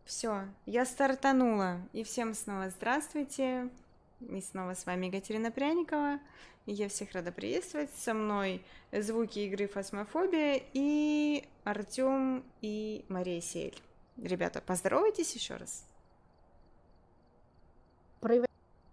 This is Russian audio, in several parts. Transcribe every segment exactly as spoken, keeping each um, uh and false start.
Все, я стартанула. И всем снова здравствуйте. И снова с вами Екатерина Пряникова. И я всех рада приветствовать. Со мной звуки игры Фасмофобия и Артем и Мария Сель. Ребята, поздоровайтесь еще раз. Привет.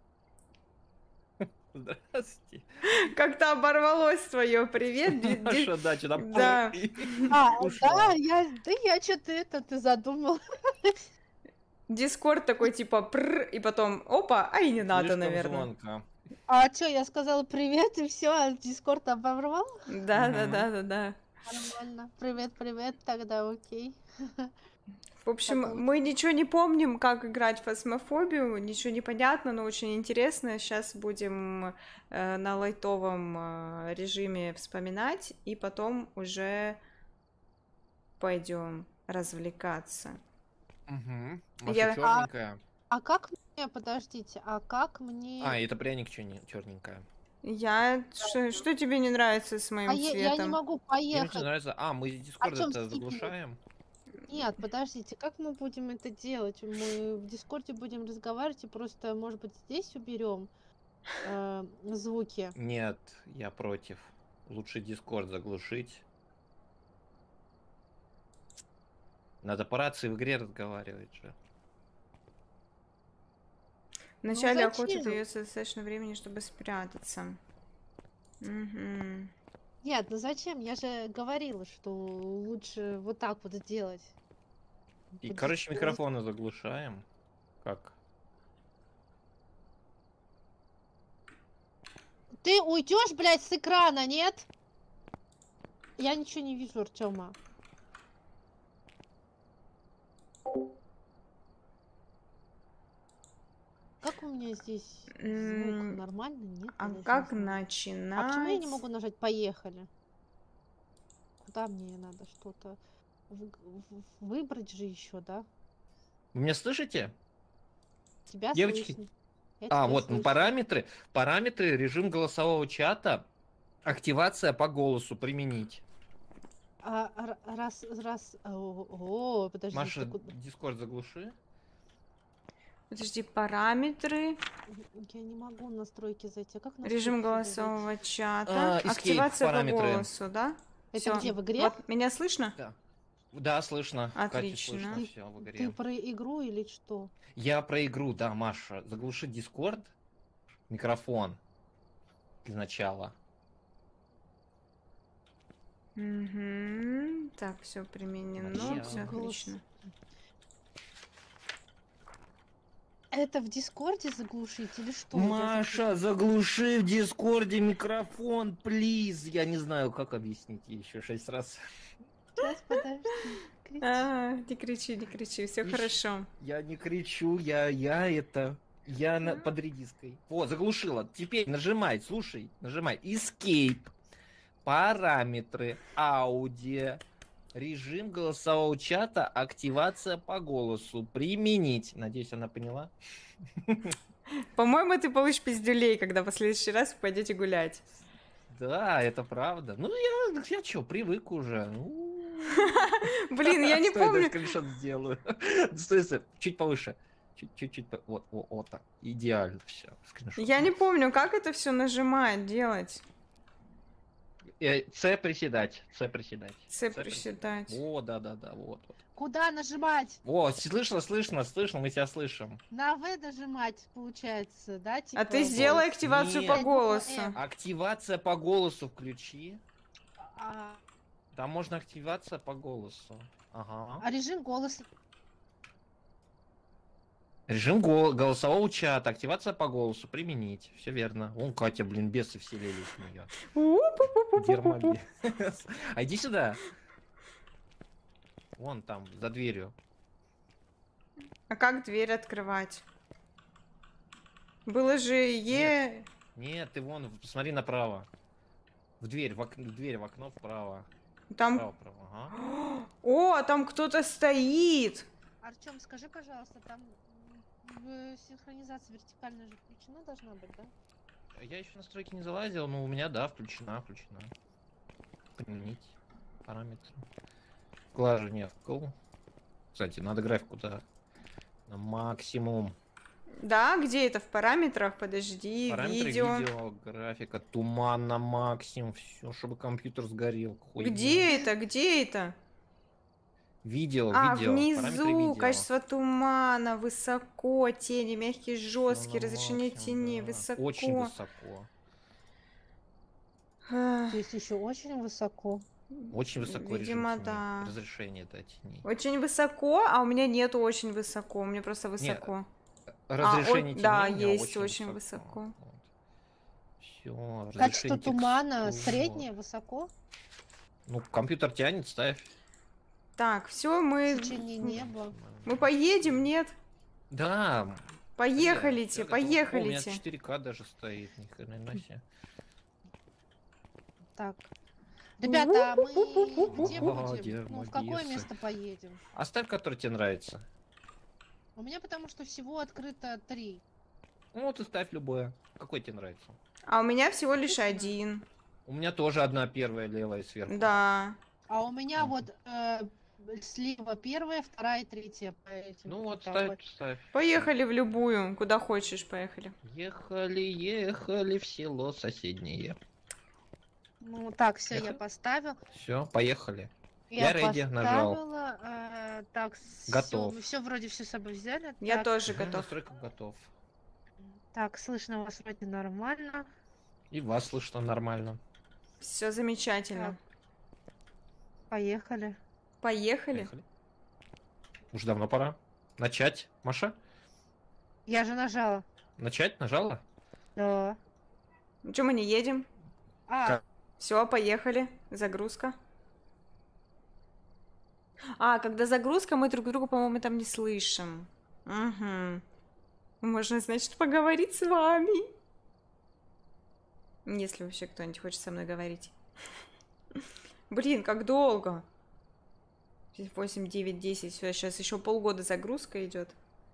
Здравствуйте. Как-то оборвалось твое привет. Наша дача там. Да. А, да, я, да я что-то это, ты задумал. Дискорд такой типа прр, и потом опа, а и не надо, Слишком наверное. звонко. А что, я сказала привет и все, а Дискорд оборвал? Да, да, Мгм. да, да, да. Нормально. Привет, привет, тогда окей. В общем, Так, мы ничего не помним, как играть в фасмофобию, ничего не понятно, но очень интересно. Сейчас будем э, на лайтовом э, режиме вспоминать, и потом уже пойдем развлекаться. Угу. Я- Маша черненькая. А как мне, подождите, а как мне... А, это пряник черненькая. Я... Что, что тебе не нравится с моим А я, я не цветом? могу Мне очень поехать. нравится. А, мы дискорд Артём, это скипни. заглушаем. Нет, подождите, как мы будем это делать? Мы в Дискорде будем разговаривать и просто, может быть, здесь уберем э, звуки. Нет, я против. Лучше дискорд заглушить. Надо по рации в игре разговаривать же. В начале Ну, охоты зачем? дается достаточно времени, чтобы спрятаться. Мгм. Нет, ну зачем? Я же говорила, что лучше вот так вот сделать. И, Вот короче, здесь. микрофоны заглушаем. Как? Ты уйдешь, блядь, с экрана, нет? Я ничего не вижу, Артема. Как у меня здесь звук М, нормально? Нет, А я даже как не знаю. начинать? А почему я не могу нажать «Поехали»? Куда мне надо что-то в- в- выбрать же еще, да? Вы меня слышите? Тебя Девочки. слышно. Я А, тебя вот ну, слышу. параметры. Параметры, режим голосового чата. Активация по голосу применить. А, р- раз, раз, о, о, подожди, Маша, ты куда- дискорд заглуши. Подожди, параметры, Я не могу в настройки зайти. А как в режим настройки зайти? голосового чата, А, escape, активация по параметры. голосу, да? Это Всё. где, в игре? Вот меня слышно? Да. Да, слышно. Кате Отлично. слышно Ты, все в ты игре. про игру или что? Я про игру, да, Маша. Заглуши дискорд, микрофон для начала. Мгм. Так, все применено, Мария. все Голос. отлично. Это в Дискорде заглушить или что? Я Маша, заглуши в дискорде микрофон, плиз. Я не знаю, как объяснить еще шесть раз. Сейчас, подожди. Кричи. А, не кричи, не кричи, все Ищ. хорошо. Я не кричу, я, я это, я на, под редиской. Вот, заглушила. Теперь нажимай, слушай, нажимай. Escape. Параметры. Аудио. Режим голосового чата. Активация по голосу. Применить. Надеюсь, она поняла. По-моему, ты получишь пиздюлей, когда в следующий раз вы пойдете гулять. Да, это правда. Ну, я, я что, привык уже. Ну... Блин, я не Стой, даже помню. скриншот сделаю. Стой, стой, чуть повыше. Чуть-чуть, вот, вот, вот так. Идеально все. Я не помню, как это все нажимать, делать. С приседать, С приседать. С приседать. О, да, да, да, вот, вот. Куда нажимать? О, слышно, слышно, слышно, мы тебя слышим. На В нажимать, получается, да? Типа, А ты сделай активацию Нет. по голосу. Активация по голосу включи. А, Там можно активация по голосу. Ага. а режим голоса. Режим гол- голосового чата, активация по голосу, применить. Все верно. Вон Катя, блин, бесы вселились в нее. Дермобес. А иди сюда. Вон там, за дверью. А как дверь открывать? Было же Е... Нет, ты вон, посмотри направо. В дверь, в, ок... в дверь, в окно вправо. Там... Вправо, вправо, ага. О, там кто-то стоит. Артем, скажи, пожалуйста, там м, синхронизация вертикальная же включена должна быть, да? Я еще настройки не залазил, но у меня, да, включена, включена. Применить параметры. Глажу не вкл. Кстати, надо графику-то На максимум. Да, где это? В параметрах? Подожди, Параметры видео. видео, графика, туман на максимум, все, чтобы компьютер сгорел. Хуйня. Где это? Где это? Видео, А, видео, параметры внизу, видео. качество тумана, высоко, тени, мягкие, Всё жесткие, на разрешение максимум, теней, да. высоко. Очень высоко. Ах, Здесь еще очень высоко. Очень высоко Видимо, режим теней. да. Разрешение, да, теней. Очень высоко, а у меня нету очень высоко, у меня просто высоко. Разрешение о- теней да, у меня есть очень высоко. Все, Качество тумана среднее, высоко. Ну, компьютер тянет, ставь. Так, все, мы... Течение неба. Мы поедем, нет? Да. Поехалите, О, у меня поехалите. четыре ка даже стоит, ни хрена себе. Так. Ребята, а мы где Молодец, будем? Ну, в какое молодец. место поедем? Оставь, который тебе нравится. У меня потому что всего открыто три. Ну, вот и ставь любое. Какой тебе нравится? А у меня всего лишь Точно? один. У меня тоже одна первая левая сверху. Да. А у меня Мгм. вот э, слева первая, вторая, третья. По этим, Ну вот, так ставь, вот. ставь. Поехали в любую, куда хочешь, поехали. Ехали, ехали в село соседнее. Ну так, все, я Ехали? поставил. Все, поехали. Я, Я ready нажал. поставила. э, так, Готов. Все, мы все вроде все с собой взяли. Я Так, тоже Мгм, готов. настройка готов. Так, слышно вас вроде нормально. И вас слышно нормально. Все замечательно. Поехали. Поехали. Поехали. Уже давно пора. Начать, Маша? Я же нажала. Начать? Нажала? Да. Ну что, мы не едем? А, Как? Все, поехали. Загрузка. А, когда загрузка, мы друг друга, по-моему, там не слышим. Угу. Можно, значит, поговорить с вами. Если вообще кто-нибудь хочет со мной говорить. Блин, как долго. восемь, девять, десять. Все, сейчас еще полгода загрузка идет.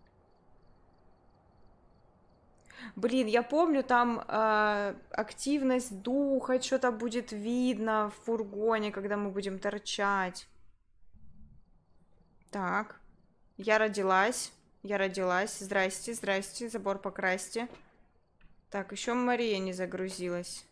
Блин, я помню, там э, активность духа, что-то будет видно в фургоне, когда мы будем торчать. Так, я родилась, я родилась. Здрасте, здрасте, забор покрасьте. Так, еще Мария не загрузилась.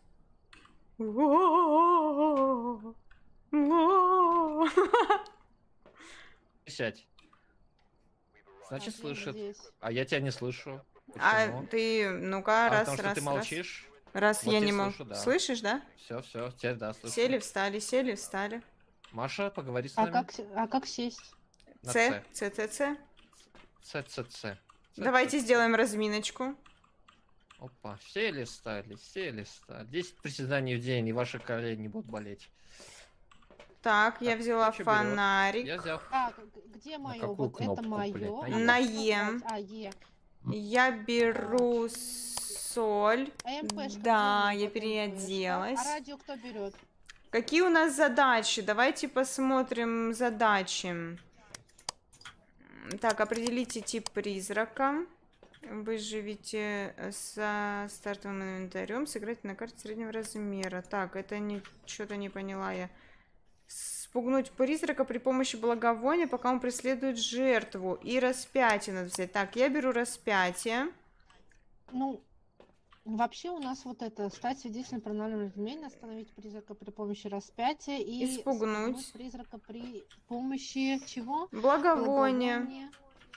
Сядь. Значит, так, я слышит. здесь. А я тебя не слышу. А Почему? ты, ну-ка, А раз, потому что раз, ты раз. молчишь. Раз Вот я я не могу. слышу, да. Слышишь, да? Все, все, теперь да, слышу. Сели, встали, сели, встали. Маша, поговори с А нами. как, с- а как сесть? На С, С, С, С. Ц, Ц, Ц. Давайте сделаем разминочку. Опа, сели, стали, сели, стали. десять приседаний в день, и ваши колени будут болеть. Так, я Так, взяла кто чё берёт? фонарик. Я взял. А, г- где мое? какую Вот это кнопку, мое. блядь? На Е. А, Е. Я беру соль. А МПшка Да, где? я Вот переоделась. МПшка. А радио кто берет? Какие у нас задачи? Давайте посмотрим задачи. Так, определите тип призрака. Выживите со стартовым инвентарем. Сыграйте на карте среднего размера. Так, это не что-то не поняла я. Спугнуть призрака при помощи благовония, пока он преследует жертву. И распятие надо взять. Так, я беру распятие. Ну, вообще у нас вот это стать свидетелем паранормального явления, остановить призрака при помощи распятия и Испугнуть. спугнуть призрака при помощи чего? Благовоние.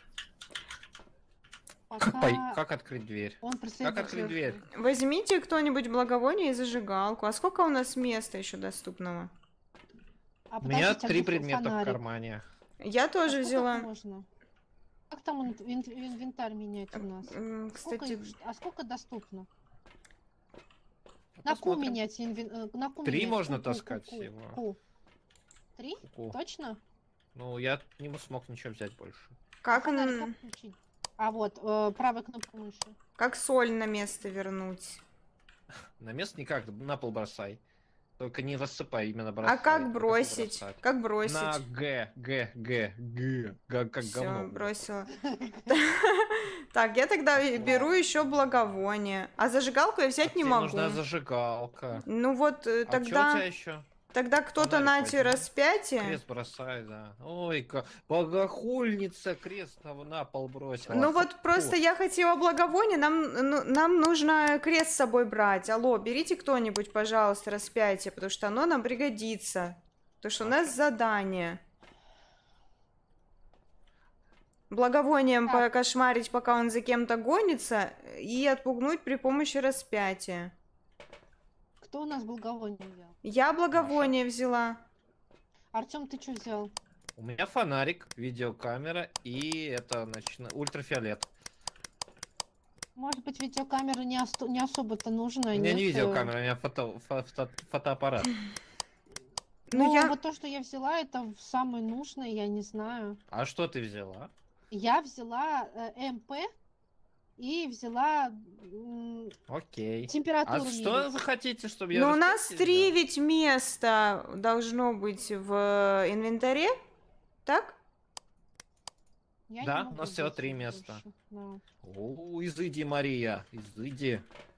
Как, Пока пой- как открыть дверь? он преследует Как открыть жертву. дверь? Возьмите кто-нибудь благовоние и зажигалку. А сколько у нас места еще доступного? А У меня подождите, а три где предмета в фонарик? кармане. Я А тоже сколько взяла. можно? Как там ин- ин- инвентарь менять у нас? М, Сколько Кстати, их- а сколько доступно? На ку Посмотрим. менять инвен... э, на ку Три менять. можно Ку, ку, ку, таскать ку, всего. ку. Три? Ку-ку. Точно? Ну, я не смог ничего взять больше. как, Фонарик н- как включить? А вот, э, правой кнопкой мыши. как соль на место вернуть? На место никак, на пол бросай. Только не рассыпай, именно бросай. А как На пол бросить? бросать. Как На бросить? Г, Г, Г, Г. Г, как Все, говно. блядь. бросила. Так, я тогда и беру еще благовоние. А зажигалку я взять А не тебе могу. нужна зажигалка. Ну вот э, А что у тогда... тебя еще? Тогда кто-то Фонарик нате возьми. распятие. Крест бросай, да. Ой, ка- богохульница крест на, на пол бросила. Ну вот Фу. просто я хотела благовоние, нам, ну, нам нужно крест с собой брать. Алло, берите кто-нибудь, пожалуйста, распятие, потому что оно нам пригодится. Потому что у нас задание. Благовонием Так. покошмарить, пока он за кем-то гонится, и отпугнуть при помощи распятия. Кто у нас благовоние взял? Я благовоние взяла. Артем, ты что взял? У меня фонарик, видеокамера и это ночно... ультрафиолет. Может быть, видеокамера не, осто- не особо-то нужна. У меня нет? не видеокамера, у меня фото... фо- фото- фотоаппарат. Ну, Ну, я... вот то, что я взяла, это самое нужное, я не знаю. А что ты взяла? Я взяла э, МП и взяла м, Окей. температуру А что мерить. вы хотите, чтобы я Ну, у нас распятие три взял? ведь места должно быть в инвентаре, так? Я не Да, у могу нас всего взять три их места. больше, да. О, изыди, Мария, изыди.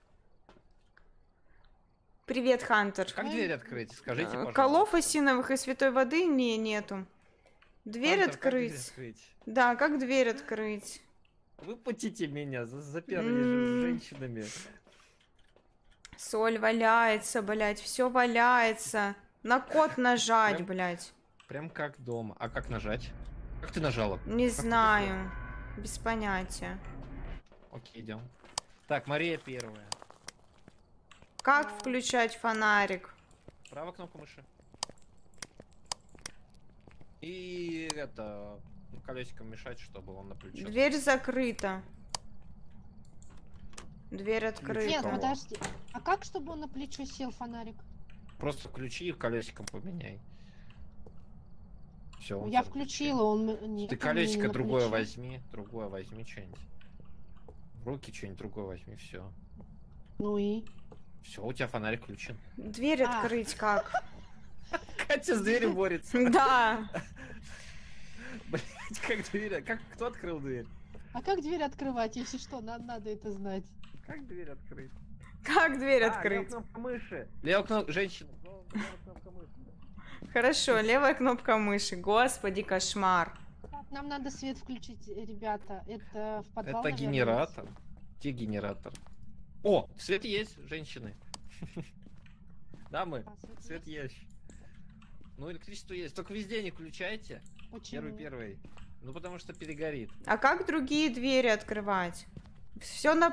Привет, Хантер. Как Ой. дверь открыть? Скажите, Э, пожалуйста. Колов осиновых и святой воды не, нету. Дверь Хантер, как дверь открыть. открыть? Да, как дверь открыть? Выпустите меня за, за первыми М. же женщинами. Соль валяется, блядь, все валяется. На код нажать, Прям- блядь. Прям как дома. А как нажать? Как ты нажала? Не Как ты знаю. Без понятия. Окей, идем. Так, Мария первая. Как А. включать фонарик? Правая кнопка мыши. И это ну, колесиком мешать, чтобы он на плечо. Дверь закрыта. Дверь Ключ открыта. Нет, кого? подожди. А как, чтобы он на плечо сел, фонарик? Просто включи и колесиком поменяй. Все. Я включила, он... м- Нет, Ты он мне не колесико на другое плечо. возьми, другое возьми что-нибудь. В руки что-нибудь другое возьми, все. Ну и? Все, у тебя фонарик включен. Дверь А. открыть как? Катя с дверью борется. Да. Блять, как дверь? Как кто открыл дверь? А как дверь открывать, если что? Нам надо это знать. Как дверь открыть? Как дверь А, открыть? левая кнопка мыши. Левая кнопка женщина. Левая кнопка мыши. Хорошо, левая кнопка мыши. Господи, кошмар. Так, нам надо свет включить, э, ребята. Это в подвал, Это наверное, генератор. Где генератор? О, свет есть, женщины. Дамы, А, свет свет есть? есть. Ну, электричество есть. Только везде не включайте. Почему? Первый, первый. Ну, потому что перегорит. А как другие двери открывать? Все на...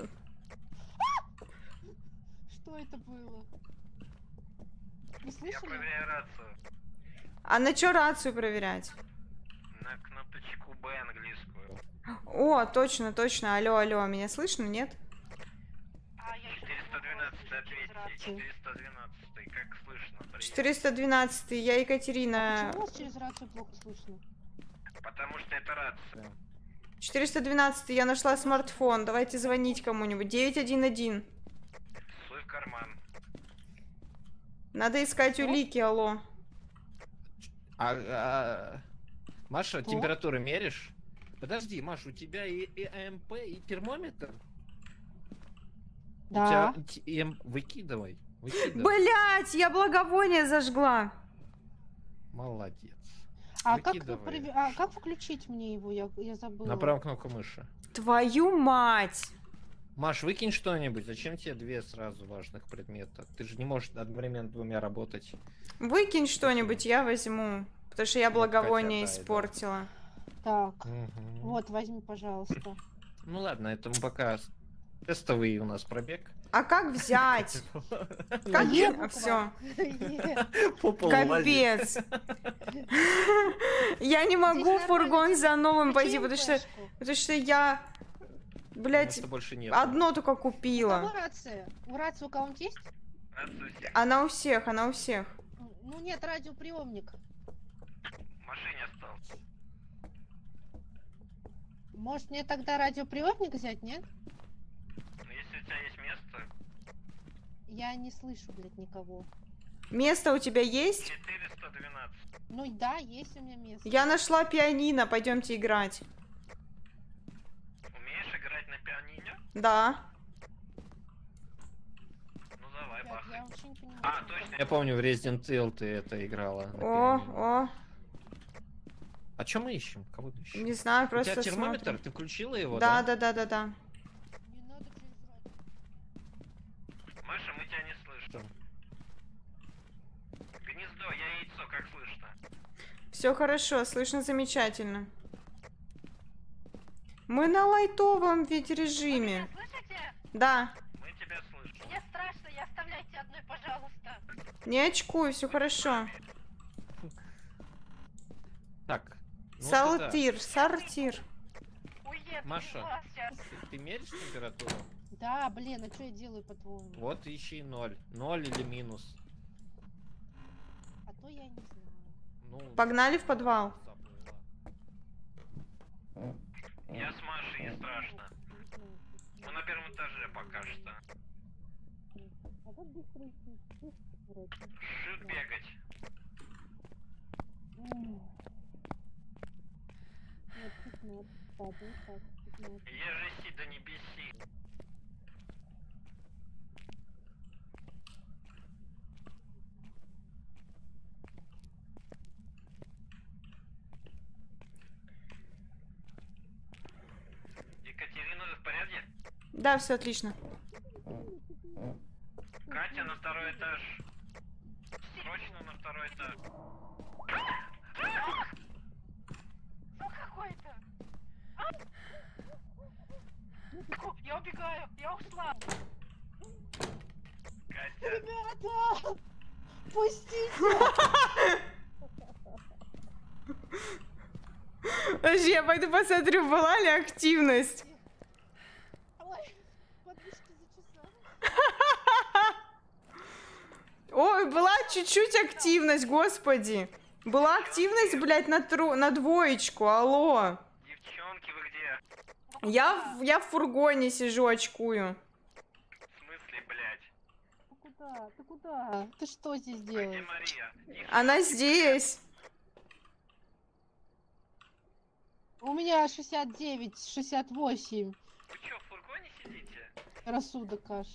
Что это было? Вы Я слышали? проверяю рацию. А на что рацию проверять? На кнопочку Б английскую. О, точно, точно. Алло, алло, меня слышно, нет? А, я четыреста двенадцать ответьте. рацию. четыреста двенадцать, как слышно? Привет. четыреста двенадцать, я Екатерина. Почему вас через рацию плохо слышно? Потому что это рация. четыреста двенадцать, я нашла смартфон. Давайте звонить кому-нибудь. девять один один. Суй в карман. Надо искать улики, алло. А, а, Маша, Что? температуру меришь? Подожди, Маша, у тебя и, и АМП, и термометр? Да. У тебя т- и М- Выкидывай. Выкидывай. Блять, я благовоние зажгла. Молодец. А как, Выкидывай. прове- а как включить мне его? Я, я забыла. На правую кнопку мыши. Твою мать. Маш, выкинь что-нибудь. Зачем тебе две сразу важных предмета? Ты же не можешь одновременно двумя работать. Выкинь что-нибудь, я возьму. Потому что я Вот Катя, благовоние да, испортила. Так, Мгм. вот, возьми, пожалуйста. Ну ладно, это мы пока с- тестовый у нас пробег. А как взять? Как Е я... буква. Все. Е. По полу лазить. Капец. Я не могу Здесь в фургон нормально, за новым пойти, Включи потому что, МПшку. потому что я, Потому блядь, что больше нет. одно только У кого купила. рация? У рации у кого-нибудь есть? Рацию всех. Она у всех, она у всех. Ну нет, радиоприемник. В машине остался. Может мне тогда радиоприемник взять, нет? Но если у тебя есть место, Я не слышу, блядь, никого. Место у тебя есть? четыреста двенадцать. Ну да, есть у меня место. Я нашла пианино, пойдемте играть. Умеешь играть на пианино? Да. Ну давай, Я бабахай. я вообще не понимаю. А, что точно. там. Я помню, в Resident Evil ты это играла. на О, пианино. о, А что мы ищем? Кого ты ищем? не знаю, У тебя просто термометр? смотрим. Ты включила его, Да, да? да, да, да, да. Не надо через радио. Маша, мы тебя не слышим. Гнездо, я яйцо, как слышно? Все хорошо, слышно замечательно. Мы на лайтовом ведь режиме. Слышите? Да, Мы тебя слышим. Мне страшно, не оставляйте одной, пожалуйста. не очкуй, все хорошо. Так. ну ты да. Салтир, сортир. Уеду Маша. без вас сейчас. Ты, ты меришь температуру? Да, блин, а что я делаю по-твоему? Вот ищи ноль. Ноль или минус. А то я не знаю. Ну, Погнали в подвал. заплыла. Я с Машей, не страшно. Не знаю. Мы на первом этаже пока что. А вот быстро идти. Вроде. Шут бегать. М. Нет, пятнадцать. Да, ну так, пятнадцать. Ежеси да не беси. Екатерина, ты в порядке? Да, все отлично. Катя на второй этаж. Срочно на второй этаж. Что какой-то? А? Фу, я убегаю, я ушла. Катя, Ребята! Пустите! Подожди, я пойду посмотрю, была ли активность. Ой, подвижки зачесались. Ой, была чуть-чуть активность, господи. Была активность, блядь, на, тру... на двоечку, алло. девчонки, вы где? Я, в- я в фургоне сижу, очкую. В смысле, блядь? Ты куда? Ты куда? Ты что здесь Где делаешь? Мария? Тише. Она здесь. У меня шестьдесят девять, шестьдесят восемь. Вы что, в фургоне сидите? Рассудок аж.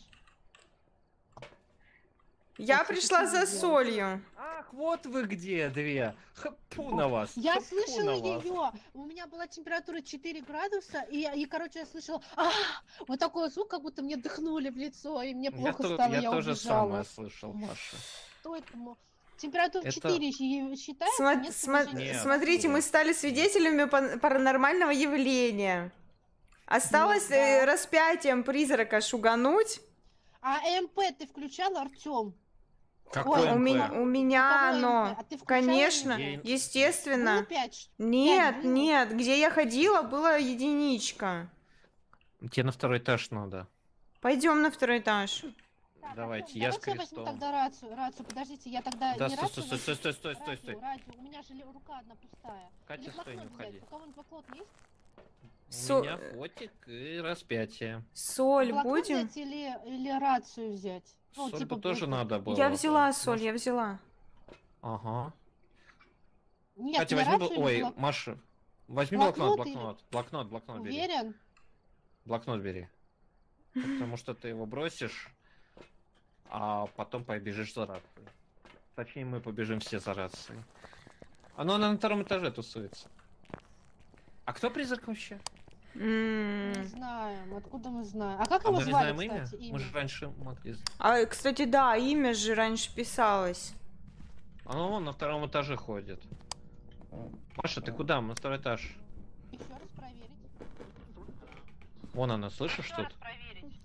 Я Кстати, пришла что за вы солью. Ах, вот вы где, две. Хапу на вас. Я хапу слышала на вас. ее. У меня была температура четыре градуса, и, и короче, я слышала а, вот такой звук, как будто мне дыхнули в лицо, и мне Я, плохо то- стало, я я, тоже убежала. самое слышал, Маша. Что это? мо- Температура Это- четыре щи- считается? Сма- Нет, сма- снижения? Нет. Смотрите, мы стали свидетелями пан- паранормального явления. Осталось Ну, э, да. распятием призрака шугануть. А МП ты включал, Артем? Какой у, МП? меня, у меня Какого оно. МП? А ты включала Конечно, МП? Было естественно. Было пять. Нет, пять было? нет, где я ходила, была единичка. Тебе на второй этаж надо. Пойдем на второй этаж. Так, Давайте, Артём, я с давайте возьму крестом. тогда рацию, рацию, подождите, я тогда Да, не стой, рацию стой, стой, возьму, стой, стой, стой, радио, стой. радио. У меня же ли- рука одна пустая. Катя, Или стой, не блокнот уходи. взять? У кого-нибудь блокнот есть? Со- У меня фотик и распятие. Соль Блокнот будем? взять или, или рацию взять? Ну, Соль типа бы тоже блокнот. надо было. Я взяла бы. соль, я взяла. Ага. Нет, Катя, не возьми... бл- рацию или Ой, блок- Маша. Возьми Блокнот блокнот, или- блокнот. Блокнот, блокнот бери. Уверен? Блокнот бери. Потому что ты его бросишь, а потом побежишь за рацией. Точнее, мы побежим все за рацией. Оно на втором этаже тусуется. А кто призрак вообще? М. Не знаем. Откуда мы знаем? А как А его мы не звали, знаем имя? кстати, имя? Мы же раньше могли знать. А, кстати, да, имя же раньше писалось. Оно вон на втором этаже ходит. Маша, ты куда? На второй этаж. Еще раз проверить. Вон она, слышишь Еще раз тут? проверить.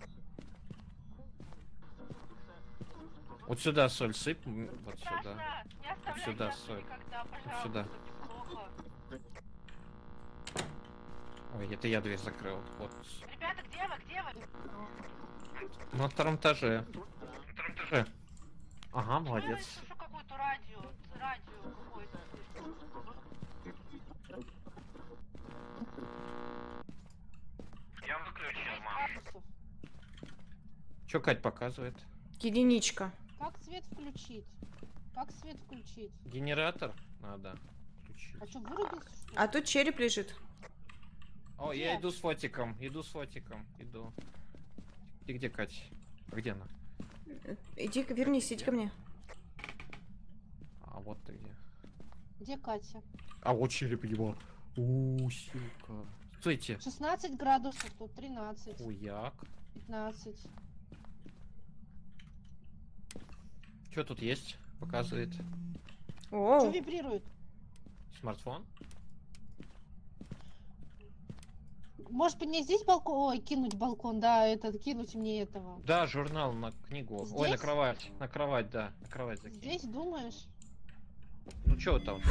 Вот сюда соль сыпь, м, вот сюда. Страшно. Не оставляйте сюда, одну соль. никогда, пожалуйста. сюда. Мне плохо. Ой, это я дверь закрыл. Вот. Ребята, где вы? Где вы? На втором этаже. На втором этаже. Ага, Я молодец. слышу какое-то радио. Радио какое-то. Я выключил, Маш. Градусов. Чё Кать показывает? Единичка. Как свет включить? Как свет включить? Генератор надо включить. А что, вырубился, что ли? А тут череп лежит. О, Где? я иду с фотиком, иду с фотиком, иду. Ты где, Кать? А где она? Иди, вернись, иди ко мне. А вот ты где. Где Катя? А вот череп его. У, сука. Стойте. шестнадцать градусов, тут тринадцать, Уяк. пятнадцать. Что тут есть? Показывает. Что Оу. вибрирует? Смартфон? Может быть, мне здесь балкон? Ой, кинуть балкон, да, этот, кинуть мне этого. Да, журнал на книгу. Ой, на Здесь? кровать. На кровать, да. На кровать закинь. Здесь, думаешь? Ну чё там?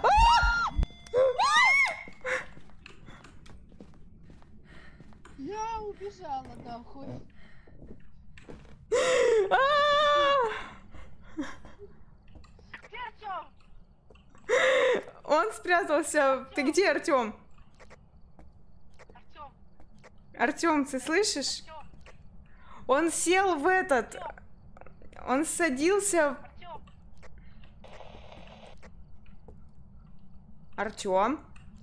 Я убежала, нахуй. Где Артем? Он спрятался. Ты где, Артем? Артем, Артем, ты слышишь? Артем, Он сел в этот. Он садился. Артем. Артем.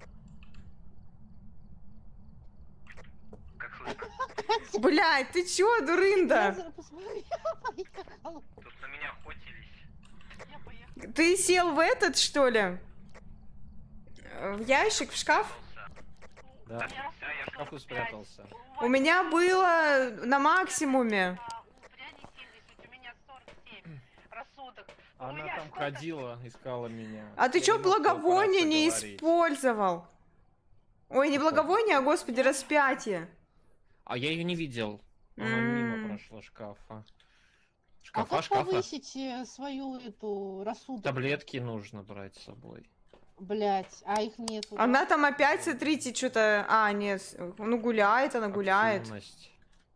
Как слышно? Блядь, ты чё, Я дурында? за- посмотри, поехала. Тут на меня охотились. Я поехала. Ты сел в этот, что ли? В ящик, в шкаф? Да. Я Да, я в шкафу спрятался. У меня было на максимуме. А, у Пряни семьдесят, у меня сорок семь. Рассудок. У Она меня там сколько? ходила, искала меня. А ты Я чё не мог благовоние не по-операции говорить. использовал? Ой, не Что? благовоние, а, господи, распятие. А я ее не видел. Она М. мимо прошла шкафа. А Шкафа, как шкафа. повысить э, свою эту рассудок? Таблетки нужно брать с собой. Блять, а их нету. да? Она там опять, смотрите, что-то... А, нет, ну гуляет, она гуляет. Активность.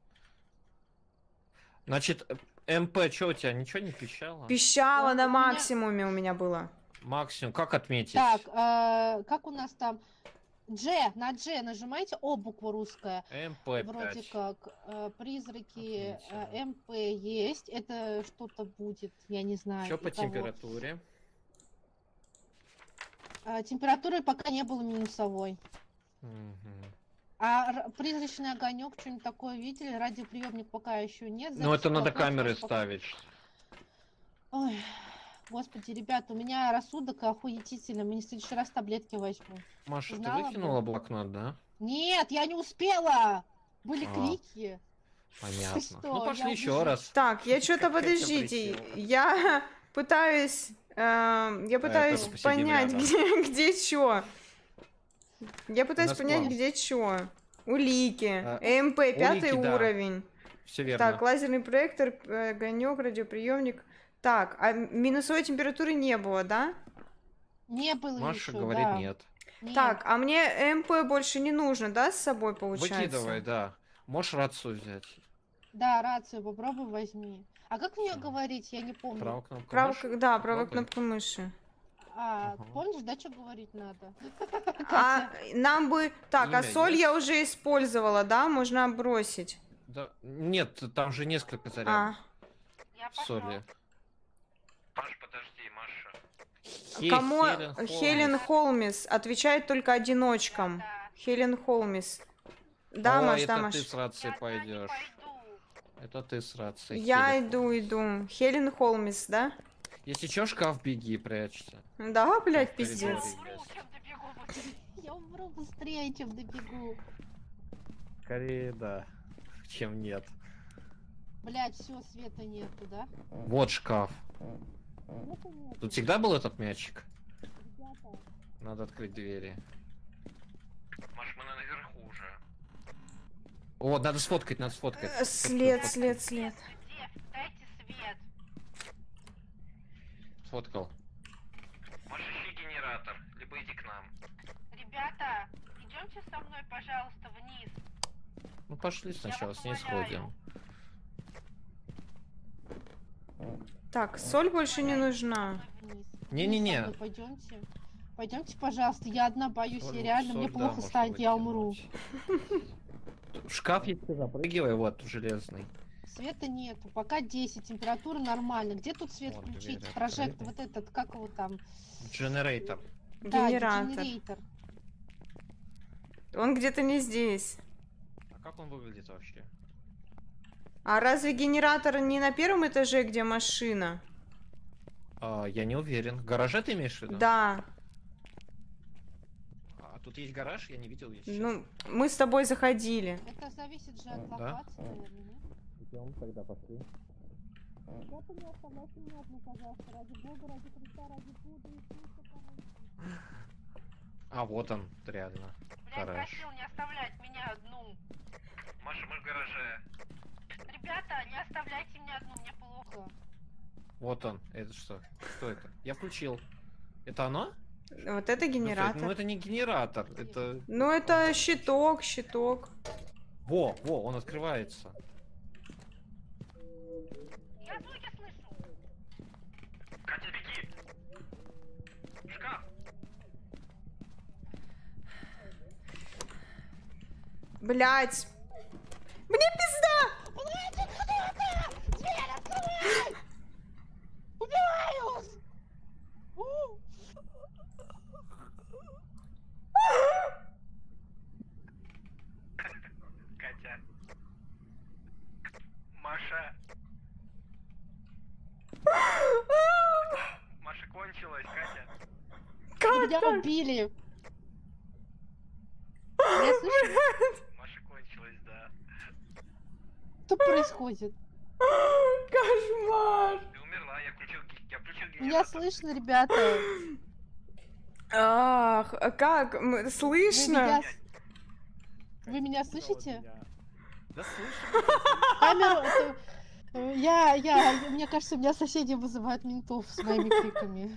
Значит, МП, что у тебя, ничего не пищало? Пищала Ну, на у меня- максимуме у меня было. Максимум, как отметить? Так, э, как у нас там? G, на G нажимайте, О, буква русская. МП Вроде пять. как э, призраки, Отметила. э, МП есть. Это что-то будет, я не знаю. Что по итого. температуре? Э, температуры пока не было минусовой. Мгм. А р- призрачный огонек, что-нибудь такое видели? Радиоприемник пока еще нет. Ну, записи это надо блокнот камеры пока- ставить. Ой, господи, ребята, у меня рассудок охуетительный. Мы в следующий раз таблетки возьму. Маша, ты Знала бы. выкинула блокнот, да? Нет, я не успела! Были А. крики. Понятно. что, Ну, я пошли еще убежу. раз. Так, я что-то, Какая подождите, присела. я пытаюсь... эм, я пытаюсь тоже посидим понять, рядом. где, где что. Я пытаюсь нас понять, план. где что. Улики. А, МП, пятый улики, да. уровень. Все верно. Так, лазерный проектор, э, огонек, радиоприемник. Так, а минусовой температуры не было, да? Не было Маша еще, говорит да. нет. Нет. Так, а мне МП больше не нужно, да, с собой получается? Выкидывай, да. Можешь рацию взять. Да, рацию попробуй возьми. А как мне говорить, я не помню. Правая кнопка Правая, мыши. да, правая Попробуй. кнопка мыши. А, Ага. помнишь, да, что говорить надо? А нам бы... Так, а Имя соль есть? я уже использовала, да? Можно бросить. Да, нет, там же несколько А, зарядов Я пошла. соли. Маш, подожди, Маша. Хе- кому... Хелен Хелен Холмс. Холмис отвечает только одиночкам. Да. Хелен Холмис. Да, О, Маш, это да, ты Маш. с рацией Я туда не пойдешь. пойду. Это ты с рацией. Я Хелен иду, Холмс. иду. Хелен Холмис, да? Если чё, шкаф беги, прячься. Да, блядь, в коридоре. пиздец. Я умру, чем добегу быстрее. Я умру быстрее, чем добегу. Скорее, да. Чем нет. Блять, все, света нету, да? Вот шкаф. Света нету, Тут всегда был этот мячик? ребята. Надо открыть двери. Маш, мы наверху уже. Вот, надо сфоткать, надо сфоткать. Э, След, след, след. Где? Дайте свет. Сфоткал. Маш, ищи генератор, либо иди к нам. Ребята, идемте со мной, пожалуйста, вниз. Ну пошли сначала, вас с ней умоляю. сходим. Так, соль больше не нужна. Вниз. Не-не-не. Вниз со мной Пойдемте. Пойдемте, пожалуйста. Я одна боюсь, Соль- я реально, соль, мне да, плохо можно станет, я умру. выкинуть. В шкаф, если запрыгивай, вот, железный. Света нету, пока десять, температура нормальная. Где тут свет Вон, включить? дверь Прожектор, открыта. вот этот, как его там? Дженерейтор. Да, Генератор. генерейтор. Он где-то не здесь. А как он выглядит вообще? А разве генератор не на первом этаже, где машина? А, я не уверен. В гараже ты имеешь в виду? Да. А тут есть гараж? Я не видел еще. Ну, мы с тобой заходили. Это зависит же от Да? локации, наверное, нет? Идем, тогда пошли. Ребята, не оставляйте меня одну, пожалуйста, ради бога, ради Христа, ради Будды, Иисуса, помогите. А, вот он, реально. Блядь, Гараж. просил не оставлять меня одну. Маша, мы в гараже. Ребята, не оставляйте меня одну, мне плохо. Вот он. Это что? Что это? Я включил. Это оно? Вот это Ну, генератор. стой, ну это не генератор. Это... Ну, это щиток, щиток. Во, во, он открывается. Я звуки слышу. Катя, беги! Шкаф! Блять. Мне пизда! Дверь открывай! Убиваюсь! У! Катя. Маша. Маша кончилась, Катя. Как Меня так? убили! Я слышу, Маша кончилась, да. что происходит? Кошмар. Ты умерла, я включил, ге- я включил Меня генератор. слышно, ребята? Ах, а как? М, Вы меня, Слышно? с- вы меня слышите? Да слышу. Камеру... это, э, Я, я, мне кажется, у меня соседи вызывают ментов с моими криками.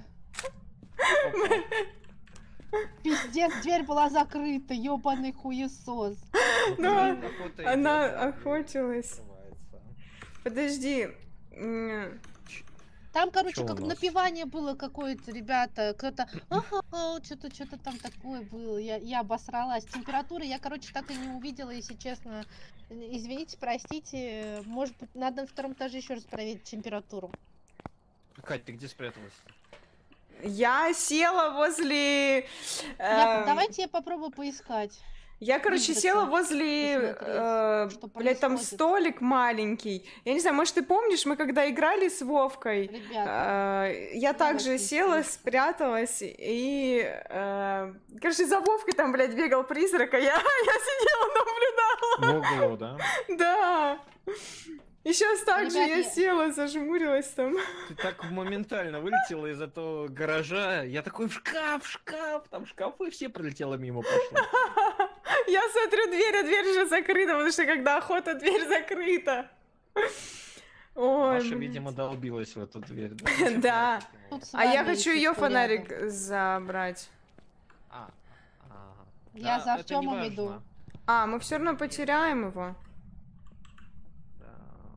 Пиздец, дверь была закрыта, ёбаный хуесос. Ну, она охотилась. Подожди. М, Там, короче, Чё у как нас? напевание было какое-то, ребята, кто-то, ага, что-то, что-то там такое было, я, я обосралась. Температуры я, короче, так и не увидела, если честно. Извините, простите, может быть, надо на втором этаже еще раз проверить температуру. Кать, ты где спряталась? Я села возле... Я- эм, давайте я попробую поискать. Я, короче, Выбраться, села возле, посмотреть, э, что блядь, там происходит. столик маленький. Я не знаю, может, ты помнишь, мы когда играли с Вовкой, Ребята, э, я также очень села, слышно. спряталась, и, э, короче, за Вовкой там, блядь, бегал призрак, а я, я сидела, наблюдала. В углу, да? Да. И сейчас так же Ребят, я я- села, зажмурилась там. Ты так моментально вылетела из этого гаража. Я такой в шкаф, в шкаф. Там шкафы все пролетела мимо пошла. Я смотрю дверь, а дверь уже закрыта, потому что когда охота, дверь закрыта. Ой, Маша, блин. видимо, долбилась в эту дверь. Да. тут с А я вами хочу есть ее кто фонарик рядом. забрать. А, ага. Я Да, за это Артёмом не иду. важно. А, мы все равно потеряем его. Да.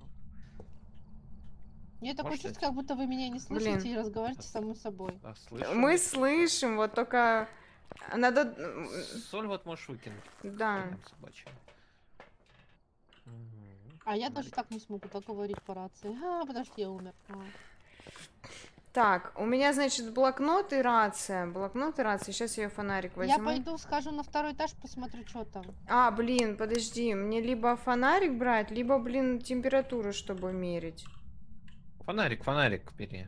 Мне такое Может, чувство, как будто вы меня не слышите Блин. и разговариваете с самой собой. Да, слышу. Мы слышим, вот только надо... Соль вот можешь выкинуть. Да. Прям собачья. Мгм. А я даже так не смогу так говорить по рации. А, подожди, я умер. А. Так, у меня, значит, блокнот и рация. Блокнот и рация. Сейчас я фонарик возьму. Я пойду схожу на второй этаж, посмотрю, что там. А, блин, подожди. Мне либо фонарик брать, либо, блин, температуру, чтобы мерить. Фонарик, фонарик бери.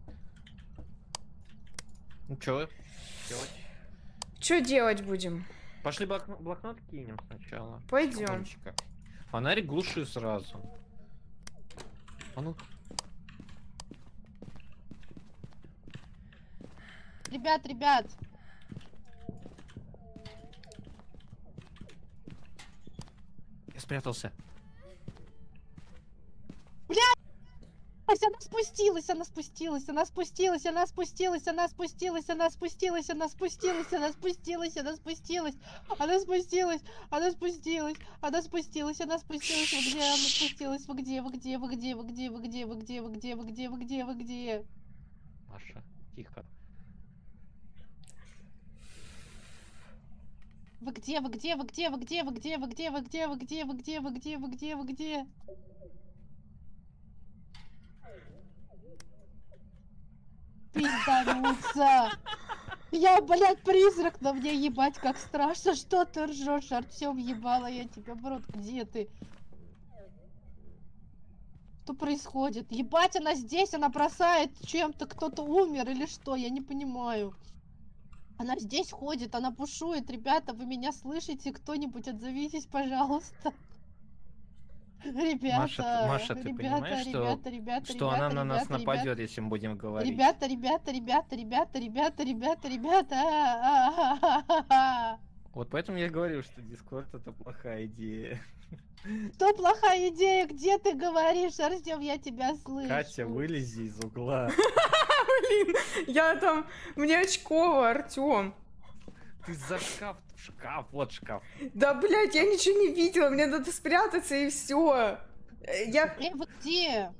Ну чё делать? Что делать будем? Пошли блокнот, блокнот кинем сначала. Пойдем. Фонарика. Фонарик глуши сразу. А ну. Ребят, ребят, Я спрятался. она спустилась, она спустилась, она спустилась, она спустилась, она спустилась, она спустилась, она спустилась, она спустилась, она спустилась, она спустилась, она спустилась, она спустилась, она спустилась, вы где, она спустилась, вы где, вы где, вы где, вы где, вы где, вы где, вы где, вы где, вы где, вы где? Маша, тихо. Вы где, вы где, вы где, вы где, вы где, вы где, вы где, вы где, вы где, вы где, вы где, вы где? Пиздануться! Я, блядь, призрак на мне, ебать, как страшно, что ты ржешь, Артём, ебала я тебя в рот, где ты? Что происходит? Ебать, она здесь, она бросает чем-то, кто-то умер или что? Я не понимаю. Она здесь ходит, она пушует. Ребята, вы меня слышите? Кто-нибудь отзовитесь, пожалуйста. Ребята, Маша, Маша, ты ребята, понимаешь, что, ребята, ребята, что ребята, она на нас ребята, нападет, ребята. если мы будем говорить? Ребята, ребята, ребята, ребята, ребята, ребята, ребята. А-а-а-а-а-а. Вот поэтому я говорю, что Дискорд это плохая идея. Что плохая идея? Где ты говоришь, Артем? Я тебя слышу. Катя, вылези из угла. Блин, я там... Мне очково, Артём. Ты за шкаф, шкаф, вот шкаф. Да, блядь, я ничего не видела, мне надо спрятаться и все. Я... Эй, вы где?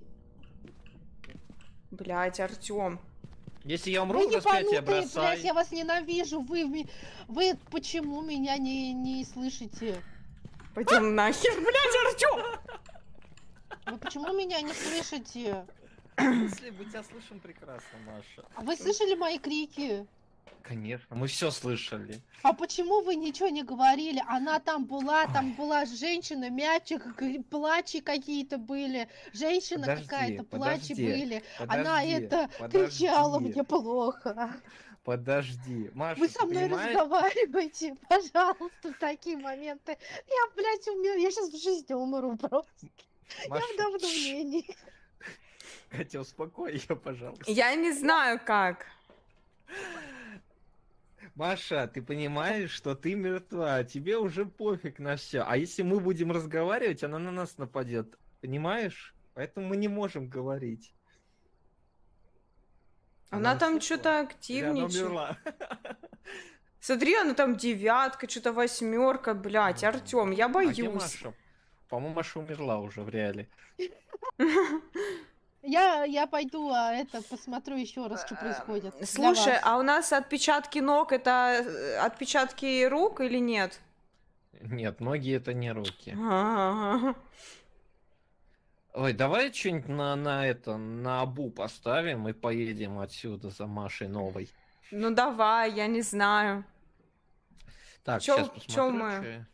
Блядь, Артём. Если я Вы умру в распятие, ебанутые, блядь, бросай. я вас ненавижу. Вы, ми- вы почему меня не, не слышите? Пойдем нахер, блядь, Артём. Вы почему меня не слышите? Если мы тебя слышим прекрасно, Маша. А вы слышали мои крики? Конечно, мы все слышали. А почему вы ничего не говорили? Она там была, там была женщина, мячик, к- плачи какие-то были. Женщина Подожди, какая-то, плачи подожди, были. Она подожди, это подожди. кричала мне плохо. Подожди, Маша, Вы ты со мной понимаешь? разговаривайте, пожалуйста, в такие моменты. Я, блядь, умер, я сейчас в жизни умру просто. Маша, Я в давлении. Катя, успокой ее, пожалуйста. Я не знаю как. Маша, ты понимаешь, что ты мертва, тебе уже пофиг на все. А если мы будем разговаривать, она на нас нападет. Понимаешь? Поэтому мы не можем говорить. Она там уснула. что-то Или она активничает. умерла. Смотри, она там девятка, что-то восьмерка, блядь, Артём, я А где боюсь. Маша? По-моему, Маша умерла уже в реале. Я, я пойду, а это посмотрю еще раз, что происходит. для Слушай, вас. а у нас отпечатки ног это э, отпечатки рук или нет? Нет, ноги это не руки. А-а-а. Ой, давай что-нибудь на, на это, на Абу поставим и поедем отсюда за Машей новой. Ну давай, я не знаю. Так, Чё- сейчас чё посмотрю. мы? чё я-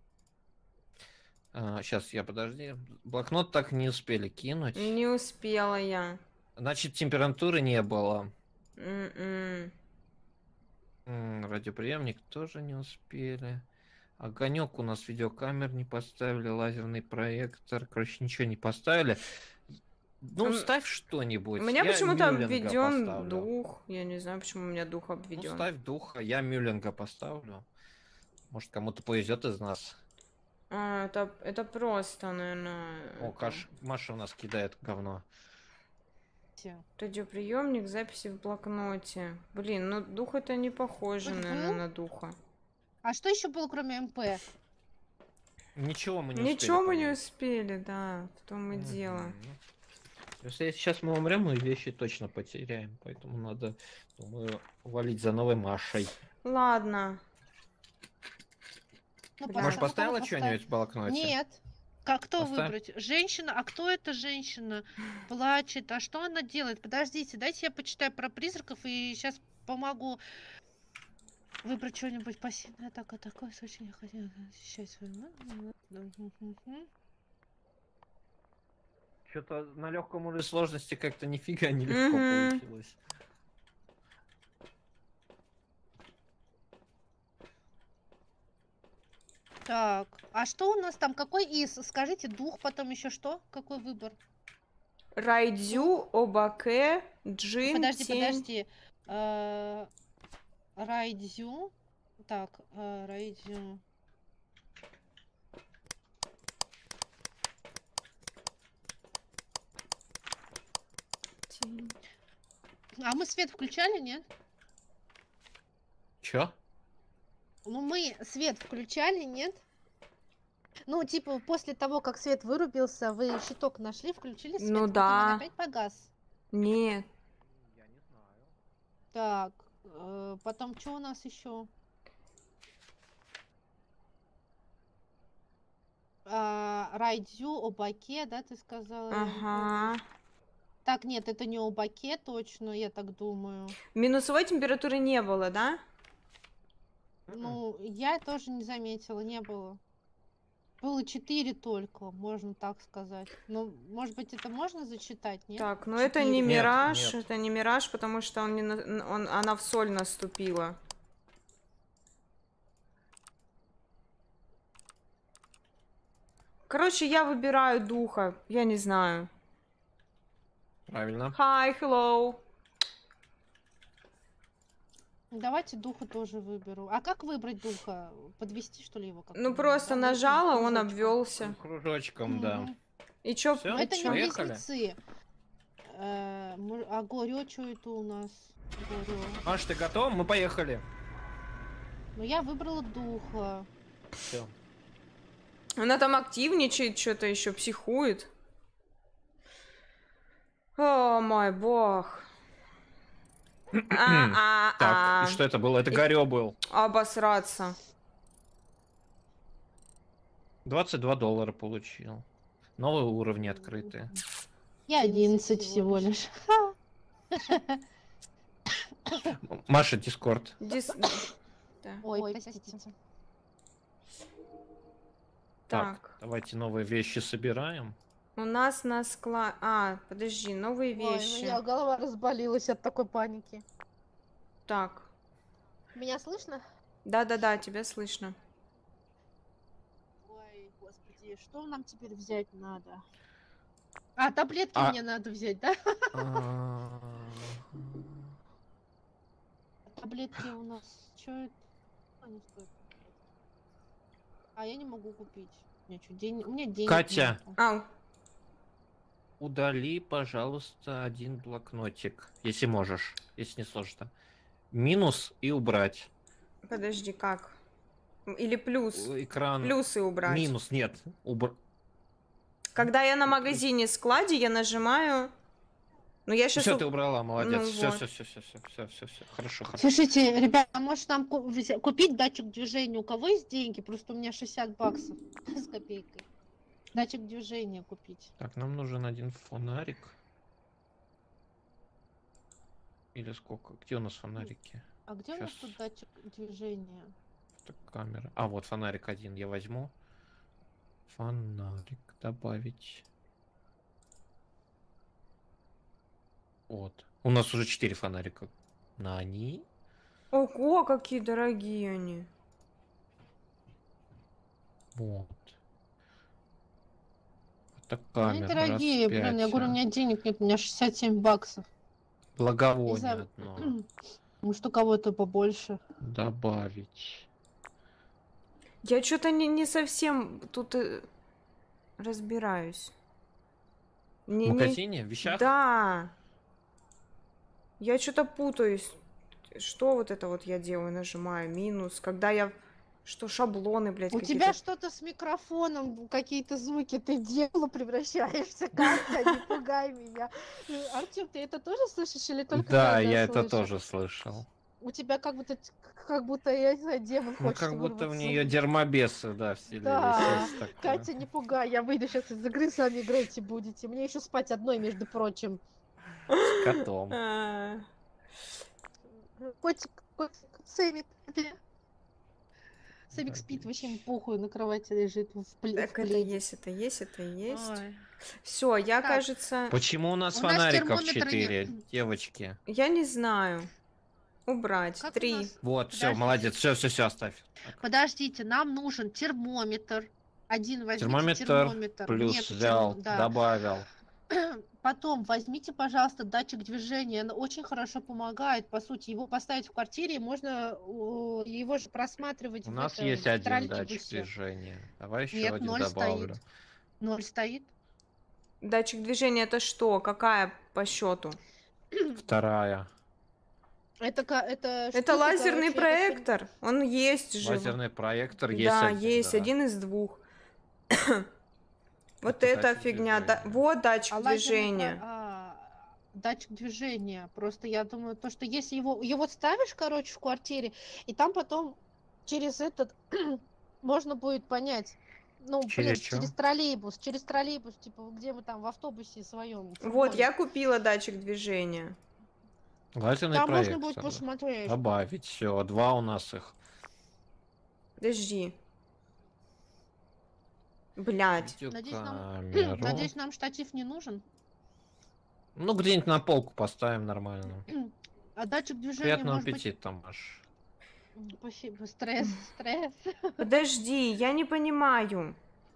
А, сейчас я, подожди. Блокнот так не успели кинуть. Не успела я. Значит, температуры не было. М-м. М, Радиоприемник тоже не успели. Огонек у нас видеокамер не поставили, лазерный проектор. Короче, ничего не поставили. Ну, М, ставь что-нибудь. У меня Я почему-то Мюллинга обведен поставлю. дух. Я не знаю, почему у меня дух Ну, обведен. ставь духа, я Мюллинга поставлю. Может, кому-то повезет из нас. А, это, это просто, наверное. О, Каш... Маша у нас кидает говно. Радиоприемник, записи в блокноте. Блин, ну дух это не похоже, Вот наверное, был? на духа. А что еще было, кроме МП? Ничего мы не Ничего успели мы не понять. успели, да, в том и дело. Мгм. Если сейчас мы умрем, мы вещи точно потеряем. Поэтому надо, думаю, валить за новой Машей. Ладно. Ну, Бля. пока Маш, кого поставила поставить? что-нибудь в блокноте? Нет. Как кто Поставь. выбрать? Женщина, а кто эта женщина? Плачет, а что она делает? Подождите, дайте я почитаю про призраков и сейчас помогу выбрать что-нибудь пассивное. Так, а такое очень я хотела защищать свою маму. Что-то на легком уровне сложности как-то нифига не легко Мгм. получилось. Так, а что у нас там? Какой из? Скажите, дух, потом еще что? Какой выбор? Райдзю, Обаке, Джин, Подожди, Тень. подожди. Э, Райдзю. Так, э, Райдзю. Тень. А мы свет включали, нет? Чё? Ну, мы свет включали, нет? Ну, типа, после того, как свет вырубился, вы щиток нашли, включили свет? Ну Вот да. он опять погас. Нет. Я не знаю. Так, э, потом что у нас еще? А, Райдзю, Обаке, да, ты сказала? я не помню. Ага. Так, нет, это не Обаке точно, я так думаю. Минусовой температуры не было, да? Ну, я тоже не заметила, не было. Было четыре только, можно так сказать. Ну, может быть, это можно зачитать, нет? Так, ну это не Четыре. Нет, мираж, нет. это не мираж, потому что он не на- он, она в соль наступила. Короче, я выбираю духа, я не знаю. Правильно. Hi, hello. Давайте духа тоже выберу. А как выбрать духа? Подвести, что ли, его как-то? Ну просто Да, нажала, он кружочком. обвелся. Кружочком, да. Мгм. И чё? Всё? и Это не чё? Поехали. близнецы. Э, мо- А горе, что это у нас? Горе. Маш, ты готов? Мы поехали. Ну, я выбрала духа. Все. Она там активничает, что-то еще психует. О мой бог. А, а, Так, а. и что это было? Это Горё был. Обосраться. двадцать два доллара получил. Новые уровни открыты. Я одиннадцать всего лишь. М- Маша, Дискорд. Дис- Да. Ой, простите. Так, Так, давайте новые вещи собираем. у нас на склад... А, подожди, новые Ой, у вещи. меня голова разболелась от такой паники. Так, Меня слышно? да-да-да, тебя слышно. Ой, господи, что нам теперь взять надо? А, таблетки А- мне надо взять, да? А, Таблетки у нас. Что это? Они стоят. А я не могу купить. У меня, чё, день... у меня денег Катя. нету. Ау, Удали, пожалуйста, один блокнотик, если можешь, если не сложно. Минус и убрать. подожди, как? Или плюс? Экран. Плюсы убрать. Минус, нет. Убр... Когда я на магазине складе, я нажимаю... Ну, я сейчас... Все, ты убрала, молодец. Ну все, вот. все, все, все, все, все, все, все. Хорошо, хорошо. Слушайте, ребята, а может нам ку- взя- купить датчик движения? У кого есть деньги? Просто у меня шестьдесят баксов с копейкой. Датчик движения купить. Так, нам нужен один фонарик. Или сколько? Где у нас фонарики? А где у нас Щас. тут датчик движения? Так, камера. А, вот фонарик один я возьму. Фонарик. Добавить. Вот. У нас уже четыре фонарика. На они. Ого, какие дорогие они. Вот. Это Они камера. дорогие, блин, я говорю, у меня денег нет, у меня шестьдесят семь баксов. Не Благовоние знаю, одно. может, у кого-то побольше. Добавить. Я что-то не, не совсем тут э, разбираюсь. В Не, не- магазине? В вещах? Да. Я что-то путаюсь. Что вот это вот я делаю? Нажимаю минус. Когда я... Что, шаблоны, блядь, У какие-то... тебя что-то с микрофоном, какие-то звуки, ты в дело превращаешься, Катя, не пугай меня. Э, Артем, ты это тоже слышишь или только Да, одна я это слышу? тоже слышал. У тебя как будто, как будто, я не знаю, демон Ну, хочет как будто в вырваться. нее дермобесы, да, вселились. Да, есть такое. Катя, не пугай, я выйду сейчас из игры, сами играйте будете. Мне еще спать одной, между прочим. С котом. А, Котик, котик, Сэмик, тебе. Сэмик Да, спит, блин. вообще ему похуй, на кровати лежит в, пле- в Так это пледе. есть, это есть, это есть. Ой. Все, я, Так. кажется... Почему у нас У нас фонариков термометра четыре, нет. девочки? Я не знаю. Убрать. Как у Три. нас? Вот, все, Подожди. молодец, все, все, все, оставь. Так. Подождите, нам нужен термометр. Один возьмите Термометр термометр. плюс Нет, термо- взял, да. добавил. Потом возьмите, пожалуйста, датчик движения. Он очень хорошо помогает. По сути, его поставить в квартире, можно о, его же просматривать. У в нас это, есть в один троллейбусе. датчик движения. Давай еще Нет, один ноль добавлю. стоит. Ноль стоит. Датчик движения это что? Какая по счету? Вторая. Это, ка- это, Это штука, лазерный короче, это проектор. Он есть же. Лазерный проектор есть. Да, один, есть да. один из двух. Вот Это эта датчик фигня. да- движения. Вот датчик А лазерный про- движения. а, датчик движения. Просто я думаю, то, что если его, его ставишь, короче, в квартире, и там потом через этот можно будет понять. Ну, Через блин, чё? через троллейбус, через троллейбус, типа, где мы там в автобусе своем. Вот, я купила датчик движения. Лазерный Там проектор. можно будет да. посмотреть. Добавить, все, два у нас их. Подожди. Блять. Надеюсь, нам... Видеокамеру. Надеюсь, нам штатив не нужен. Ну, где-нибудь на полку поставим нормально. А датчик движения, Приятного может быть... аппетита, Маш. Спасибо. Стресс, стресс. Подожди, я не понимаю.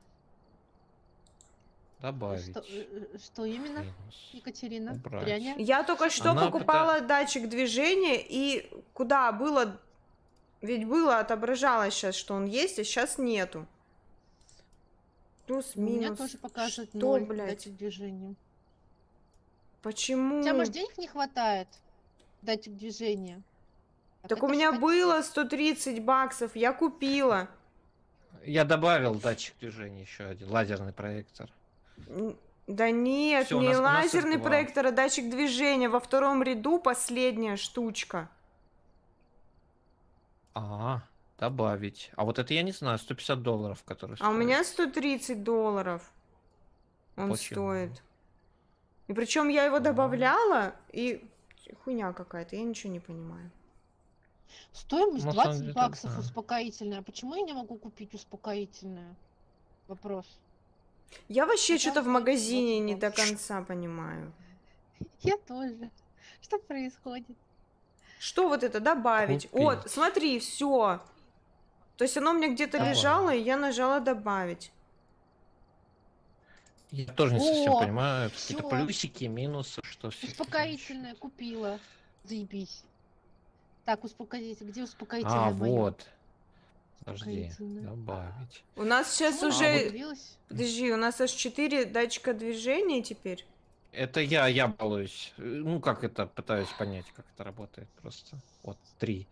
Добавить. Что, э, что именно, Минус. Екатерина? Убрать. Пряня? Я только что Она покупала датчик движения, и куда было... Ведь было, отображалось сейчас, что он есть, а сейчас нету. У меня Плюс-минус. тоже показывает Что, ноль блядь? датчик движения. Почему? У тебя, может, денег не хватает? Датчик движения. Так это у меня штатив. было сто тридцать баксов, я купила. Я добавил датчик движения еще один, лазерный проектор. Н- Да нет, Всё, у не нас- у нас лазерный их два. проектор, а датчик движения. Во втором ряду последняя штучка. А, добавить. А вот это я не знаю, сто пятьдесят долларов, который А у стоит. меня сто тридцать долларов. Он Почему? стоит. И причем я его А. добавляла, и хуйня какая-то, я ничего не понимаю. Стоимость На самом двадцать деле, баксов да. успокоительное. Почему я не могу купить успокоительное? Вопрос. Я вообще Ну, что-то в там магазине не до двадцать конца понимаю. Я тоже. Что происходит? Что вот это добавить? Вот, Купить. смотри, все. То есть оно у меня где-то Добавить. лежало, и я нажала добавить. Я тоже не совсем О, понимаю, какие-то всё. плюсики, минусы, что все. Успокоительное купила. Заебись. Так, успокоительное. Где успокоительное А, моё? вот. Подожди, Успокоительное. добавить. У нас сейчас Почему оно уже... появилось? Подожди, у нас аж четыре датчика движения теперь. Это я, я балуюсь. Э, Ну, как это, пытаюсь понять, как это работает просто. Вот, три.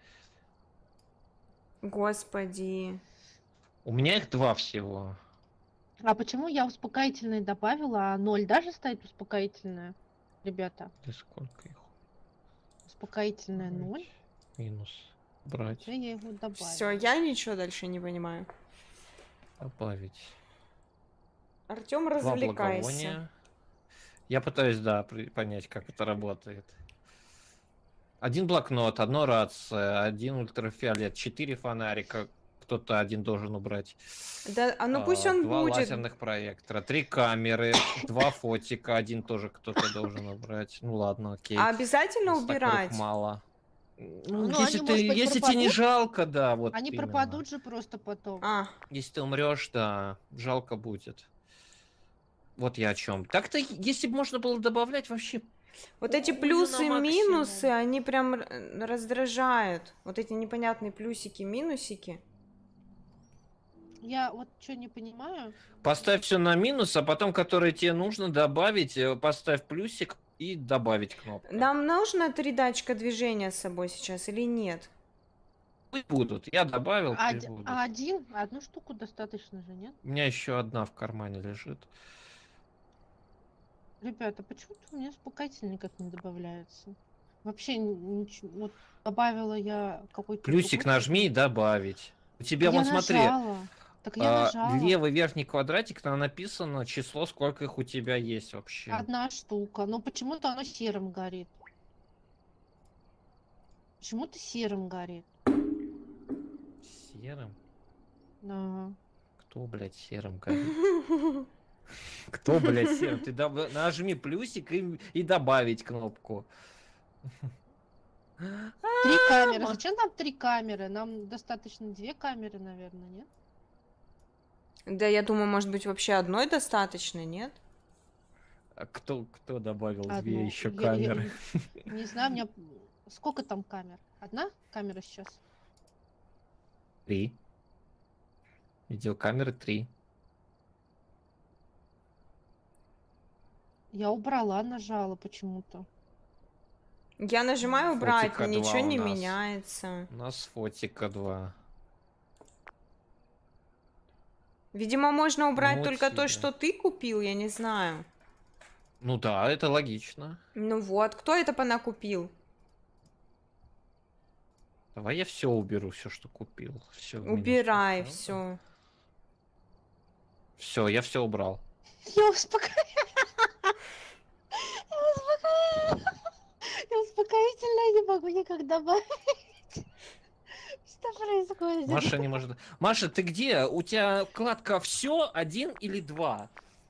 Господи. У меня их два всего. А почему я успокоительное добавила, а ноль даже стоит успокоительное? Ребята, И сколько их? успокоительное ноль. Минус. Брать. Я его добавила. Все, я ничего дальше не понимаю. Добавить. Артем, Два развлекайся. благовония. Я пытаюсь, да, при- понять, как это работает. Один блокнот, одно рация, один ультрафиолет, четыре фонарика. Кто-то один должен убрать. Да, а ну А, пусть он два будет. лазерных проектора, три камеры, два фотика, один тоже кто-то должен убрать. Ну ладно, окей. А обязательно Если так убирать? рук мало. Ну, Ну, если они, ты, может быть, если тебе не пропадут? жалко, да, вот Они именно. пропадут же просто потом. А, Если ты умрешь, да, жалко будет. Вот я о чем. Так-то, если бы можно было добавлять, вообще. вот эти Ой, плюсы, на минусы, максимум. они прям р- раздражают. Вот эти непонятные плюсики, минусики. Я вот что не понимаю. Поставь все на минус, а потом, которые тебе нужно добавить, э, поставь плюсик и добавить кнопку. Нам нужно три датчика движения с собой сейчас или нет? Пусть будут. Я добавил, А, пусть д- будут. а один, одну штуку достаточно же, нет? У меня еще одна в кармане лежит. Ребята, почему-то у меня успокоительный никак не добавляется. Вообще ничего. Вот добавила я какой-то. Плюсик другой нажми и какой-то. добавить. У тебя, Я вон смотри, нажала. Так я а, нажала. левый верхний квадратик, там написано число, сколько их у тебя есть вообще. Одна штука. Но почему-то оно серым горит. Почему-то серым горит. Серым? Да. Кто, блядь, серым горит? Кто, блядь, серым? Ты доб- нажми плюсик и, и добавить кнопку. Три камеры. Зачем нам три камеры? Нам достаточно две камеры, наверное, нет? Да, я думаю, может быть, вообще одной достаточно, нет? А кто, кто добавил Одну. две еще Я- я- камеры? Не знаю, у меня... Сколько там камер? Одна камера сейчас? Три. Видеокамеры три. Я убрала, нажала почему-то. Я нажимаю убрать, Фотика два ничего у не нас. меняется. У нас фотика два. Видимо, можно убрать Ну, только то, тебе. что ты купил, я не знаю. Ну да, это логично. Ну вот, кто это понакупил? Давай я все уберу, все, что купил. Все. Убирай все. Все, я все убрал. Я успокоилась. Я успокоилась. Я успокоительное не могу никак добавить. Что происходит? Маша не может... Маша, ты где? У тебя вкладка все один или два?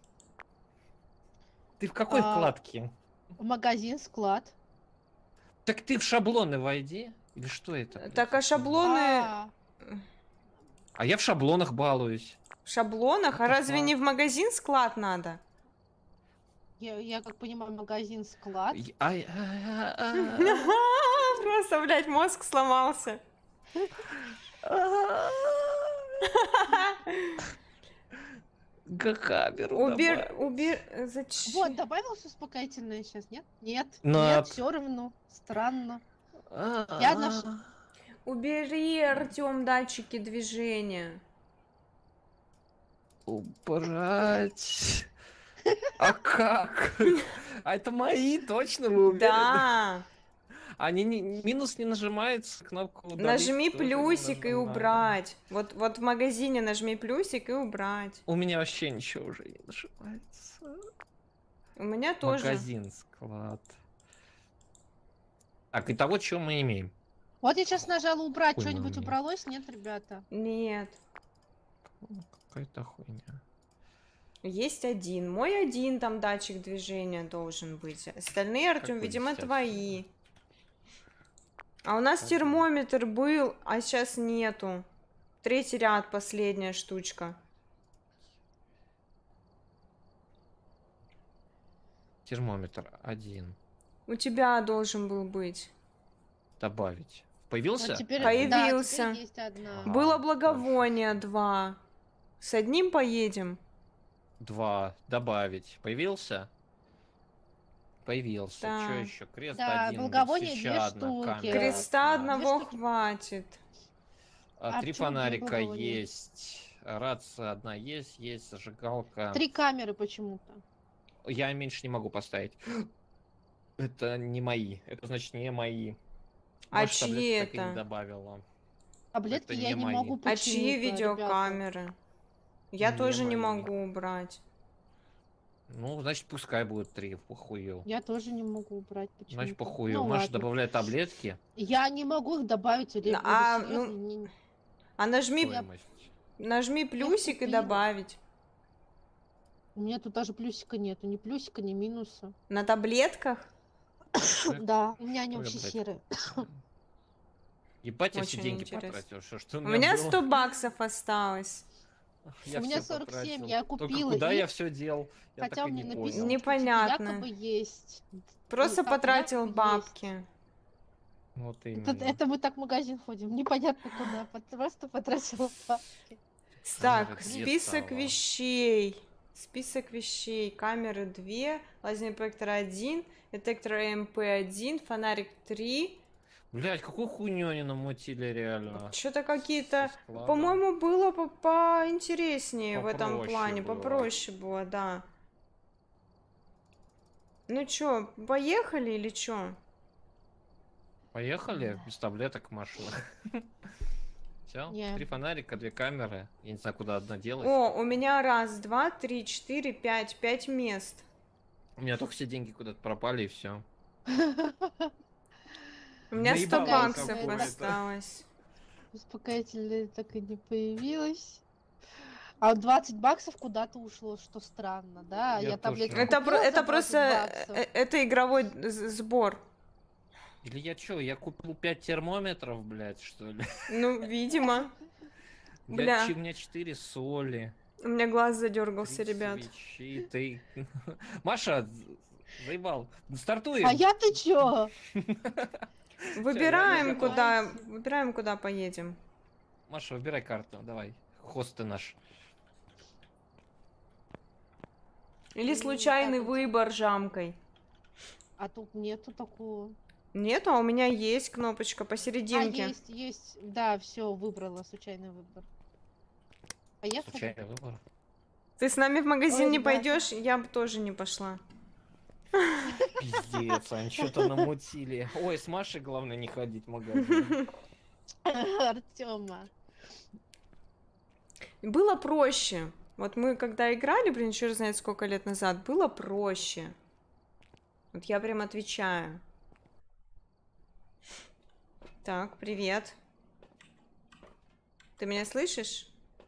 Ты в какой А, вкладке? Магазин, склад. Так ты в шаблоны войди. Или что это? блядь? Так, а шаблоны А, А я в шаблонах балуюсь. в шаблонах? А Это разве факт. не в магазин склад надо? я, я как понимаю, магазин, склад. Я- ай, ай, ай, ай. Просто, блядь, мозг сломался. Гахабер Убер, убер, зачем? Вот, добавилось успокоительное сейчас, нет? Нет, Нет. нет, все равно. Странно. Я наш- Убери, Артем, датчики движения. Убрать. А как? А это мои, точно вы уверены? Да. Они не, минус не нажимается, кнопку удалить Нажми тоже не плюсик и нажимаю. убрать. Вот, вот в магазине нажми плюсик и убрать. У меня вообще ничего уже не нажимается. У меня тоже. Магазин, склад. Так, итого, что мы имеем? Вот я сейчас нажала убрать, Хуй что-нибудь знает. убралось? Нет, ребята? Нет. Какая-то хуйня. Есть один. Мой один там датчик движения должен быть. Остальные, Артем, Какой видимо, десятый? твои. А у нас Какой? термометр был, а сейчас нету. Третий ряд, последняя штучка. Термометр один. У тебя должен был быть. Добавить. Появился? Вот теперь, Появился. Да, теперь есть одна. Ага. Было А, благовоние два. С одним поедем. Два. Добавить. Появился? Появился. Да. Что еще? Крест Да, один. благовоние свеча две одна, штуки. камера Креста одна. одного штуки. хватит. А, А три почему без фонарика благовония? есть. Рация одна есть, есть зажигалка. Три камеры почему-то. Я меньше не могу поставить. Это не мои. Это значит не мои. А Маша таблетки чьи так и не это? добавила. Таблетки Это я не не мои. могу А чьи почему-то, видеокамеры? Я Не тоже не мои. могу убрать. Ну, значит, пускай будет три, похую. ребята. Я тоже не могу убрать почему-то. Значит, похую. Ну, Маша ладно. добавляет таблетки. Я не могу их добавить. Или А, буду ну, серьезно, не- А нажми, Стоимость. нажми плюсик и купила. добавить. У меня тут даже плюсика нету. Ни плюсика, ни минуса. На таблетках? Да, у меня они Ой, вообще блядь. серые. Ебать, я все Очень деньги интересно. потратил. Что, что у У меня меня было? сто баксов осталось. Я У меня всё сорок семь, потратил. я Только купила куда их, я все дел? Я Хотя так у и меня не написано, понял. Не- что типа Непонятно. якобы есть. Просто Ну, как потратил якобы бабки. Вот Это, именно. это мы так в магазин ходим. Непонятно куда. пот- Просто потратила бабки. Так, Камеры две список стало. вещей. Список вещей. Камеры две, лазерный проектор один, детектор эм пэ один, фонарик три. Блять, какую хуйню они намутили реально. Что-то какие-то... Со складом. По-моему, было по- поинтереснее в этом Попроще плане. было. Попроще было, да. Ну чё, поехали или чё? Поехали? Без таблеток, Маша. Все? Не. Три фонарика, две камеры. Я не знаю, куда одна делать. О, у меня раз, два, три, четыре, пять, пять мест. У меня только все деньги куда-то пропали и все. У меня сто Наебалово баксов какое-то. осталось. Успокоительное так и не появилось. А вот двадцать баксов куда-то ушло, что странно, да? Я Я, тоже. таблетки Это, про- купила за это двадцать просто... баксов. э, Это игровой з- сбор. Или я чё, я купил пять термометров, блядь, что ли? Ну, видимо. Я Бля. ч- У меня четыре соли. У меня глаз задергался, три ребят. свечи, ты... Маша, з- заебал. Стартуем. А я-то чё? Выбираем, я куда... Выбираем, куда поедем. Маша, выбирай карту, давай. Хост ты наш. Или Ну, случайный так вот. выбор жамкой. А тут нету такого. Нет, а у меня есть кнопочка А, посерединке. есть, есть. Да, все, выбрала случайный выбор. Поехали? Случайный выбор. Ты с нами в магазин Ой, не да. пойдешь? Я бы тоже не пошла. Пиздец, они что-то намутили. Ой, с Машей главное не ходить в магазин. Артема. Было проще. Вот мы когда играли, блин, черт знает сколько лет назад, было проще. Вот я прям отвечаю. Так, привет. Ты меня слышишь?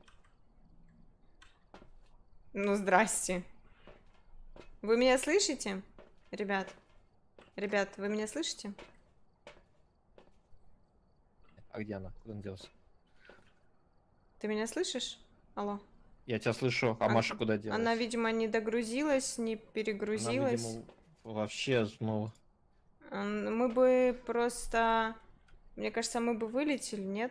Ну, здрасте. Вы меня слышите? Ребят. Ребят, вы меня слышите? А где она? Куда он делся? Ты меня слышишь? Алло. Я тебя слышу, а Она- Маша куда делась? Она, видимо, не догрузилась, не Она, перегрузилась. видимо, вообще снова. М, Мы бы просто... Мне кажется, мы бы вылетели, нет?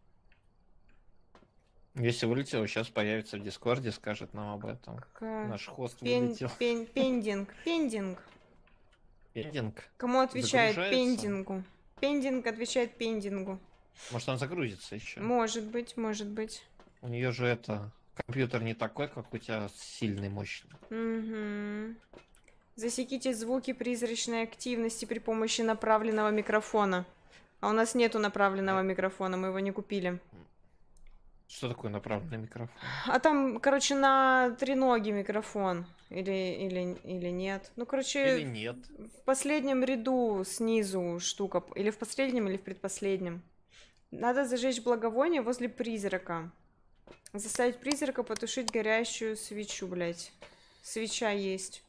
Если вылетел, сейчас появится в Дискорде, скажет нам об этом. К- Наш хост пен- вылетел. пен- Пендинг. Пендинг. Пендинг. Кому отвечает Загружается? пендингу? Пендинг отвечает пендингу. Может, он загрузится еще? Может быть, может быть. У нее же это компьютер не такой, как у тебя, сильный, мощный. Угу. Засеките звуки призрачной активности при помощи направленного микрофона. А у нас нету направленного микрофона, мы его не купили. Что такое направленный микрофон? А там, короче, на треноге микрофон. Или, или, или нет. Ну, короче, Или нет? в последнем ряду снизу штука. Или в последнем, или в предпоследнем. Надо зажечь благовоние возле призрака. Заставить призрака потушить горящую свечу, блядь. Свеча есть.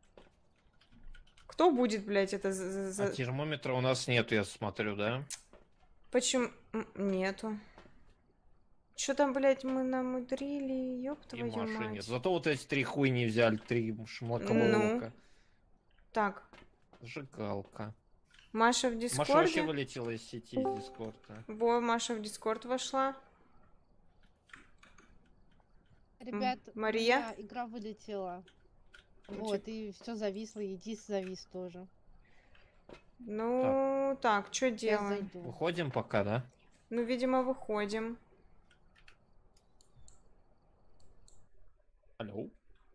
Кто будет, блядь, это за... за- А термометра у нас нет, я смотрю, да? Почему... М, Нету. Чё там, блядь, мы намудрили, ёб И твою Маши мать. нет. Зато вот эти три хуйни взяли, три шмотка Ну. Так, Зажигалка. Маша в Маша вообще Дискорде. вылетела из сети, из Дискорда. Во, Маша в Дискорд вошла. Ребят, у Мария? меня игра вылетела. Ну, Вот, и все зависло, и диск завис тоже. Ну, так, что Сейчас делаем? зайду. Выходим пока, да? Ну, видимо, выходим. Алло.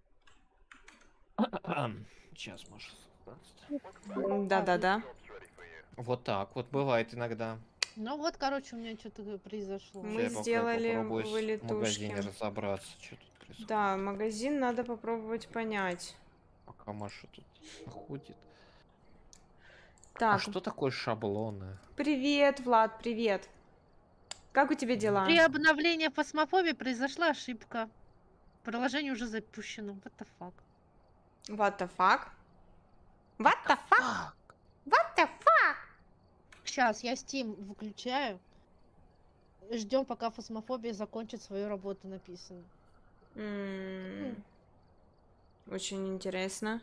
Сейчас, Маша. Да-да-да. Вот так вот бывает иногда. Ну вот, короче, у меня что-то произошло. Мы Ща я пока сделали попробую с- вылетушки. в магазине разобраться, что тут происходит. Да, магазин надо попробовать понять. Пока Маша тут ходит. А Так, что такое шаблоны? привет, Влад, привет. Как у тебя дела? При обновлении фосмофобии произошла ошибка. Приложение уже запущено. What the fuck? What the fuck? What the fuck? What the fuck? Сейчас я Steam выключаю. Ждем, пока фосмофобия закончит свою работу, написано. М, Очень интересно.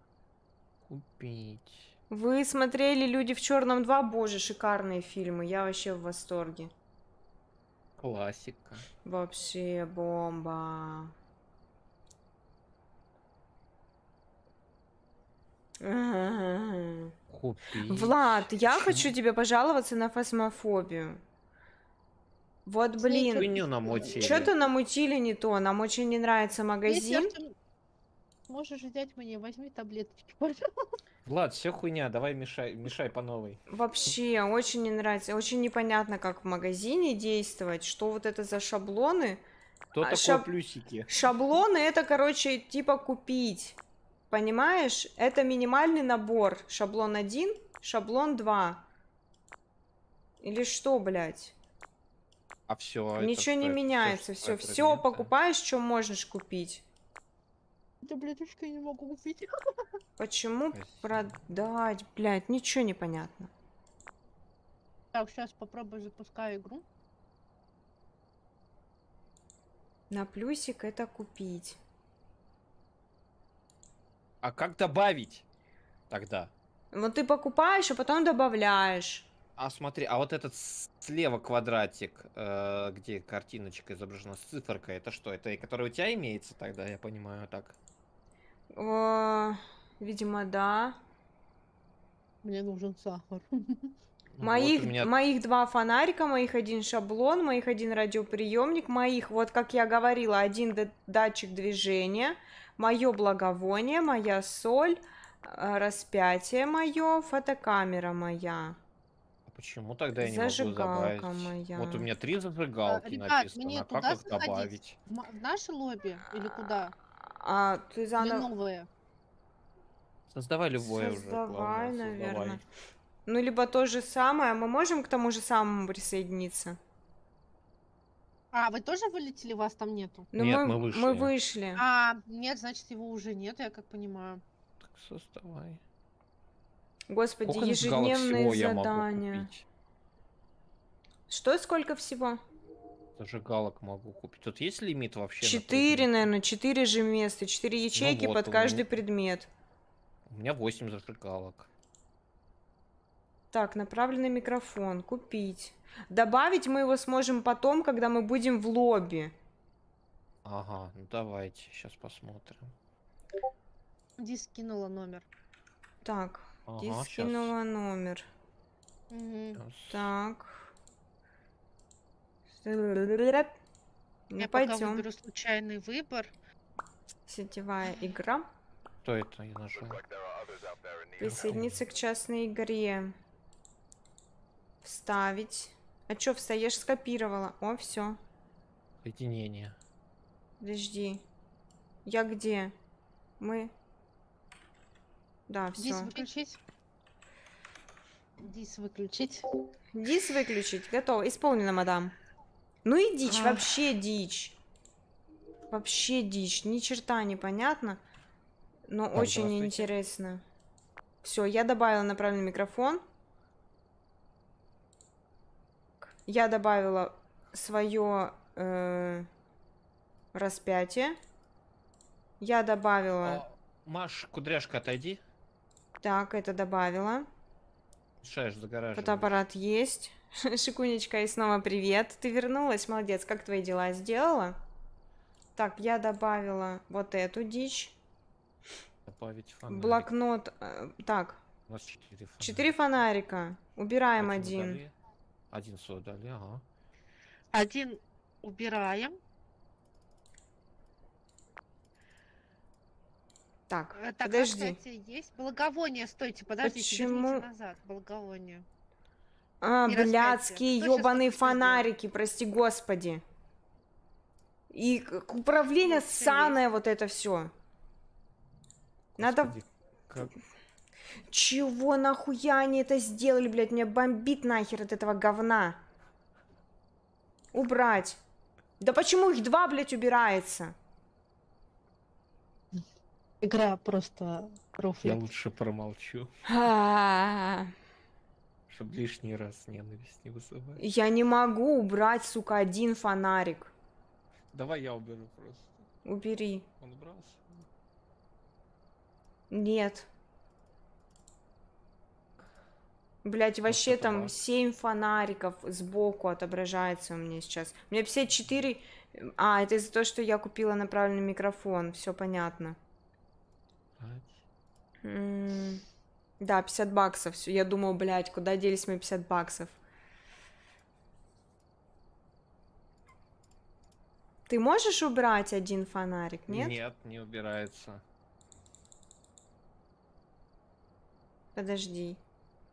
Купить. Вы смотрели «Люди в черном два»? Боже, шикарные фильмы. Я вообще в восторге. Классика. Вообще бомба. Ага. Купить. Влад, я Почему? хочу тебе пожаловаться на фосмофобию. Вот, блин, Хуйню намутили. что-то намутили не то. Нам очень не нравится магазин. Если ты можешь взять мне, возьми таблеточки, пожалуйста. Влад, все хуйня, давай мешай, мешай по новой. Вообще, очень не нравится. Очень непонятно, как в магазине действовать. Что вот это за шаблоны? Кто А, такой шаб- плюсики? Шаблоны это, короче, типа купить. Понимаешь? Это минимальный набор. Шаблон один, шаблон два. Или что, блядь? А все. Ничего не меняется. Все, все покупаешь, что можешь купить. Таблеточки я не могу купить. Почему Спасибо. продать? Блядь, ничего не понятно. Так, сейчас попробую запускаю игру. На плюсик это купить. А как добавить тогда? Вот ты покупаешь, а потом добавляешь. А смотри, а вот этот с- слева квадратик, э, где картиночка изображена с циферкой, это что? Это и который у тебя имеется тогда, я понимаю, так? О, видимо, да. Мне нужен сахар. Ну вот Моих, у меня- моих два фонарика, моих один шаблон, моих один радиоприемник, моих, вот как я говорила, один д- датчик движения, мое благовоние, моя соль, э, распятие мое, фотокамера моя. А почему тогда я не могу Зажигалка добавить? моя. Вот у меня три зажигалки А, ребят, написано, мне а как туда их заходить? добавить? В м- в наше лобби или куда? А ты Или заново... новое? Создавай любое уже. Создавай, главное, наверное. создавай. Ну, либо то же самое, мы можем к тому же самому присоединиться? А, вы тоже вылетели, вас там нету? Ну, Нет, мы, мы вышли. мы вышли. А, нет, значит его уже нет, я как понимаю. Так, составай. Господи, Сколько галок ежедневные всего я могу задания. купить? Что, сколько всего? Даже галок могу купить. Тут есть лимит вообще? на Четыре, предметы? наверное, четыре же места, четыре ячейки вот, под у каждый меня- предмет. У меня восемь зажигалок. Так, направленный микрофон, купить. Добавить мы его сможем потом, когда мы будем в лобби. Ага, ну давайте, сейчас посмотрим. Ди скинула номер. Так, Ага, Ди щас. скинула номер. Мгм. Щас. Так. Ну, Я пока пойдем. выберу случайный выбор. Сетевая игра. Что это я нажал? Присоединиться к частной игре. Вставить. А чё, встаешь, скопировала. О, все. Соединение. Подожди. Я где? Мы. Да, Дис все. выключить. Дис выключить. Дис выключить. Готово. Исполнено, мадам. Ну и дичь, А. вообще дичь. Вообще дичь. Ни черта не понятно. Но Так, очень здравствуйте. интересно. Все, я добавила направленный микрофон. Я добавила свое э, распятие. Я добавила. А, Маш, кудряшка, отойди. Так, это добавила. Мешаешь загораживать. Фотоаппарат есть. Шикунечка, и снова привет. Ты вернулась, молодец. Как твои дела сделала? Так, я добавила вот эту дичь. Добавить фонарик. Блокнот. э, Так, У нас четыре фонарика. четыре фонарика. Убираем Один один. удали. Один удали, ага. Один убираем. Так, Э, Так, подожди. а, кстати, есть благовоние. Стойте, подождите, Почему? верните назад. Благовоние. А, И распятие. блядские Кто щас ёбаные это всё сделал? фонарики, прости господи. И к- к- управление Вот всё ссаное вот это все. Надо... Господи, как- Чего нахуя они это сделали, блядь? Меня бомбит нахер от этого говна. Убрать. Да почему их два, блядь, убирается? Игра просто Я профит. лучше промолчу, А, чтобы лишний раз ненависть не вызывать. Я не могу убрать, сука, один фонарик. Давай я уберу просто. Убери. Он убрался. Нет. Блять, вообще это там баг. семь фонариков сбоку отображается у меня сейчас. У меня пятьдесят четыре... А, это из-за того, что я купила направленный микрофон. Все понятно. М, Да, пятьдесят баксов. Всё. Я думала, блядь, куда делись мои пятьдесят баксов? Ты можешь убрать один фонарик, нет? Нет, не убирается. Подожди.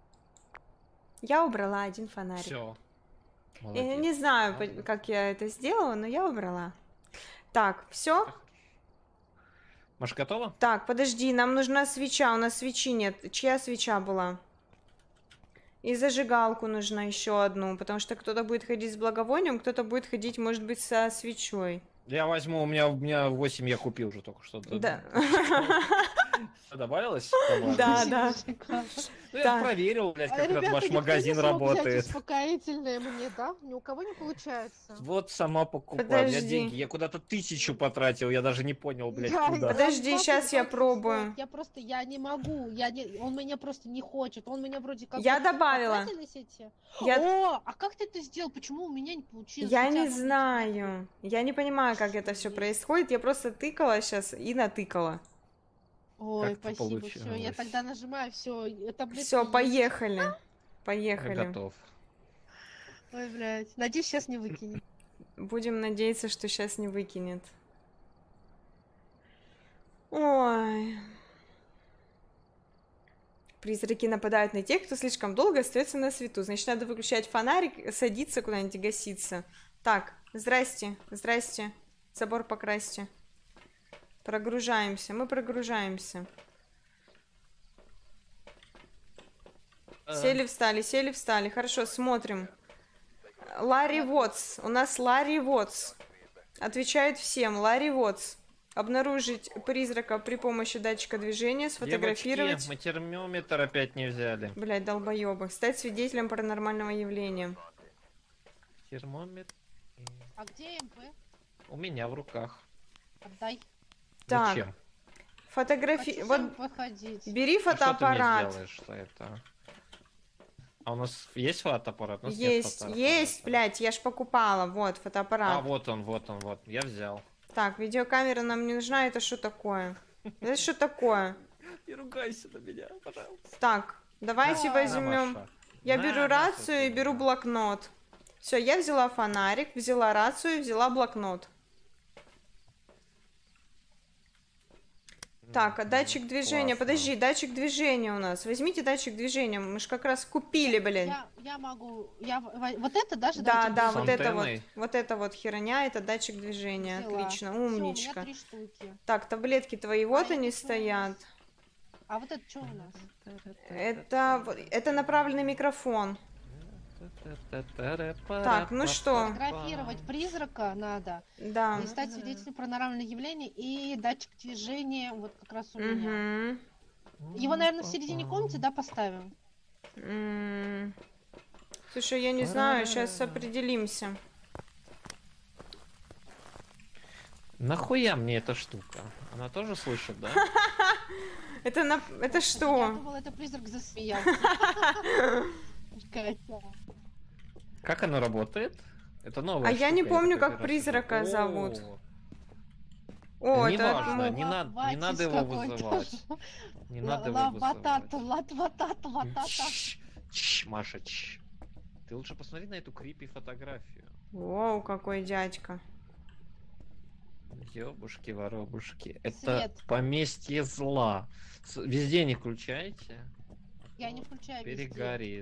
Я убрала один фонарик. Все. Я не знаю, по- как я это сделала, но я убрала. Так, все. Маш, готова? Так, подожди, нам нужна свеча. У нас свечи нет. Чья свеча была? И зажигалку нужно еще одну, потому что кто-то будет ходить с благовонием, кто-то будет ходить, может быть, со свечой. Я возьму, у меня, у меня восемь я купил уже только что. Да. Что, добавилось? Да, Добавилось. да. Ну, я Да. проверил, блядь, А, как этот ребята, ваш никто магазин не смог взять работает. успокоительное мне, да? Ни у кого не получается. Вот сама покупаю. У меня Подожди. деньги. Я куда-то тысячу потратил, я даже не понял, блядь, Я- куда. Подожди, я щас я двадцать пробую. слов, Я просто, я не могу, я не, он меня просто не хочет, он меня вроде как... Я бы добавила. показательной сети. Я, О, а как ты это сделал? Почему у меня не получилось? я Хотя не бы знаю. Я не понимаю, как это все происходит. Я просто тыкала сейчас и натыкала. Ой, Как-то спасибо, все, я получилось. тогда нажимаю, все, это, блядь, Все, есть. поехали. Я Поехали. готов. Ой, блядь, надеюсь, сейчас не выкинет. Будем надеяться, что сейчас не выкинет. Ой. Призраки нападают на тех, кто слишком долго остается на свету. Значит, надо выключать фонарик, садиться куда-нибудь и гаситься. Так, здрасте, здрасте. Забор покрасьте. Прогружаемся, мы прогружаемся. А, Сели, встали, сели, встали. Хорошо, смотрим. Ларри Вотс. У нас Ларри Вотс. Отвечает всем. Ларри Вотс. Обнаружить призрака при помощи датчика движения, сфотографировать. Девочки, мы термометр опять не взяли. Блять, долбоёбы. Стать свидетелем паранормального явления. Термометр. А где МП? У меня в руках. Отдай. Так. Зачем? Фотографи... Хочу Вот с МП ходить. бери А что ты мне фотоаппарат. сделаешь, что это? А у нас есть фотоаппарат? У нас нет Есть, фотоаппарата. есть, блядь, я ж покупала. Вот, А, фотоаппарат. вот он, вот он, вот. Я взял. Так, видеокамера нам не нужна. Это что такое? Это что такое? Не ругайся на меня, пожалуйста. Так, давайте Да. возьмем. На, Маша. Я На, беру Маша, рацию и ты беру меня. блокнот. Все, я взяла фонарик, взяла рацию, взяла блокнот. Так, а Мгм, датчик движения. классно. Подожди, датчик движения у нас. Возьмите датчик движения. Мы же как раз купили, блин. Я, я могу. Я, в- вот это даже Да, датчик да, С вот движения это вот. антенной? Вот это вот херня, это датчик движения. взяла. Отлично, Всё, у меня умничка. три штуки. Так, таблетки твои, вот А они это что у нас? стоят. А вот это что у нас? Это, вот- это направленный микрофон. Так, ну что? Фотографировать призрака надо. Да. И стать свидетелем паранормального явления и датчик движения вот как раз у меня. Мгм. Его, наверное, в середине комнаты, да, поставим? М. Слушай, я не знаю, сейчас определимся. Нахуя мне эта штука? Она тоже слышит, да? Это на... это Я что? думала, это призрак засмеялся. Катя. Как она работает? Это новая А я не штука, помню, такой как раз призрака вижу. зовут. О, О, не это... важно, ну, не надо- не Лаватис надо его какой-то. вызывать. Не надо его Лаватат, вызывать. латватат, латата. Чш, чш, Маша, чш. Ты лучше посмотри на эту крипи фотографию. Воу, какой дядька. Ёбушки, воробушки. Это Свет. поместье зла. С- Везде не включайте. Я не включаю везде. Перегорит.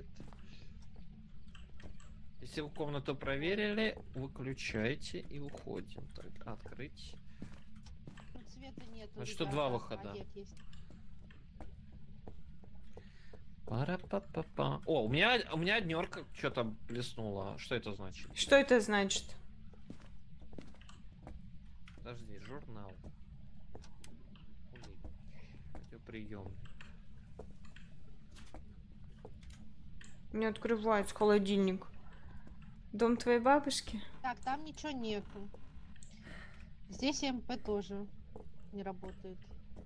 Если вы комнату проверили, выключайте и уходим. Так, открыть. Тут света нету. Значит, ребята. тут два выхода. А, нет, есть. Пара-па-па-па. О, у меня, у меня днерка что-то блеснула. Что это значит? Что это значит? Подожди, журнал. Прием. Не открывается холодильник. Дом твоей бабушки? Так, там ничего нету. Здесь МП тоже не работает.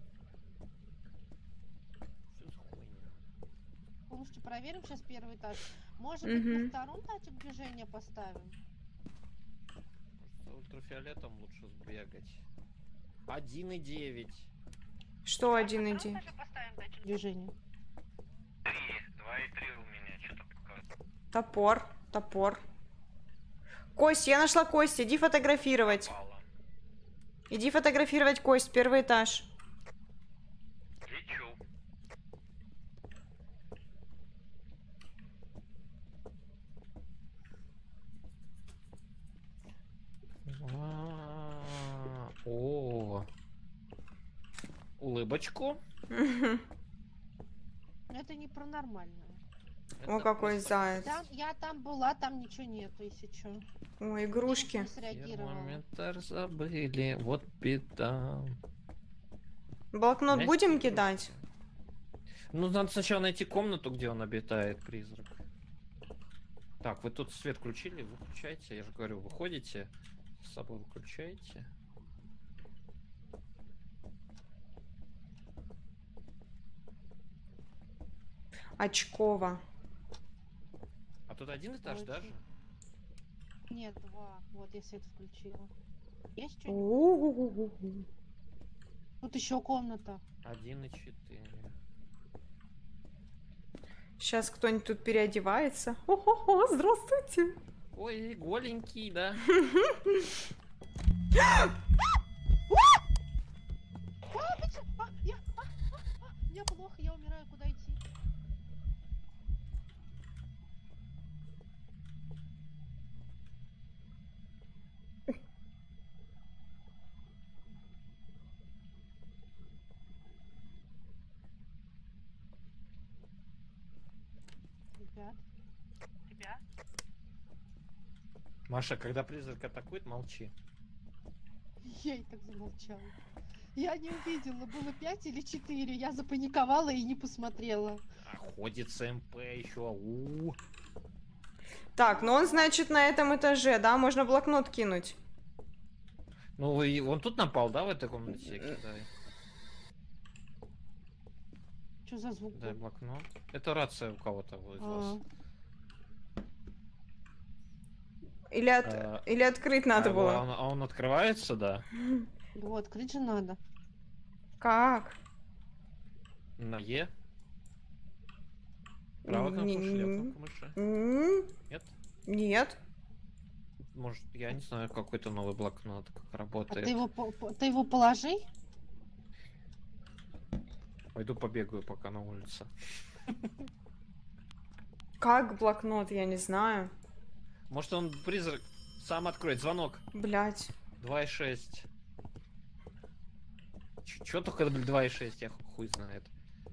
Что за хуйня? Слушайте, проверим сейчас первый этаж. Может быть, Мгм. на втором датчик движения поставим? С ультрафиолетом лучше сбегать. один и девять. Что один и один? Даже поставим датчик. Движение. Три. Два и три у меня. Что-то показывает. Топор, топор. Кость, я нашла кость, иди фотографировать. Пала. Иди фотографировать кость, первый этаж. Лечу. А, О, улыбочку. Это не про нормальное. О, Это какой просто заяц. Там, я там была, там ничего нету, если что. Ой, игрушки. Не среагировала. термометр забыли, вот беда. Блокнот Знаете, будем игрушки. кидать? Ну, надо сначала найти комнату, где он обитает, призрак. Так, вы тут свет включили? Выключайте. Я же говорю, выходите, с собой выключайте. Очкова. А тут один этаж Очень. даже? Нет, два. Вот я свет включила. Есть что? У-у-у-у. Тут еще комната. Один и четыре. Сейчас кто-нибудь тут переодевается. О-хо-хо, здравствуйте. Ой, голенький, да? А, быстро! А, я, а, а, а, мне плохо, я умираю, куда идти? Ребят, Тебя? Маша, когда призрак атакует, молчи. Я и так замолчала. Я не увидела, было пять или четыре. Я запаниковала и не посмотрела. А ходит СМП еще. У. Так, ну он, значит, на этом этаже, да? Можно блокнот кинуть. Ну, и он тут напал, да, в этой комнате? Кидай. Что за звук? Дай был? блокнот. Это рация у кого-то из вас. А, Или, от... А, Или открыть надо а, было? Он, а он открывается, да? его открыть же надо. Как? На Е. Правая кнопка Не- мыши, левая кнопка мыши. М, Нет? Нет. Может, я не знаю, какой-то новый блокнот, как А работает. ты его, по- по- ты его положи? Пойду побегаю пока на улице. Как блокнот, я не знаю. Может, он призрак сам откроет. Звонок. Блять. два и шесть. Ч- Чё только блин, два и шесть, я ху- хуй знает.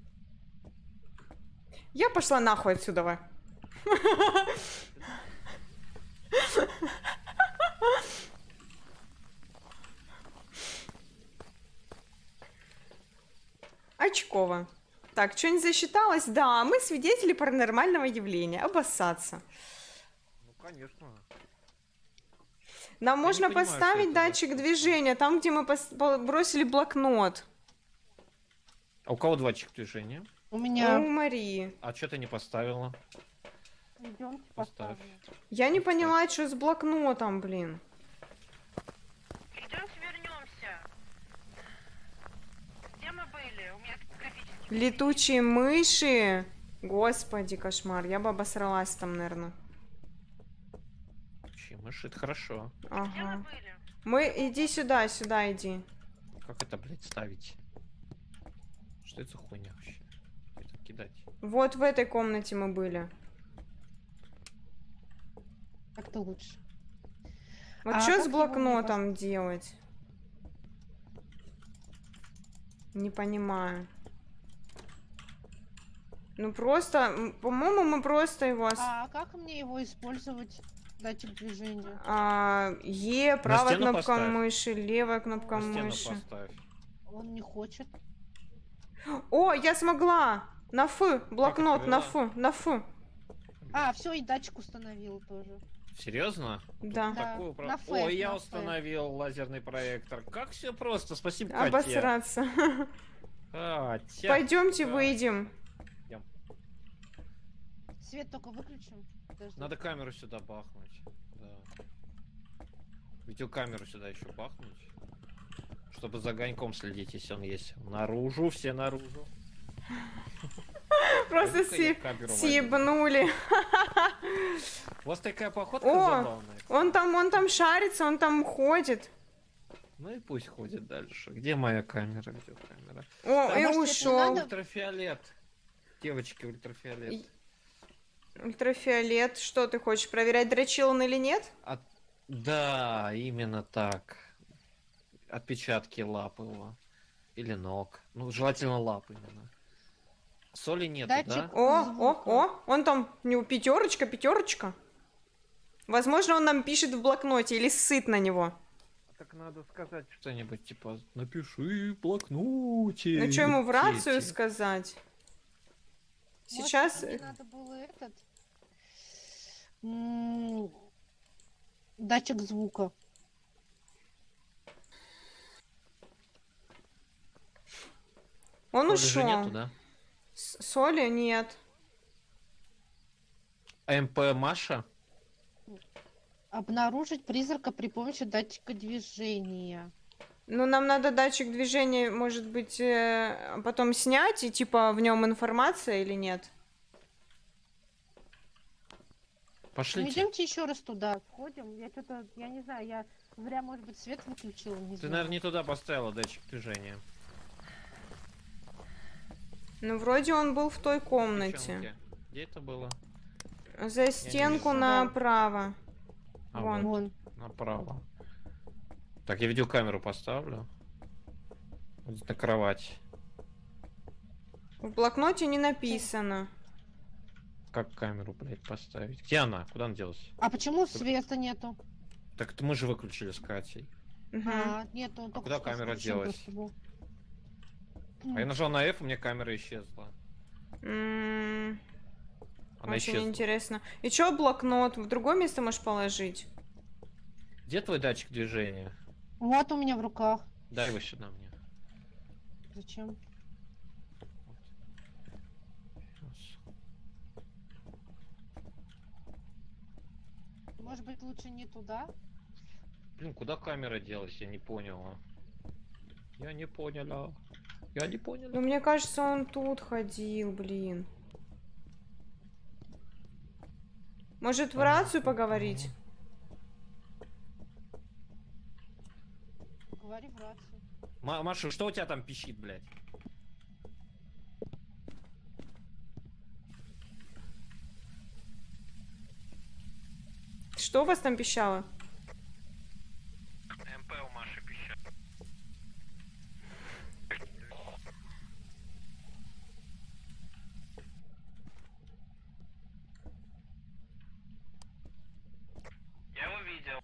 Я пошла нахуй отсюда. Ва. Очково. Так, что не засчиталось? Да, мы свидетели паранормального явления. Обоссаться. Ну, конечно. Нам не можно понимаю, что поставить это за датчик штука. движения, там, где мы пос- по- бросили блокнот. А у кого датчик движения? У У меня. Марии. А что ты не поставила? Идёмте Поставь. поставлю. Я не поняла, что с блокнотом, блин. Идемте вернемся. Где мы были? У меня графический. Летучие мыши. Господи, кошмар. Я бы обосралась там, наверное. Вообще, мышь, это хорошо. Где мы Ага. были? Мы... Иди сюда, сюда иди. Как это, блядь, ставить? Что это за хуйня вообще? Это кидать. Вот в этой комнате мы были. Так-то лучше. Вот А что как с его мне блокнотом делать? Не понимаю. Ну просто, м, по-моему, мы просто его... ос- А как мне его использовать? Датчик движения. А, Е, правая стену кнопка поставь. мыши, левая кнопка На стену мыши. поставь. Он не хочет. О, я смогла! На Ф, блокнот, на открыла? Ф, на Ф. А, все, и датчик установил тоже. Серьезно? Да. Да, Такую прав- на Ф, Ой, я на Ф. установил лазерный проектор. Как все просто, спасибо, Катя. Обосраться. Катя. Пойдемте Да. выйдем. Свет только выключим. Подожди. Надо камеру сюда бахнуть. Да. Видеокамеру сюда еще бахнуть. Чтобы за огоньком следить, если он есть. Наружу, все наружу. Просто Пойду-ка я си- камеру возьму. съебнули. У вас такая походка О, забавная. Он там, он там шарится, он там ходит. Ну и пусть ходит дальше. Где моя камера? Где камера? О, Так, и может, это ушел. надо? Ультрафиолет. Девочки, ультрафиолет. И- Ультрафиолет. Что ты хочешь проверять, дрочил он или нет? От- Да, именно так. Отпечатки лап его. Или ног. Ну, желательно лап именно. Соли нету, Датчик. да? О, Звука. о, о, он там, не пятерочка, пятерочка. Возможно, он нам пишет в блокноте или ссыт на него. Так надо сказать что-нибудь, типа, напиши в блокноте. Ну что ему в рацию Дети. сказать? Может, Сейчас... мне надо было этот... м, Датчик звука. Он Соли же ушел. нету, да? С- Соли нет. МП Маша? Обнаружить призрака при помощи датчика движения. Ну, нам надо датчик движения, может быть, э, потом снять, и типа в нем информация или нет? Ну, Пошлите. идемте еще раз туда. Входим. Я что-то, я не знаю, я зря, может быть, свет выключила. Не Ты, знаю. наверное, не туда поставила датчик движения. Ну, вроде он был в той комнате. Девчонки, где это было? За стенку вижу. направо. А, Вон. вот, Вон. направо. Так, я видеокамеру поставлю. Вот на кровать. В блокноте не написано. Как камеру, блядь, поставить? Где она? Куда она делась? А почему света нету? Так мы же выключили с Катей. Мгм. А, нету. он только куда что камера включен делась? просто был. А я нажал на F, у меня камера исчезла. М, Она Очень исчезла. интересно. И чё блокнот? В другое место можешь положить? Где твой датчик движения? Вот у меня в руках. Дай его сюда мне. Зачем? Щас. Может быть, лучше не туда? Блин, куда камера делась? Я не понял. Я не поняла. Я не поняла. Ну, мне кажется, он тут ходил, блин. Может, в рацию поговорить? Говори в рацию. Ма- Маша, что у тебя там пищит, блядь? Что у вас там пищало? МП у Маши пищат. Я его видел.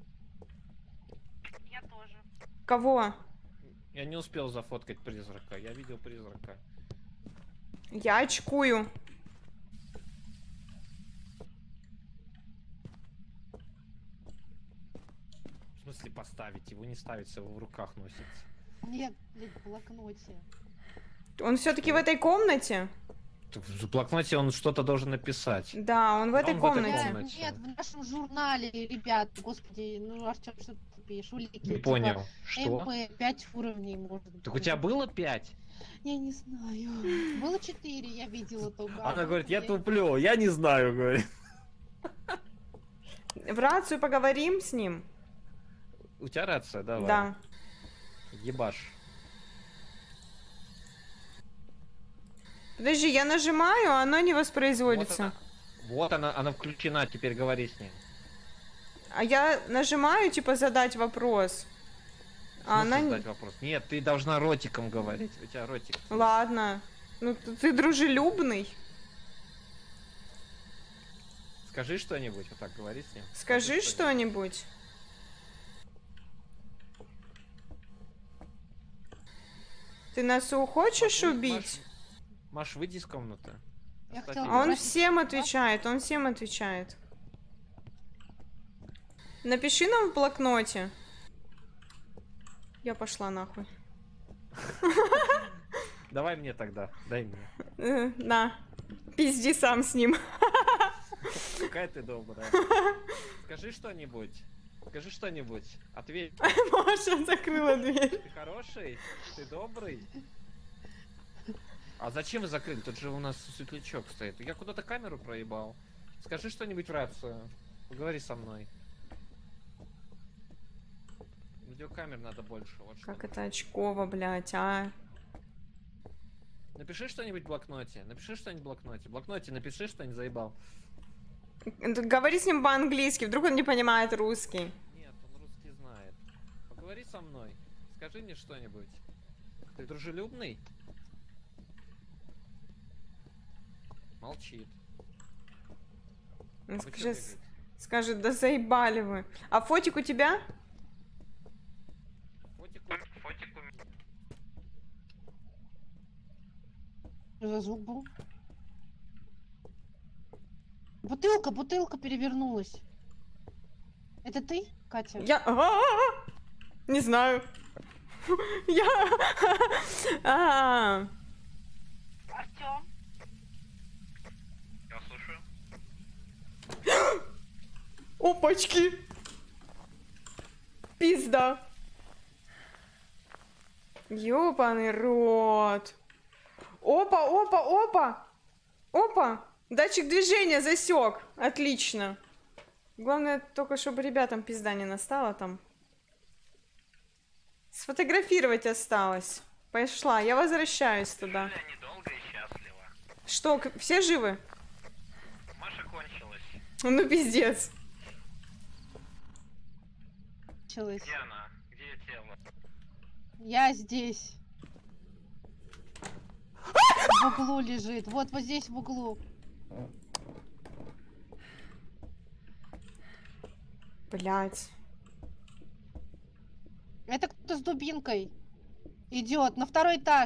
Я тоже. Кого? Я не успел зафоткать призрака. Я видел призрака. Я очкую. В смысле поставить? Его не ставится, его в руках носится. Нет, блядь, в блокноте. Он все-таки в этой комнате? В блокноте он что-то должен написать. Да, он в этой Он в этой комнате. Нет, комнате. нет, в нашем журнале, ребят, господи, ну Артем, что ты пишешь? Улики, Не типа, понял. Что? МП пять уровней, может быть. Так у тебя было пять? Я не знаю. Было четыре, я видела только. Она говорит, я тут. туплю, я не знаю, говорит. В рацию поговорим с ним? У тебя рация, давай. Да. Ебаш. Подожди, я нажимаю, а оно не Вот воспроизводится. она, вот она, она включена, теперь говори с ней. А я нажимаю, типа, задать вопрос. А В она... смысле не- задать вопрос? Нет, ты должна ротиком говорить. У тебя ротик. Ладно. Ну, т- ты дружелюбный. Скажи что-нибудь, вот так говори с ним. Скажи что-нибудь. что-нибудь. Ты нас хочешь Маш, вы- убить? Маш, Маш, выйди из комнаты. Я Оставь хотела её. А он спросить, всем да? отвечает, он всем отвечает. Напиши нам в блокноте. Я пошла нахуй. Давай мне тогда, дай мне. Э, На. Пизди сам с ним. Какая ты добрая. Скажи что-нибудь. Скажи что-нибудь. Ответь. Маша закрыла дверь. Ты хороший? Ты добрый? А зачем вы закрыли? Тут же у нас светлячок стоит. Я куда-то камеру проебал. Скажи что-нибудь в рацию. Поговори со мной. Видеокамер надо больше. Вот что. Как это очково, блядь, а? Напиши что-нибудь в блокноте. Напиши что-нибудь в блокноте. В блокноте напиши что-нибудь, заебал. Говори с ним по-английски, вдруг он не понимает русский. Нет, он русский знает. Поговори со мной. Скажи мне что-нибудь. Ты дружелюбный? Молчит. Он Вы чё скажет, бегаете? скажет, да заебали вы. А фотик у тебя? Фотик у- Фотик у меня. Что за звук был? Бутылка, бутылка перевернулась. Это ты, Катя? Я... А-а-а! Не знаю. Я... А, Артем, Я слушаю. Опачки. Пизда. Ёбаный рот. Опа, опа, опа. Опа. Датчик движения засек. Отлично. Главное только, чтобы ребятам пизда не настала там. Сфотографировать осталось. Пошла, я возвращаюсь туда. Жили они долго и счастливо. Что, к- все живы? Маша кончилась. Ну пиздец. Началось. Где она? Где тело? Я здесь. В углу лежит. Вот, вот здесь в углу. Блять. Это кто-то с дубинкой идет на второй этаж.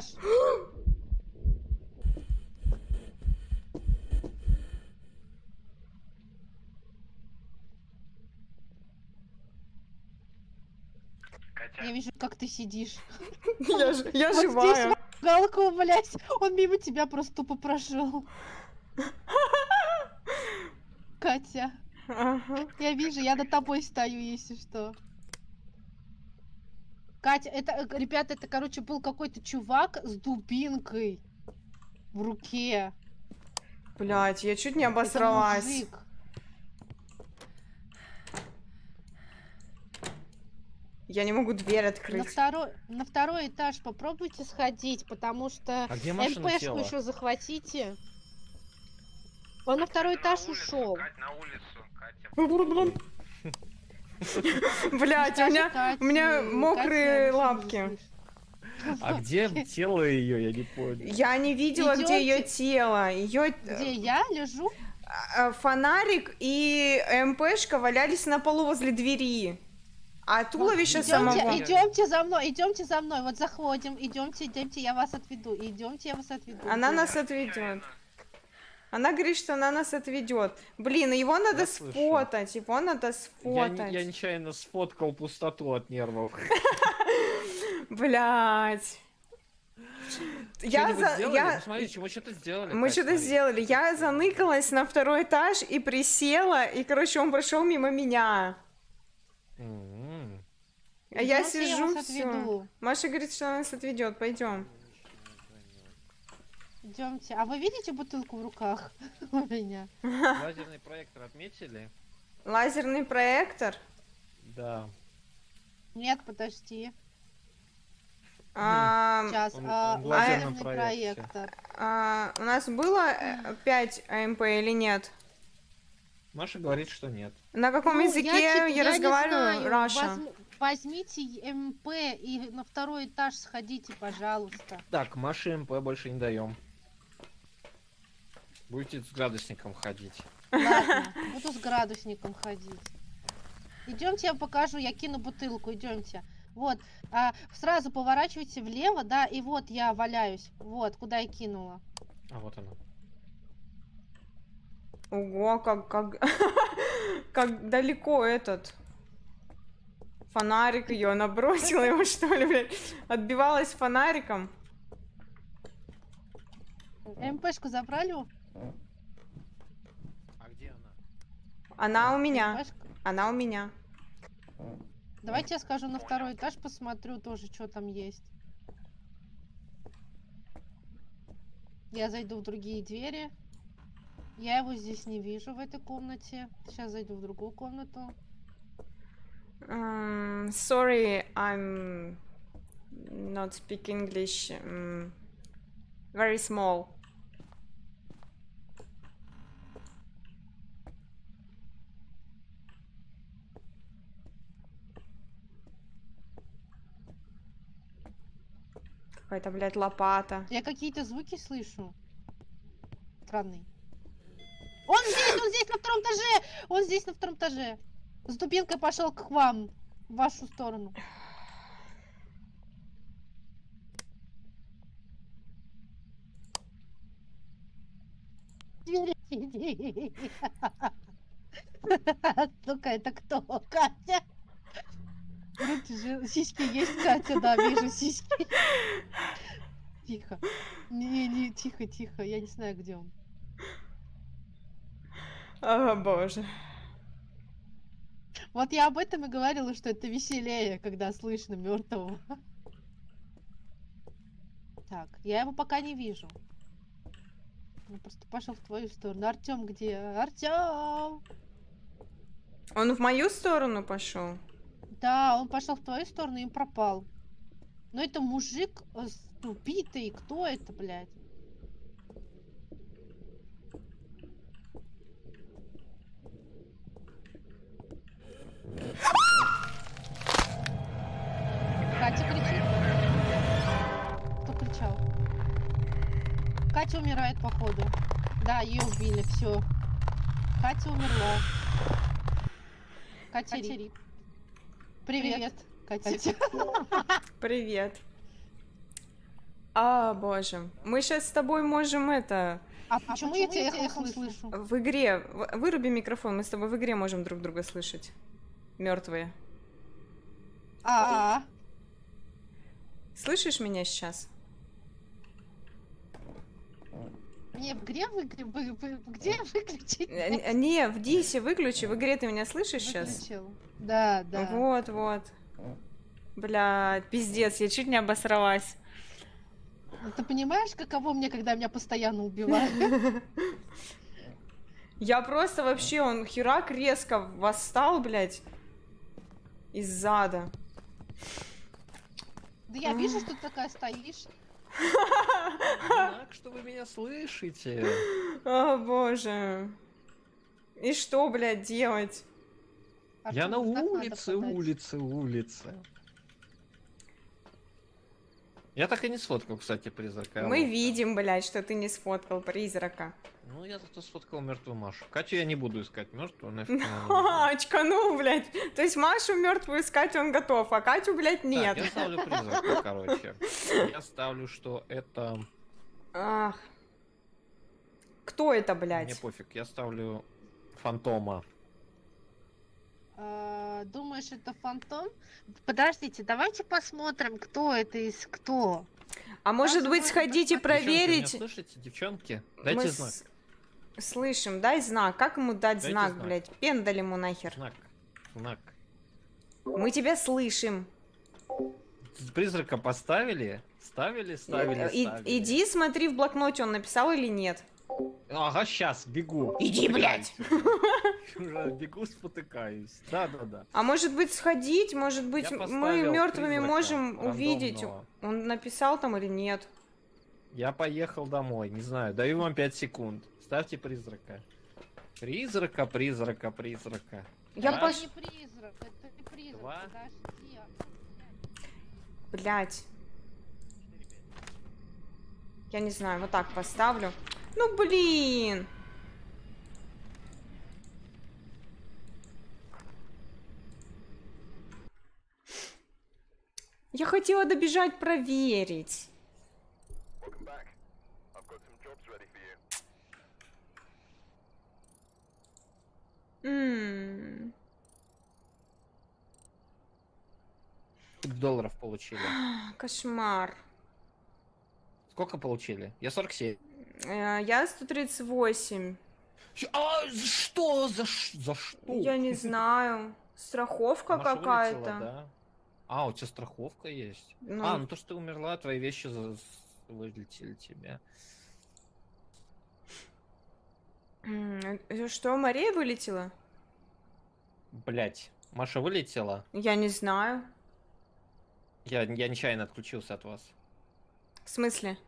Катя, Я вижу, как ты сидишь. Я, ж- я Вот живая. здесь в уголку, блядь. Он мимо тебя просто тупо прошел. Катя, Ага. я вижу, я над тобой стою, если что. Катя, это, э, ребята, это, короче, был какой-то чувак с дубинкой в руке. Блять, я чуть не Это обосралась. мужик. Я не могу дверь На открыть. второй, на второй этаж попробуйте сходить, потому что А где машина МПшку тела? еще захватите. Он на второй на этаж улицу, ушел. Кать, на улицу, Катя. Блять, у меня, у меня мокрые лапки. А где тело ее, я не понял. Я не видела, где ее Идёмте. тело. Ее Где я лежу? фонарик и МПшка валялись на полу возле двери. А туловище самого... Идемте, идемте за мной, идемте за мной. Вот заходим, идемте, идемте, я вас отведу. Идемте, я вас отведу. Она Идём. нас отведет. Она говорит, что она нас отведет. Блин, его надо Я слышу. сфотать, его надо Я, сфотать. не- я нечаянно сфоткал пустоту от нервов. Блять. Я Что-нибудь за... сделали? я... Ну, смотрите, мы что-то сделали. Мы Кать, что-то смотри. сделали. Я заныкалась на второй этаж и присела, и, короче, он прошел мимо меня. М-м. А я Идёмте, я сижу, вас все. отведу. Маша говорит, что она нас отведет. Пойдем. Идемте. А вы видите бутылку в руках у меня? Лазерный проектор отметили? Лазерный проектор. Да. Нет, подожди. А, Сейчас. он- а, он в лазерном лазерный проекте. проектор. а, у нас было пять АМП или нет? Маша говорит, что нет. На каком Ну, языке я я, чит- я не разговариваю? знаю. Раша. Возьм- Возьмите МП и на второй этаж сходите, пожалуйста. Так, Маше МП больше не даем. Будете с градусником ходить. Ладно, буду с градусником ходить. Идемте, я вам покажу, я кину бутылку, идемте. Вот, а, сразу поворачивайте влево, да, и вот я валяюсь. Вот, куда я кинула. А вот она. Ого, как, как, как далеко этот фонарик ее, она бросила его, что ли, блядь? Отбивалась фонариком. МПшку забрали? А где она? Она у меня, МПшка? она у меня. Давайте я скажу на второй этаж, посмотрю тоже, что там есть. Я зайду в другие двери. Я его здесь не вижу в этой комнате. Сейчас зайду в другую комнату. Um, sorry, I'm not speak English. Um, very small. Какая-то, блядь, лопата. Я какие-то звуки слышу. Странный. Он здесь, он здесь на втором этаже! Он здесь на втором этаже. С дубинкой пошел к вам, в вашу сторону. Двери иди. Сука, это кто? Катя? Руки же, сиськи есть, Катя, да, вижу сиськи. Тихо. Не, не, тихо, тихо, я не знаю, где он. О, боже. Вот я об этом и говорила, что это веселее, когда слышно мертвого. Так, я его пока не вижу. Он просто пошел в твою сторону. Артем где? Артем! Он в мою сторону пошел. Да, он пошел в твою сторону и пропал. Но это мужик э, с- убитый. Кто это, блядь? Катя кричит. Кто кричал? Катя умирает, походу. Да, ее убили, все. Катя умерла. Катери. Привет, Катя. Привет. А, боже. Мы сейчас с тобой можем это... А почему я тебя эхом слышу? В игре... в- Выруби микрофон, мы с тобой в игре можем друг друга слышать. Мертвые. А, Слышишь меня сейчас? не, в игре выгре- вы- вы- где выключить? Э, н- Не, в Дисе выключи, в игре ты меня слышишь сейчас? Выключил. Да, да. Вот, вот. Бля, пиздец, я чуть не обосралась. Ну, ты понимаешь, каково мне, когда меня постоянно убивают? Я просто вообще, он херак резко восстал, блядь, из зада. Да я вижу, что ты такая стоишь. Так что вы меня слышите. О, боже. И что, блядь, делать? Я Артём, на знак надо улице, подать. улице, улице. Я так и не сфоткал, кстати, призрака. Мы Вот. видим, блядь, что ты не сфоткал призрака. Ну, я зато сфоткал мертвую Машу. Катю я не буду искать мертвую, нафиг она мне нужна. Ха, очканул, блядь. То есть Машу мертвую искать он готов, а Катю, блядь, нет. Так, я ставлю призрака, короче. Я ставлю, что это... Ах. Кто это, Мне блядь? пофиг, я ставлю фантома. А, Думаешь, это фантом? Подождите, давайте посмотрим, кто это из кто. А может Даже быть, можно сходите посмотреть. проверить? Девчонки, меня слышите, девчонки? Мы Дайте с- знак. Слышим, дай знак. Как ему дать Дайте знак, знак. блядь? Пендаль ему нахер. Знак. Знак. Мы тебя слышим. Призрака поставили? Ставили, ставили, Э, И- ставили. Иди смотри в блокноте, он написал или нет. Ага, сейчас, бегу. Иди, блядь. Уже бегу, спотыкаюсь. Да-да-да. А может быть сходить, может быть Я мы поставил мертвыми призрака можем увидеть, рандомного. он написал там или нет. Я поехал домой, не знаю, даю вам пять секунд. Ставьте призрака. Призрака, призрака, призрака. Я это Раз. пош... не призрак, это не призрак, Два. подожди. Блять. Я не знаю, вот так поставлю. Ну блин. Я хотела добежать проверить. М. Долларов получили. Кошмар. Сколько получили? Я сорок семь. Э, Я сто тридцать восемь. А за что? За, ш- за что? Я не знаю. Страховка Маша вылетела, какая-то. да? А, у тебя страховка есть? Ну. А, ну то, что ты умерла, твои вещи за- с- вылетели тебе. М, э, Что, Мария вылетела? Блять, Маша вылетела? Я не знаю. Я, я нечаянно отключился от вас. В смысле?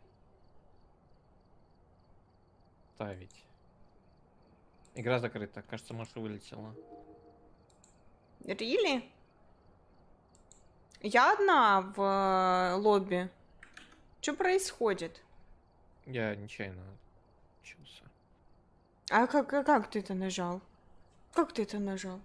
Ставить. Игра закрыта. Кажется, Маша вылетела. Рили? Я одна в э, лобби. Что происходит? Я нечаянно отключился. А как, а как ты это нажал? Как ты это нажал?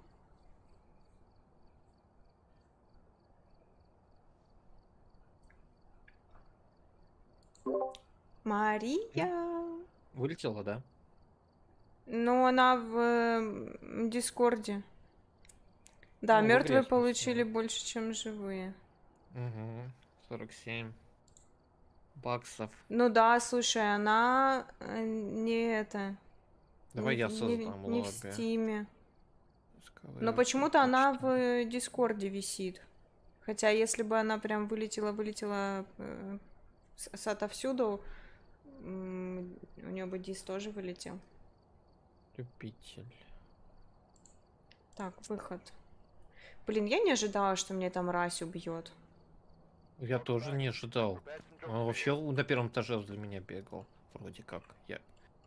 Мария. Вылетела, да? Ну, она в э, Дискорде. Да, Ну, в мертвые игре, в смысле. получили больше, чем живые. Угу. сорок семь баксов. Ну да, слушай, она э, не это. Давай не, я в- создам не, лобби. не в Стиме. Пусковые Но почему-то она почты. в Дискорде висит. Хотя если бы она прям вылетела, вылетела э, с, с отовсюду, м, у нее бы Дис тоже вылетел. Любитель. Так, выход. Блин, я не ожидала, что мне там мразь убьет. Я тоже не ожидал. Он вообще на первом этаже возле меня бегал. Вроде как. Я...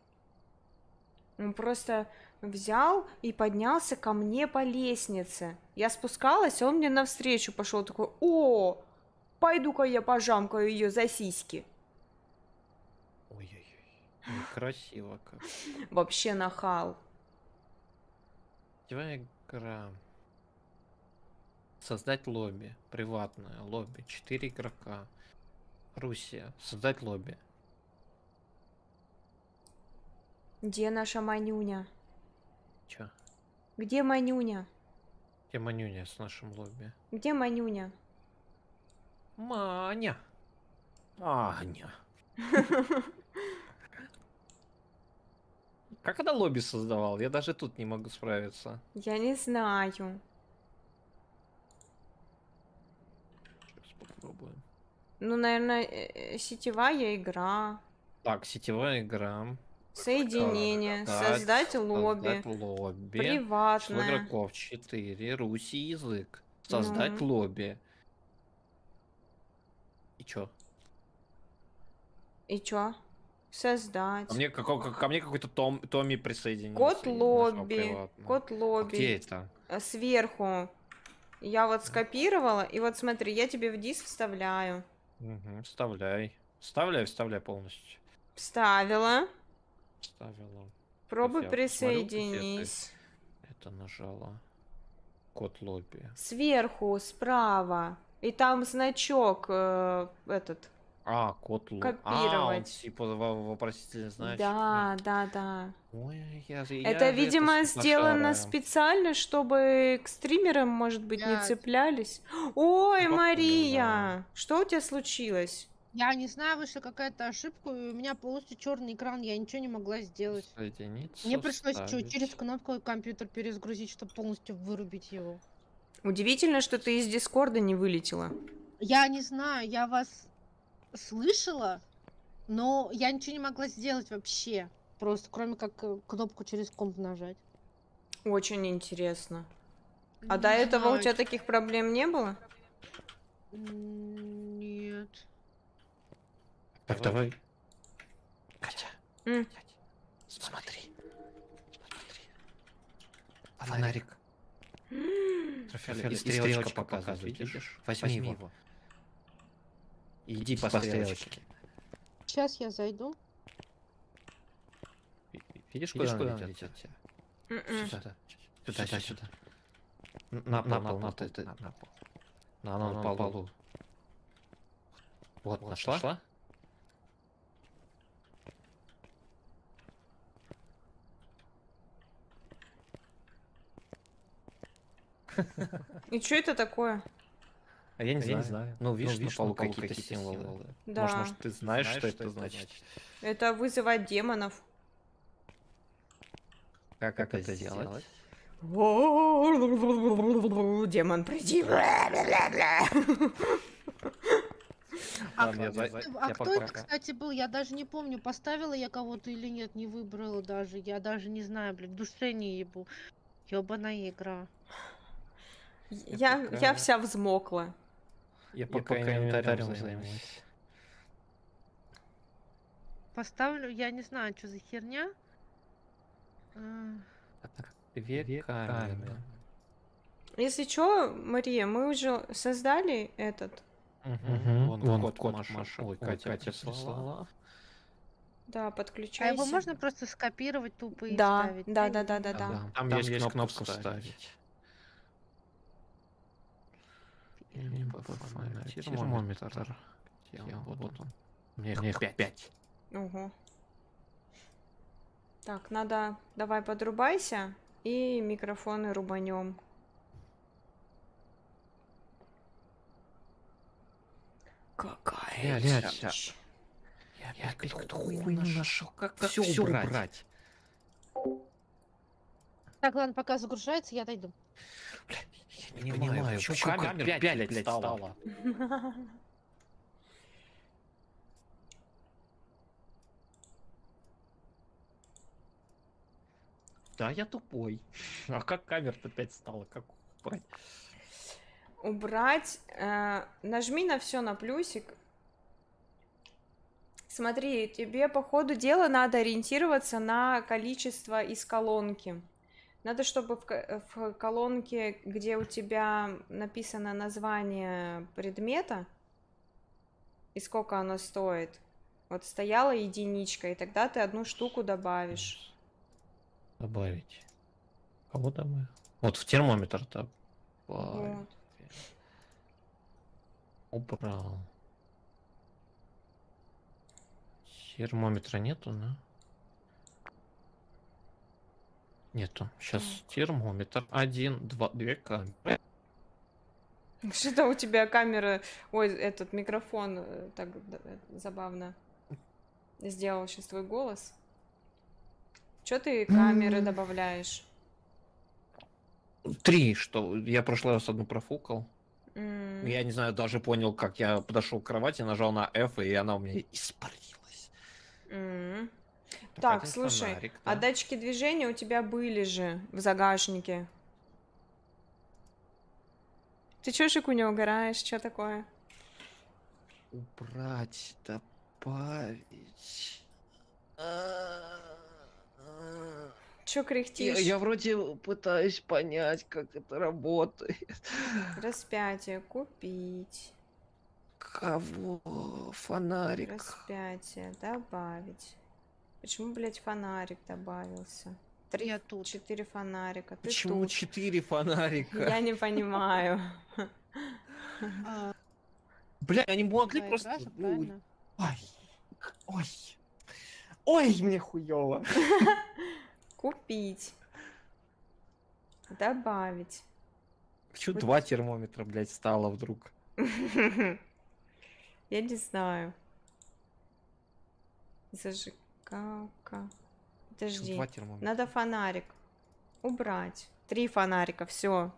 Он просто взял и поднялся ко мне по лестнице. Я спускалась, а он мне навстречу пошел такой: о, пойду-ка я пожамкаю ее за сиськи. Ой-ой-ой. Некрасиво как. Вообще нахал. Давай игра. Создать лобби. Приватное лобби. Четыре игрока. Руссия. Создать лобби. Где наша Манюня? Чё? Где Манюня? Где Манюня с нашим лобби? Где Манюня? Маня. Аня. Как она лобби создавал? Я даже тут не могу справиться. Я не знаю. Сейчас попробуем. Ну, наверное, сетевая игра. Так, сетевая игра. Соединение. Создать- Создать лобби. Создать лобби. Число Приватное. игроков четыре. Руси язык. Создать Ну. лобби. И чё? И чё? Создать. Ко мне, како- ко, ко мне какой-то том, Томми присоединился. Код я нажал лобби. приватно. Код А лобби. где это? э, Сверху. Я вот скопировала, и вот смотри, я тебе в диск вставляю. Угу, вставляй. Вставляй, вставляй полностью. Вставила. Вставила. Пробуй Я посмотрю, где ты. присоединись. Это нажала. Код лобби. Сверху, справа. И там значок э, этот. А, код лобби. А, он Копировать. типа во- вопросительный значок. Да, да, да. Ой, я, же- Это, я же видимо, с- сделано лошара. специально, чтобы к стримерам, может быть, не Блядь. цеплялись. Ой, Походу, Мария! Что у тебя случилось? Я не знаю, вышла какая-то ошибка, и у меня полностью черный экран, я ничего не могла сделать. Соединиться, Мне пришлось чё, вставить. через кнопку компьютер перезагрузить, чтобы полностью вырубить его. Удивительно, что ты из Дискорда не вылетела. Я не знаю, я вас слышала, но я ничего не могла сделать вообще. Просто кроме как э, кнопку через комп нажать. Очень интересно. А Не до этого у знаю. тебя таких проблем не было? М, Нет. Так, давай. Катя, М. Катя, смотри. Смотри. Фонарик. Трофеолет. И стрелочка показывает, видишь? Возьми его. Иди по стрелочке. Сейчас я зайду. Видишь, куда она ведёт тебя? М-м. Сюда, сюда, сюда, сюда. На, на пол, на пол, ты- на пол. На, на, на полу. Вот, нашла? И что это такое? А я не, знаю. Ну, видишь, на полу какие-то символы. Да. Может, может, ты знаешь, что это значит? Это вызывать демонов. Как, как это сделать? Демон, приди. А Ладно, я за- А я кто пока- это, кстати, был? Я даже не помню, поставила я кого-то или нет, не выбрала даже. Я даже не знаю, блин, в душе не ебу. Ёбаная игра. Я, пока- я вся взмокла. Я пока пока инвентарем займусь. Поставлю, я не знаю, что за херня. А, Две камеры. Если что, Мария, мы уже создали этот. Мгм. Вон код, код Маша. Ой, Катя прислала. Да, А подключайся. его можно просто скопировать тупо и Да, вставить? да, да, да, да, да. Там, там есть кнопка вставить. Термометр. Где он? Вот он. У меня их пять. Ого. Так, надо. Давай подрубайся и микрофоны рубанем. Какая Блядь, дичь. Я опять какую-то хуйню нашел. Как все убрать? Так, ладно, пока загружается, я дойду. Я не понимаю, почему камер пять, блядь, стало? Да, я тупой. А как камер-то пять стало? Как убрать? Убрать. э, нажми на все на плюсик. Смотри, тебе по ходу дела надо ориентироваться на количество из колонки. Надо, чтобы в, ко- в колонке, где у тебя написано название предмета и сколько оно стоит, вот стояла единичка, и тогда ты одну штуку добавишь. Добавить. Кого добавить? Вот в термометр-то. Вот. Убрал. Термометра нету, да? Нету. Сейчас термометр. Один, два, две камеры. Что-то у тебя камера, ой, этот микрофон э, так д- э, забавно сделал сейчас твой голос. Что ты камеры М. добавляешь? Три, что я в прошлый раз одну профукал. М, Я не знаю, даже понял, как я подошел к кровати, нажал на F, и она у меня испарилась. м. Так, Так, один слушай, фонарик, а да. датчики движения у тебя были же в загашнике. Ты чё, Шикуня, угораешь? Что такое? Убрать, добавить. Чё Я, кряхтишь? я вроде пытаюсь понять, как это работает. Распятие купить. Кого? Фонарик. Распятие добавить. Почему, блядь, фонарик добавился? Три, Я тут. четыре фонарика. Ты Почему тут. четыре фонарика? Я не понимаю. А, Бля, они могли твоя просто... краса, ну, правильно? Ой. Ой. Ой, мне хуёво. Купить. Добавить. Почему Вот. два термометра, блядь, стало вдруг? Я не знаю. Зажигалка. Почему Подожди. два термометра? Надо фонарик. Убрать. Три фонарика, все.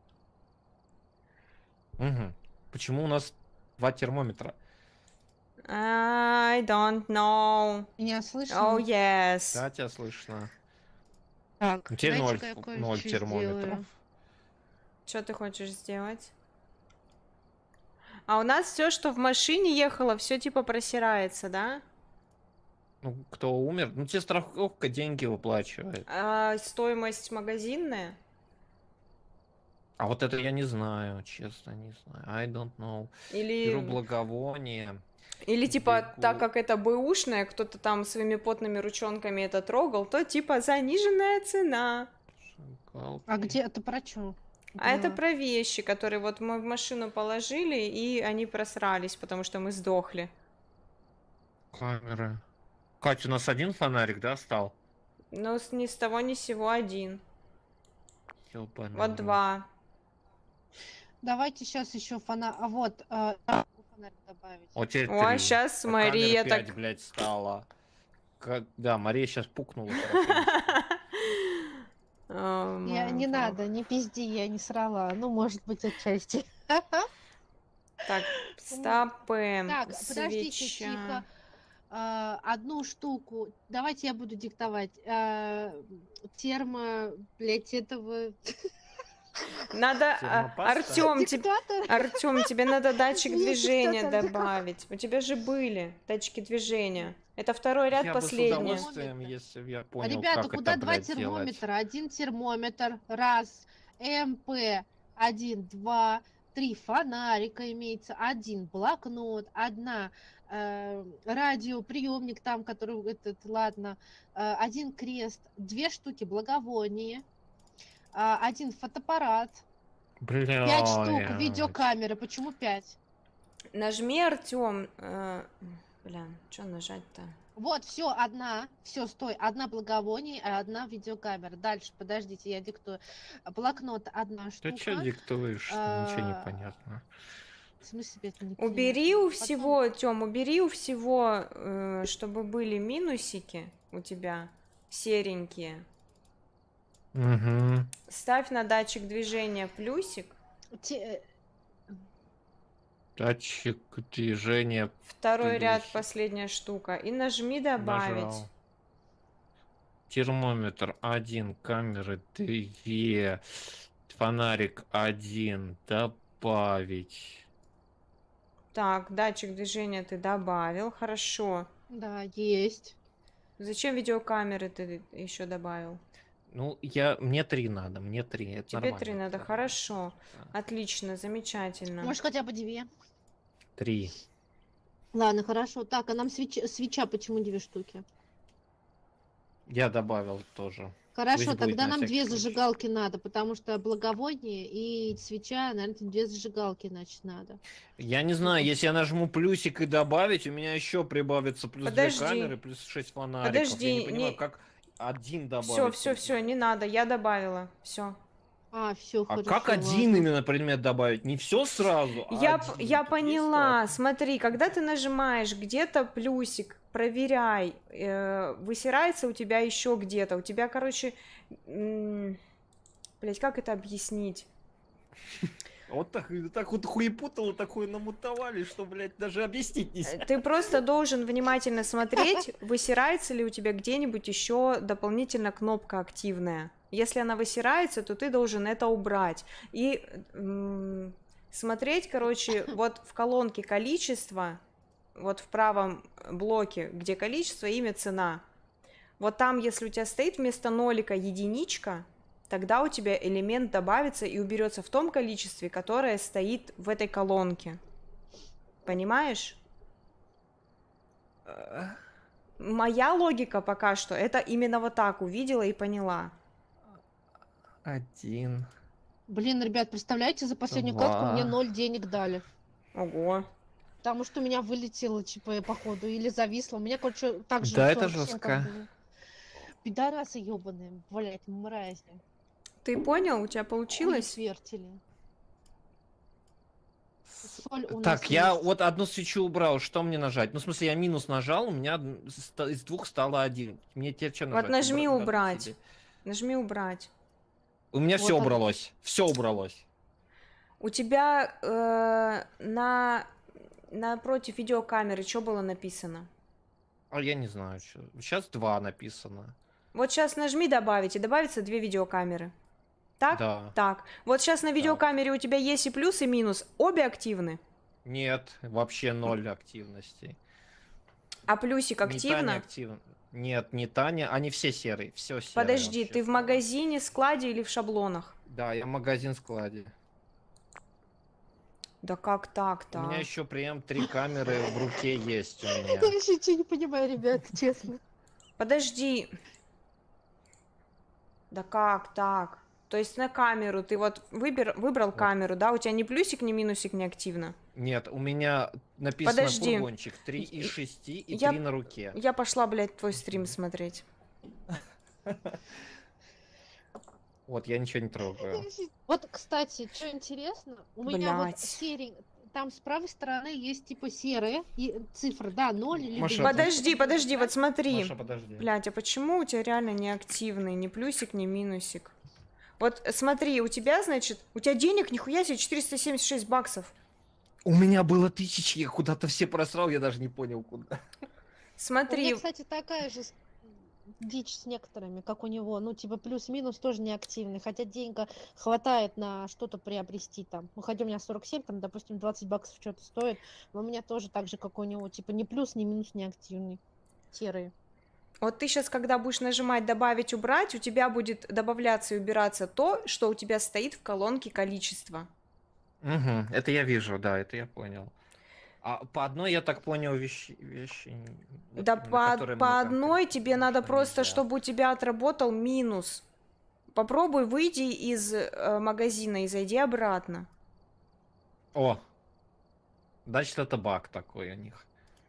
Мгм. Почему у нас два термометра? I don't know. Меня слышно? Oh, yes. Да, тебя слышно. Так, Ну, теперь ноль, дайте-ка я ноль кое-что термометров. сделаю. Что ты хочешь сделать? А у нас все, что в машине ехало, все типа просирается, да? Ну, кто умер? Ну, тебе страховка деньги выплачивает. А стоимость магазинная? А вот это я не знаю, честно, не знаю. I don't know. Беру Или, благовоние. или типа, бегу. так как это бэушная, кто-то там своими потными ручонками это трогал, то типа заниженная цена. Шагалки. А где это про чё? А это про вещи, которые вот мы в машину положили, и они просрались, потому что мы сдохли. Камеры. Катя, у нас один фонарик, да, стал? Но с- ни с того ни с сего один. Ёбаный Вот рот. два. Давайте сейчас еще фонарь. А вот, э, да, фонарь добавить. Вот теперь Ой, три. сейчас А Мария камер пять, так... блядь, стала. Как... Да, Мария сейчас пукнула. хорошенечко. О, Я, мой не бог. надо, не пизди, я не срала. Ну, может быть, отчасти. Так, стопы, Так, подождите, свеча. тихо. А, одну штуку. Давайте я буду диктовать. А, термо, блять, этого Надо, Термопаста? Артем, тебе, диктатор. Артем, тебе надо датчик Есть движения диктатор, добавить. У тебя же были датчики движения. Это второй ряд, Я бы с последний. удовольствием, если бы я понял, Ребята, как куда это, два блядь, делать. термометра? Один термометр, раз. МП, один, два, три. Фонарика имеется, один блокнот, одна э, радиоприемник там, который этот, ладно, э, один крест, две штуки благовония, э, один фотоаппарат, Бля. пять штук видеокамеры. Почему пять? Нажми, Артем. Бля, что нажать-то? Вот, все, одна, все, стой, одна благовоние, а одна видеокамера. Дальше, подождите, я диктую. Блокнот одна штука. Ты что диктуешь? А, Ничего не понятно. В смысле, это не Убери понятно? у Потом- всего, Тём, убери у всего, э, чтобы были минусики у тебя, серенькие. Угу. Ставь на датчик движения плюсик. Те- Датчик движения. Второй ряд, Плюсик. последняя штука. И нажми добавить. Нажал. Термометр один, камеры две, фонарик один, добавить. Так, датчик движения ты добавил, хорошо. Да, есть. Зачем видеокамеры ты еще добавил? Ну, я, мне три надо, мне три. Это Тебе нормально, три надо, это хорошо. Да. Отлично, замечательно. Может, хотя бы две. Три. Ладно, хорошо. Так, а нам свеча, свеча почему две штуки? Я добавил тоже. Хорошо, будет тогда на нам всякий две случай. зажигалки надо, потому что благовоние и свеча, наверное, две зажигалки, значит, надо. Я не знаю, если я нажму плюсик и добавить, у меня еще прибавится плюс две Подожди. камеры, плюс шесть фонариков. Подожди, Я не понимаю, не- как один добавить. Все, все, только. все, не надо, я добавила. Все. А, все, А хорошо. как один ладно. именно предмет добавить? Не все сразу, а Я, один. п- я Тут есть поняла. так? Смотри, когда ты нажимаешь где-то плюсик, проверяй, э, высирается у тебя еще где-то. У тебя, короче, м, блять, как это объяснить? Вот так, так вот хуепутало, такое намутовали, что, блядь, даже объяснить не Ты просто должен внимательно смотреть, высирается ли у тебя где-нибудь еще дополнительно кнопка активная. Если она высирается, то ты должен это убрать. И м, смотреть, короче, вот в колонке количество, вот в правом блоке, где количество, имя, цена. Вот там, если у тебя стоит вместо нолика единичка, тогда у тебя элемент добавится и уберется в том количестве, которое стоит в этой колонке. Понимаешь? Моя логика пока что это именно вот так увидела и поняла. Один. Блин, ребят, представляете, за последнюю Два. катку мне ноль денег дали. Ого. Потому что у меня вылетело, типа, походу, или зависло. У меня, короче, так же Да, это сорок семь жестко. как было. Пидорасы ебаные, блять, мрази. Ты понял? У тебя Хули получилось? свертили. Соль у нас Так, я есть. вот одну свечу убрал, что мне нажать? Ну, в смысле, я минус нажал, у меня ста- из двух стало один. Мне теперь что нажать? Вот нажми Убра- убрать. себе. Нажми убрать. У меня Вот все оно. убралось. Все убралось. У тебя э, на напротив видеокамеры что было написано? А я не знаю, что. Сейчас два написано. Вот сейчас нажми добавить, и добавится две видеокамеры. Так? Да. Так. Вот сейчас на видеокамере у тебя есть и плюс, и минус. Обе активны. Нет, вообще ноль активности. А плюсик Не Таня активно? активна. Нет, не Таня, они все серые, все серые. Подожди, вообще ты в стало. магазине, складе или в шаблонах? Да, я магазин складе. Да как так-то? У меня еще прям три камеры в руке есть у меня. Я вообще ничего не понимаю, ребят, честно. Подожди. Да как так? То есть на камеру ты вот выбер, выбрал Вот. камеру, да? У тебя ни плюсик, ни минусик не активно. Нет, у меня написано Подожди. фургончик три из шести и Я- три на руке. Я пошла, блядь, твой стрим смотреть. Вот, я ничего не трогаю. Вот, кстати, что интересно, у меня вот Блядь. серень, там с правой стороны есть типа серые и цифры, да, ноль или Маша, единица. Подожди, подожди, вот смотри. Маша, подожди. Блядь, а почему у тебя реально не активный? Ни плюсик, ни минусик. Вот смотри, у тебя, значит, у тебя денег нихуя себе четыреста семьдесят шесть баксов. У меня было тысячи, я куда-то все просрал, я даже не понял куда. У Смотри, меня, кстати, такая же с- дичь с некоторыми, как у него, ну, типа, плюс-минус тоже неактивный, хотя деньга хватает на что-то приобрести там. Ну, хотя у меня сорок семь, там, допустим, двадцать баксов что-то стоит, но у меня тоже так же, как у него, типа, ни плюс, ни минус неактивный. Серые. вот ты сейчас, когда будешь нажимать «добавить», «убрать», у тебя будет добавляться и убираться то, что у тебя стоит в колонке количество. Угу, это я вижу, да, это я понял. А по одной, я так понял, вещи... вещи вот Да именно, по, которые по мне одной конкретно тебе надо что просто, нельзя. чтобы у тебя отработал минус. Попробуй выйди из э, магазина и зайди обратно. О! Значит, это баг такой у них.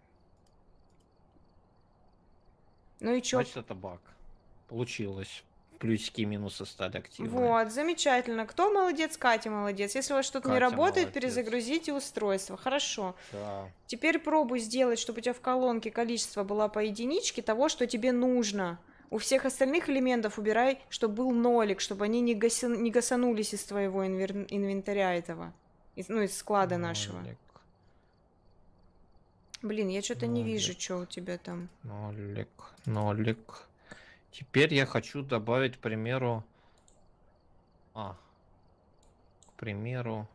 Ну и чё? Значит, это баг. Получилось. Плюсики и минусы стали активны. Вот, замечательно. Кто молодец? Катя молодец. Если у вас что-то не Катя работает, молодец. перезагрузите устройство. Хорошо. Да. Теперь пробуй сделать, чтобы у тебя в колонке количество было по единичке того, что тебе нужно. У всех остальных элементов убирай, чтобы был нолик, чтобы они не, гаси... не гасанулись из твоего инвер... инвентаря этого. Из... Ну, из склада нашего. Нолик, Блин, я что-то не Нолик. вижу, что у тебя там. нолик, нолик. Теперь я хочу добавить, к примеру... А. К примеру...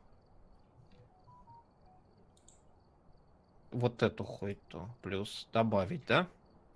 Вот эту хуйту. Плюс добавить, да?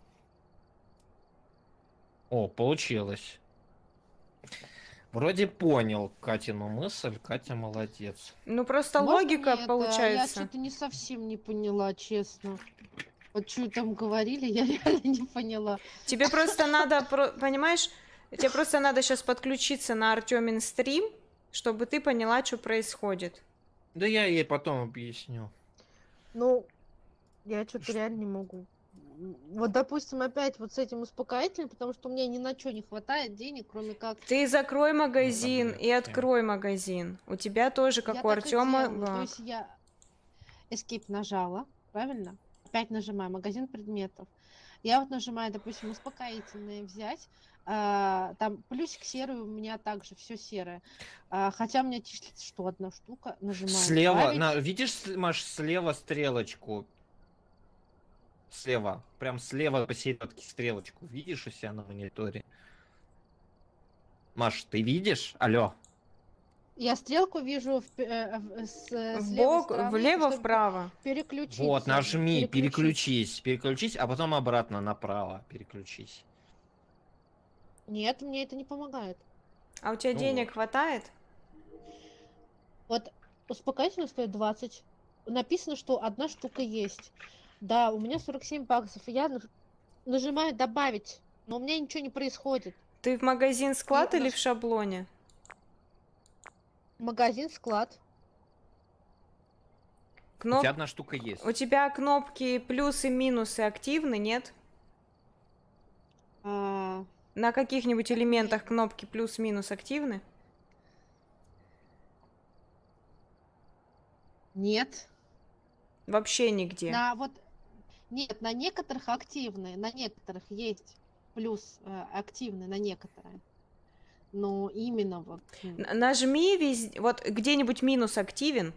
О, получилось. Вроде понял Катину мысль. Катя молодец. Ну, просто Можно логика мне это? Я получается. что-то не совсем не поняла, честно. Вот что там говорили, я реально не поняла. Тебе просто надо, про- понимаешь, Тебе просто надо сейчас подключиться на Артемин стрим, чтобы ты поняла, что происходит. Да я ей потом объясню. Ну, я что-то реально не могу. М, Вот, допустим, опять вот с этим успокоительным, потому что у меня ни на что не хватает денег, кроме как... Ты закрой магазин таблетки. и открой магазин. У тебя тоже, как Я у так и Артема. делаю. То есть я Escape нажала, правильно? Опять нажимаю магазин предметов. Я вот нажимаю, допустим, успокоительные взять. а, там плюсик серый у меня также, все серое. А, хотя у меня числится, что одна штука. Нажимаю Слева, добавить. на, видишь, с- Маш, слева стрелочку. Слева, прям слева посередке стрелочку. Видишь у себя на мониторе? Маш, ты видишь? Алло. Я стрелку вижу в, пе- э, в- с, э, В с левой бок, стороны, влево, чтобы вправо. переключиться. Вот, нажми, переключить. переключись, переключись, а потом обратно направо переключись. Нет, мне это не помогает. А у тебя Ну денег вот. хватает? Вот успокоительно стоит двадцать. Написано, что одна штука есть. Да, у меня сорок семь баксов. Я наж- нажимаю добавить, но у меня ничего не происходит. Ты в магазин склад И или наш- в шаблоне? Магазин, склад. У Кноп... тебя одна штука есть. У тебя кнопки плюс и минусы активны, нет? А, На каких-нибудь элементах кнопки плюс-минус активны? нет. Вообще нигде. На вот нет, на некоторых активные, на некоторых есть плюс э, активные, на некоторые. Но именно вот. м, Н- Нажми везде, вот где-нибудь минус активен.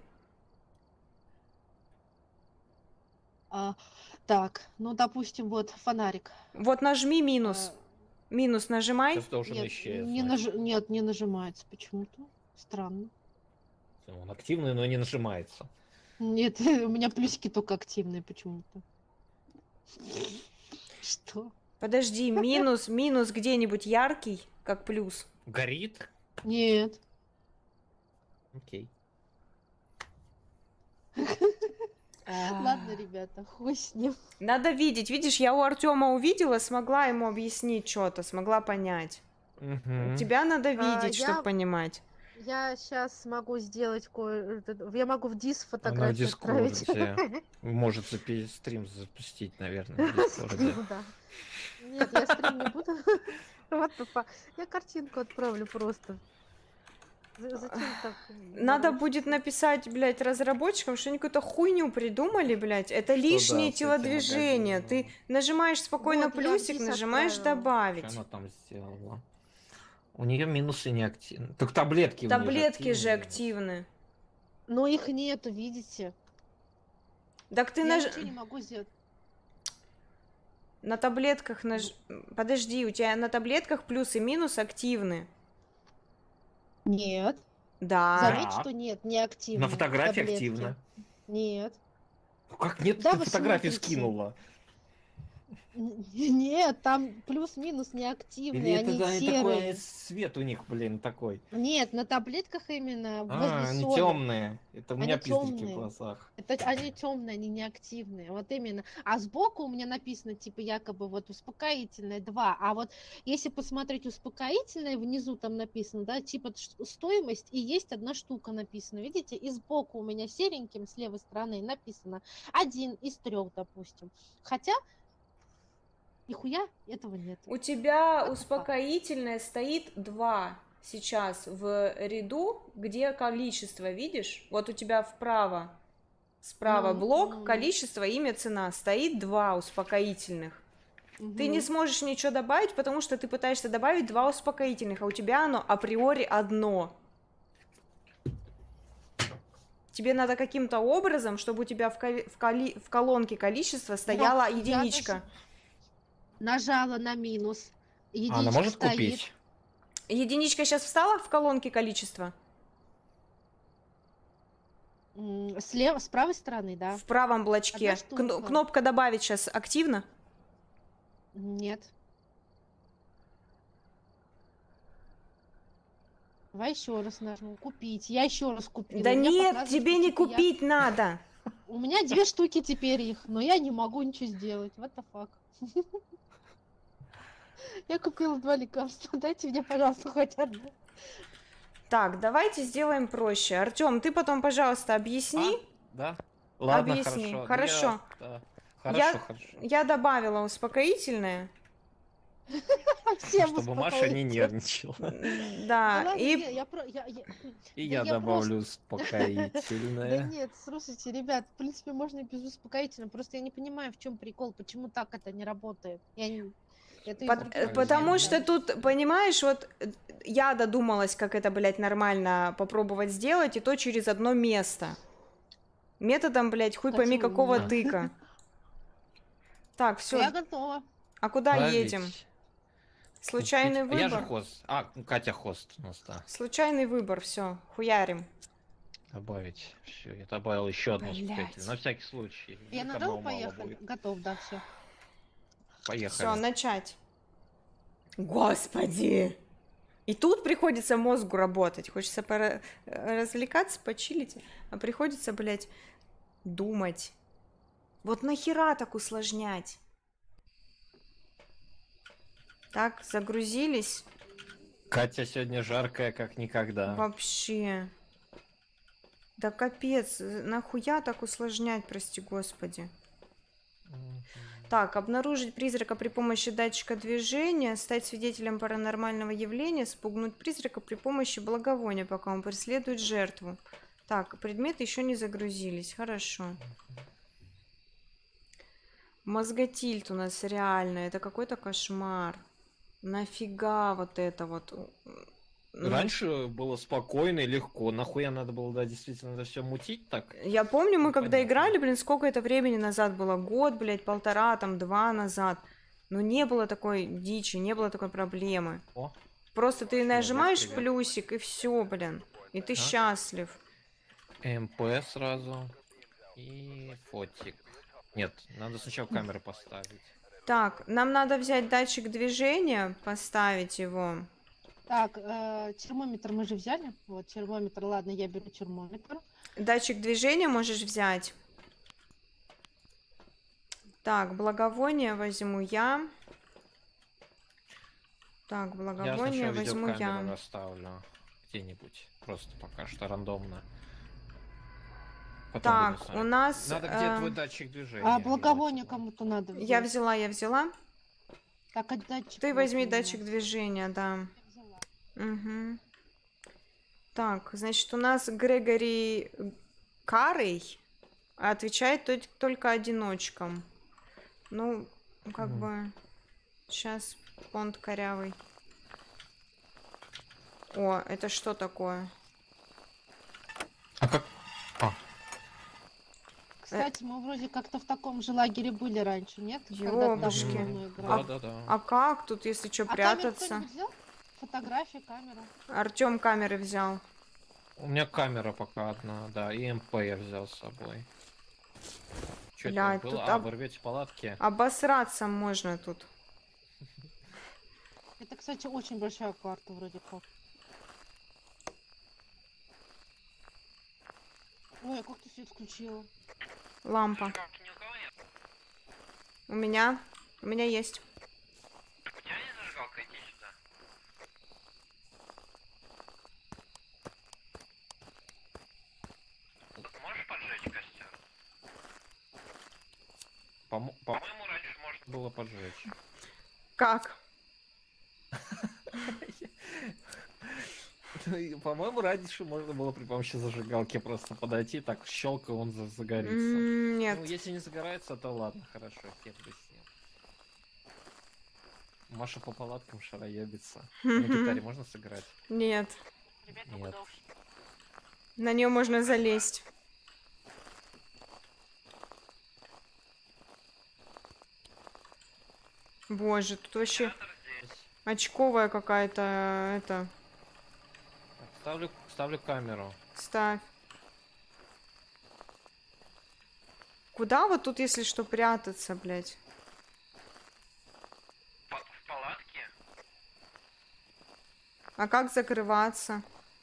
а, так, ну допустим, вот фонарик. Вот нажми минус. Э, Минус нажимай. Сейчас должен нет, исчезнуть. не наж- нет, не нажимается почему-то. Странно. Он активный, но не нажимается. Нет, у меня плюсики только активные почему-то. Что? Подожди, минус, минус где-нибудь яркий, как плюс. Горит? Нет. Окей. Ладно, ребята, хуй с ним. Надо видеть. Видишь, я у Артема увидела, смогла ему объяснить что-то, смогла понять. Мгм. Тебя надо видеть, я- чтобы понимать. Я сейчас могу сделать кое... этот- Я могу в дис Она в фотографию отправить. Дискорде. Может запи- стрим запустить, наверное, в Дискорде. Стрим, да. Нет, я стрим не буду. What the fuck? Я картинку отправлю просто. За- Зачем так? Надо морочиться? будет написать, блядь, разработчикам, что они какую-то хуйню придумали, блядь. Это лишние да, с этим телодвижения. Ты магазином. нажимаешь спокойно Вот, я плюсик, вниз нажимаешь отправила. добавить. Что она там сделала? У нее минусы не активны. Так таблетки у неё Таблетки же активные. активны. Но их нету, видите? Так ты Я наж... ничего не могу сделать. на таблетках наж... Подожди, у тебя на таблетках плюс и минус активны. Нет. Да. Заметь, Так. что нет, не активно. На фотографии таблетки. активно. Нет. Ну как нет, Да ты вы фотографии смотрите. скинула? Н- Нет, там плюс-минус не активные, Или это они да, серые. такой свет у них, блин, такой? Нет, на таблетках именно А, возле они соли. темные. Это у меня Они пиздики в тёмные. глазах. Это они темные, они не активные. Вот именно. А сбоку у меня написано, типа, якобы вот успокоительное два. А вот если посмотреть успокоительное, внизу там написано, да, типа ш- стоимость, и есть одна штука написана. Видите? И сбоку у меня сереньким с левой стороны написано один из трех, допустим. Хотя нихуя этого нет. У тебя успокоительное стоит два сейчас в ряду, где количество, видишь? Вот у тебя вправо, справа Ну, блок, ну. количество, имя, цена. Стоит два успокоительных. Ты не Мгм. сможешь ничего добавить, потому что ты пытаешься добавить два успокоительных, а у тебя оно априори одно. Тебе надо каким-то образом, чтобы у тебя в, коли- в, коли- в колонке количество стояла я единичка. даже Нажала на минус. А Единичка она может стоит. купить? Единичка сейчас встала в колонке количества? М, Слева, с правой стороны, да? В правом блочке. Одна штука. Кн- кнопка добавить сейчас активна? Нет. Давай еще раз нажму. Купить. Я еще раз купила. Да У меня нет, показывает, тебе что, не типа, я- купить надо. У меня две штуки теперь их, но я не могу ничего сделать. What the fuck? Я купила два лекарства. Дайте мне, пожалуйста, хоть одно. Так, давайте сделаем проще. Артем, ты потом, пожалуйста, объясни. А? Да? Ладно, Объясни. хорошо. Да Хорошо. я- да. Хорошо, Я, хорошо. я добавила успокоительное. Всем Чтобы Маша не успокоиться. нервничала. Да Да, ладно, и я, я, про- я, я- И Да я я добавлю Да успокоительное. нет, слушайте, ребят, в принципе, можно и без успокоительного. Просто я не понимаю, в чем прикол, почему так это не работает. Я не... Это из Пот- других э, Как потому причин, что да. тут, понимаешь, вот э, я додумалась, как это, блядь, нормально попробовать сделать, и то через одно место. Методом, блядь, хуй пойми Кстати, у какого меня- тыка. Так, Я все. готова. А куда Править, едем? Случайный купить. А я же выбор. хост. А, ну, Катя хост у нас, да. Случайный выбор, все, хуярим. Добавить. Все, я добавил еще одну Блядь. успокоительное. На всякий случай. Я Вдруг надолго одного мало поехали? будет. Готов, да, все. Поехали. Все, начать. Господи! И тут приходится мозгу работать. Хочется пора- э, развлекаться, почилить, а приходится, блядь, думать. Вот нахера так усложнять? Так, загрузились. Катя сегодня жаркая, как никогда. Вообще. Да капец, э, нахуя так усложнять, прости господи. Мгм. Так, обнаружить призрака при помощи датчика движения, стать свидетелем паранормального явления, спугнуть призрака при помощи благовония, пока он преследует жертву. Так, предметы еще не загрузились, хорошо. Мозготильт у нас реально, это какой-то кошмар. Нафига вот это вот? Ну, Раньше было спокойно и легко. Нахуя надо было, да, действительно это все мутить так? Я помню, мы когда Непонятно. играли, блин, сколько это времени назад было? Год, блядь, полтора, там, два назад. Но не было такой дичи, не было такой проблемы. О, Просто ты Человек, нажимаешь привет. плюсик, и все, блин. И ты А? счастлив. МП сразу. И фотик. Нет, надо сначала камеры поставить. Так, нам надо взять датчик движения, поставить его. Так, э, термометр мы же взяли. Вот, термометр, ладно, я беру термометр. Датчик движения можешь взять. Так, благовоние возьму я. Так, Я благовоние сначала возьму видеокамеру я. наставлю. Где-нибудь. Просто пока что рандомно. Потом Так, буду у ставить. нас... Надо где э, твой датчик движения. А благовоние желательно. кому-то надо взять. Я взяла, я взяла. Так, а датчик Ты вот возьми у меня. датчик движения, да. Я взяла. Угу. Так, значит, у нас Грегори Карей отвечает то- только одиночкам. Ну, как Мгм. бы... Сейчас понт корявый. О, это что такое? А как? А, Кстати, мы вроде как-то в таком же лагере были раньше, нет? Когда Ёбушки. давно играли. да, да, да. А как тут, если что, А камеру прятаться? кто-нибудь взял? Фотографии, камера. Артем камеры взял. У меня камера пока одна, да, и МП я взял с собой. Что Блядь, это было? тут А, об- вы рвете палатки? Обосраться можно тут. Это, кстати, очень большая карта вроде как. Ой, а как ты свет включила? Лампа. Зажигалки ни у кого нет? У меня. У меня есть. У тебя есть зажигалка? Иди сюда. Можешь поджечь костер? Помо- по- По-моему, раньше можно было поджечь. Как? Ну, По-моему, раньше можно было при помощи зажигалки просто подойти, так щелка, он за- загорится. М, Нет. Ну, если не загорается, то ладно, хорошо, фиг бы с ним. Маша по палаткам шароебится. На гитаре можно сыграть? Нет. Ребят, Нет. куда ушли? На нее можно залезть. Боже, тут вообще театр здесь. очковая какая-то, это, Так, ставлю, ставлю камеру. ставь. Куда вот тут, если что, прятаться, блядь? По- в палатке? А как закрываться?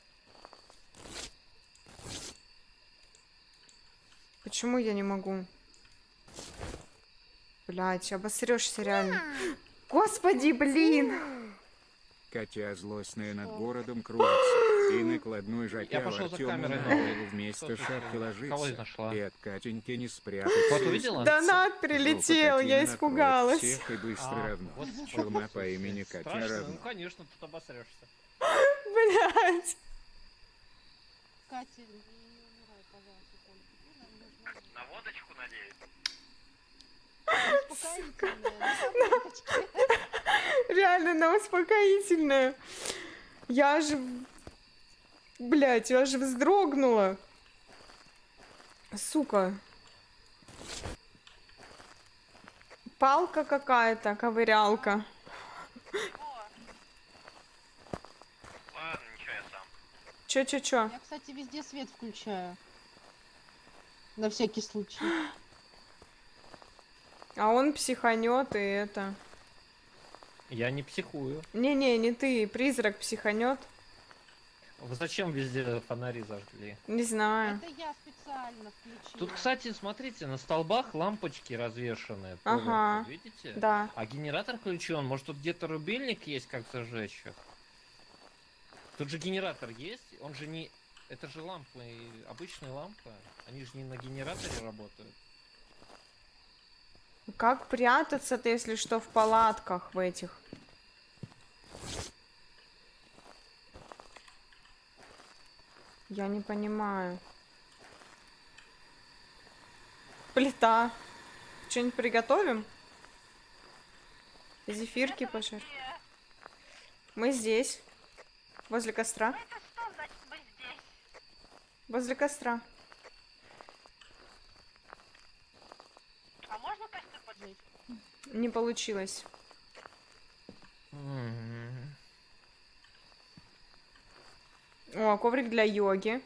Почему я не могу? Блядь, обосрешься реально. Господи, блин. Катя злостная над городом кружится. И накладной Я жакял пошел за Артему камерой на новой. голову вместо Кто тут, шапки э, Кого ложится. нашла? И от Катеньки не спрятаться. Вот увидела? Донат прилетел, я испугалась. Всех и быстро А, равно. вот Шелма по имени Катя Страшно? равно. Ну, конечно, тут обосрешься. Блять. Катя, не умирай, пожалуйста, только. Нам нужно На водочку, надеюсь? успокоительное, на таблеточки. Реально на успокоительное. Я же... Блять, я же вздрогнула. Сука. Палка какая-то, ковырялка. Ладно, ничего, я сам. Чё-чё-чё? Я, кстати, везде свет включаю. На всякий случай. А он психанет и это... Я не психую. Не-не, не ты, призрак психанет. Вы зачем везде фонари зажгли? Не знаю. Это я специально включила. Тут, кстати, смотрите, на столбах лампочки развешаны. Ага. Видите? Да. А генератор включен. Может, тут где-то рубильник есть, как зажечь их? Тут же генератор есть. Он же не... Это же лампы, обычные лампы. Они же не на генераторе работают. Как прятаться-то, если что, в палатках в этих? Я не понимаю. Плита. Что-нибудь приготовим? Зефирки пожар. Мы здесь. Возле костра. Это что значит мы здесь? Возле костра. А можно костер поджечь? Не получилось. М. О, коврик для йоги.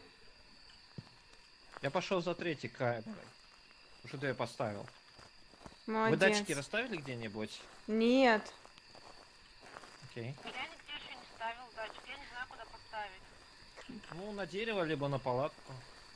Я пошел за третьей камерой. Что-то я поставил. Молодец. Вы датчики расставили где-нибудь? Нет. Окей. Я нигде еще не ставил датчик, я не знаю, куда поставить. Ну, на дерево, либо на палатку.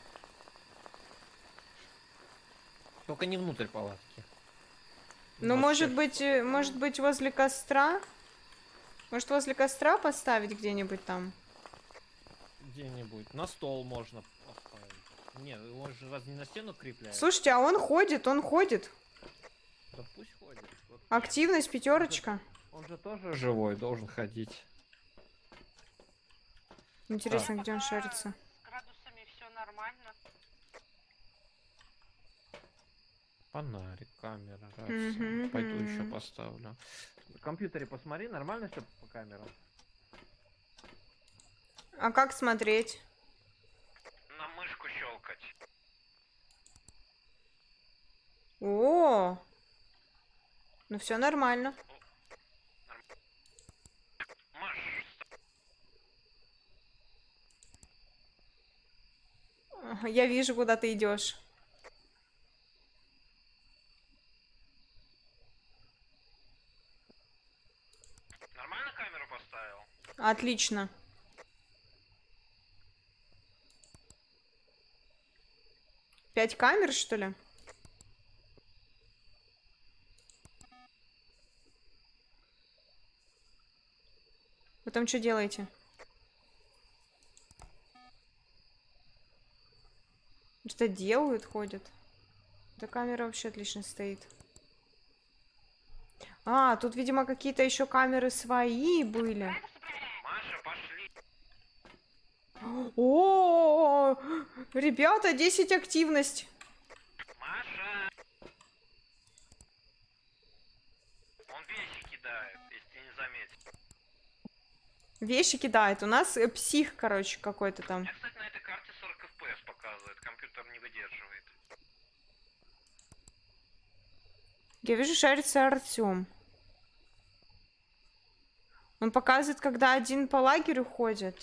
Только не внутрь палатки. Ну, У нас может всех- быть, э, может быть, возле костра? Может, возле костра поставить где-нибудь там? Где-нибудь. На стол можно поставить. Не, он же разве не на стену крепляет? Слушайте, а он ходит, он ходит. Да пусть ходит. Вот. Активность пятерочка. Он же тоже живой, должен ходить. Интересно, Так. где он шарится. С градусами все нормально. Фонарик, камера, рация. Мгм, Пойду еще мгм. поставлю. В компьютере посмотри, нормально все по камерам? А как смотреть? На мышку щелкать. О, ну все нормально. Маш, Ага, я вижу, куда ты идешь. нормально камеру поставил? Отлично. Пять камер, что ли? Вы там что делаете? Что делают, ходят? Эта камера вообще отлично стоит. А, тут, видимо, какие-то еще камеры свои были. Маша, пошли. О, ребята, десять активность. Маша! Он вещи кидает, если ты не заметил. Вещи кидает. У нас э, псих, короче, какой-то там. Я, кстати, на этой карте сорок эф пи эс показывает, компьютер не выдерживает. Я вижу, шарится Артем. Он показывает, когда один по лагерю ходит.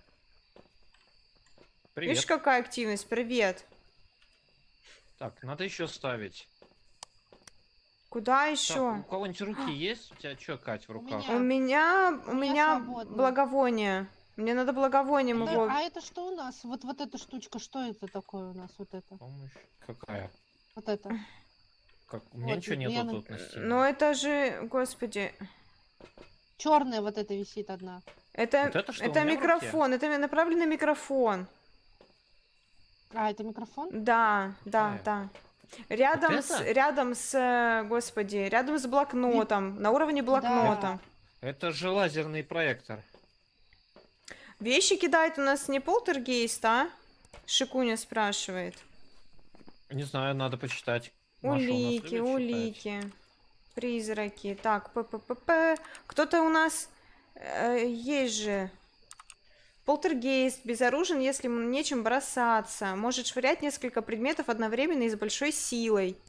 Привет. Видишь, какая активность? Привет. Так, надо еще ставить. Куда Так, у еще? кого-нибудь руки есть? У тебя что, Кать, в руках? У меня, у У меня меня свободно. благовоние. Мне надо благовонием Да, его. а это что у нас? Вот, вот эта штучка, что это такое у нас? Вот это. Помощь. Какая? Вот это. Как? У меня Вот, ничего Лена. нету тут на стене. Но это же, господи, Черная вот эта висит одна. это, Вот это что, у это меня в руке? микрофон, это ми- направленный микрофон. А, это микрофон? Да, да, Какая? да. Рядом Вот с, это? рядом с, э, господи, рядом с блокнотом, на уровне блокнота. Это же лазерный проектор. Вещи кидает у нас не полтергейст, а? Шикуня спрашивает. Не знаю, надо почитать. Маша у нас любит Улики, читать. улики, призраки. Так, п-п-п-п. Кто-то у нас э, есть же. Полтергейст безоружен, если ему нечем бросаться. Может швырять несколько предметов одновременно и с большой силой.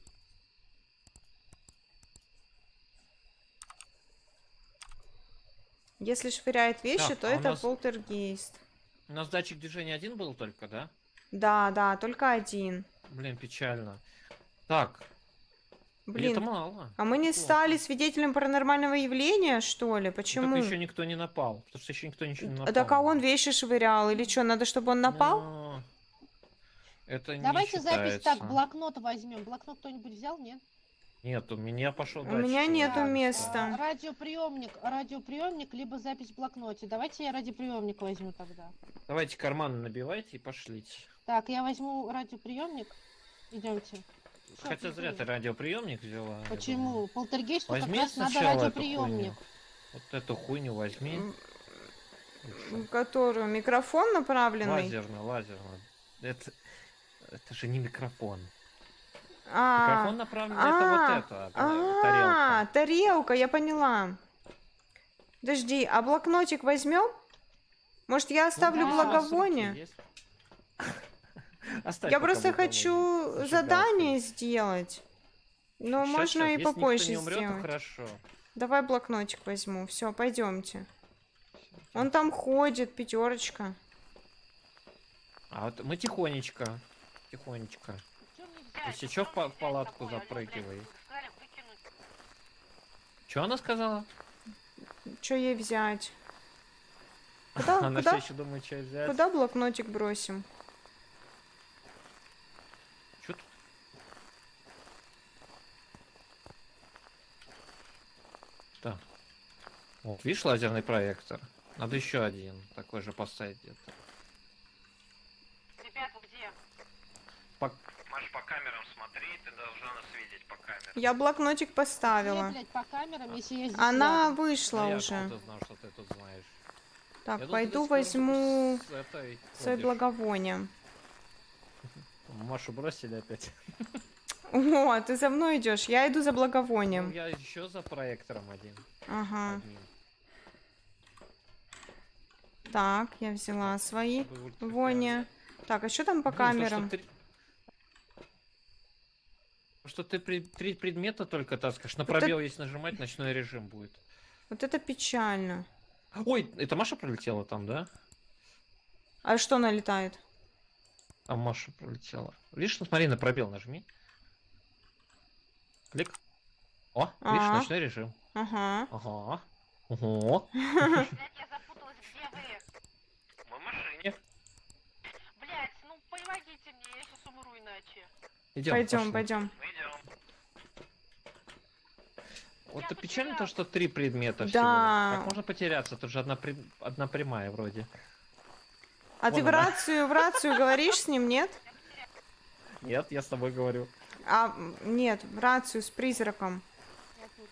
Если швыряет вещи, Так, то а у это нас- полтергейст. У нас датчик движения один был только, да? Да, да, только один. Блин, печально. Так, или это Блин, мало. а мы не Плохо. стали свидетелем паранормального явления, что ли? Ну, Почему? Так еще никто не напал. Потому что еще никто ничего не напал. Так а он вещи швырял, или что, надо, чтобы он напал? Но Это не Давайте запись так, считается. блокнот возьмем. Блокнот кто-нибудь взял, нет? Нет, у меня пошел У меня нету Так, места. а, радиоприемник, радиоприемник, либо запись в блокноте. Давайте я радиоприемник возьму тогда. Давайте карманы набивайте и пошлите. Так, я возьму радиоприемник. Идемте. Всё, Хотя зря пошли. ты радиоприемник взяла. я думаю. Почему? Полтергейсту как Возьми раз надо сначала эту радиоприемник. хуйню. Вот эту хуйню возьми. М, Которую? Микрофон направленный? Лазерно, лазерно. Это, это же не микрофон. А, Микрофон направлен, это а, вот это, а, тарелка. тарелка, я поняла. Подожди, а блокнотик возьмем? Может, я оставлю да, благовоние? Оставь Я пока просто благовоние. хочу Зажигалкой. задание сделать. Но Щас, можно щас, и если никто попозже не умрет, то сделать. хорошо. Давай блокнотик возьму. Все, пойдемте. Он там ходит, пятерочка. А вот мы тихонечко, тихонечко. Чё мне взять? Если чё, в па- Что мне взять палатку такое? Алло, запрыгивай. блядь, сказали выкинуть. Что она сказала? Что ей взять? Куда, Она куда, все еще думает, что взять. куда блокнотик бросим? Чё тут? Так. Вот, видишь, лазерный проектор? Надо еще один такой же поставить где-то. Ребят, вы где? По- Маш, по камерам смотри, ты должна нас видеть по камерам. Я блокнотик Где, поставила. блядь, по камерам, если я здесь Она рядом? вышла А я уже. откуда знал, что ты тут знаешь? Я Так, думал, пойду ты скоро возьму с этой свое ходишь. благовоние. Машу бросили опять. О, ты за мной идешь. Я иду за Ну, благовонием. я еще за проектором один. Ага. одним. Так, я взяла свои Чтобы ультрафиолет. вони. Так, а что там по Блин, то, что камерам? ты- Что ты при- три предмета только таскаешь. На Это- пробел, если нажимать, ночной режим будет. Вот это печально. Ой, это Маша пролетела там, да? А что налетает? А Маша пролетела. Видишь, ну, смотри, на пробел нажми. Клик. О, видишь, Ага. ночной режим. Ага. Ага. Ого. Блядь, я запуталась, где вы? Мы в машине. Блядь, ну помогите мне, я сейчас умру иначе. Идем. Пойдем, пойдем. Мы идем. Вот Я это печально то, потерялась. что три предмета Да. всего. Как можно потеряться? Тут же одна, при- одна прямая вроде. А ты Вон в она. рацию, в рацию говоришь с ним, нет? Нет, я с тобой говорю. А, м, нет, в рацию с призраком. Я тут.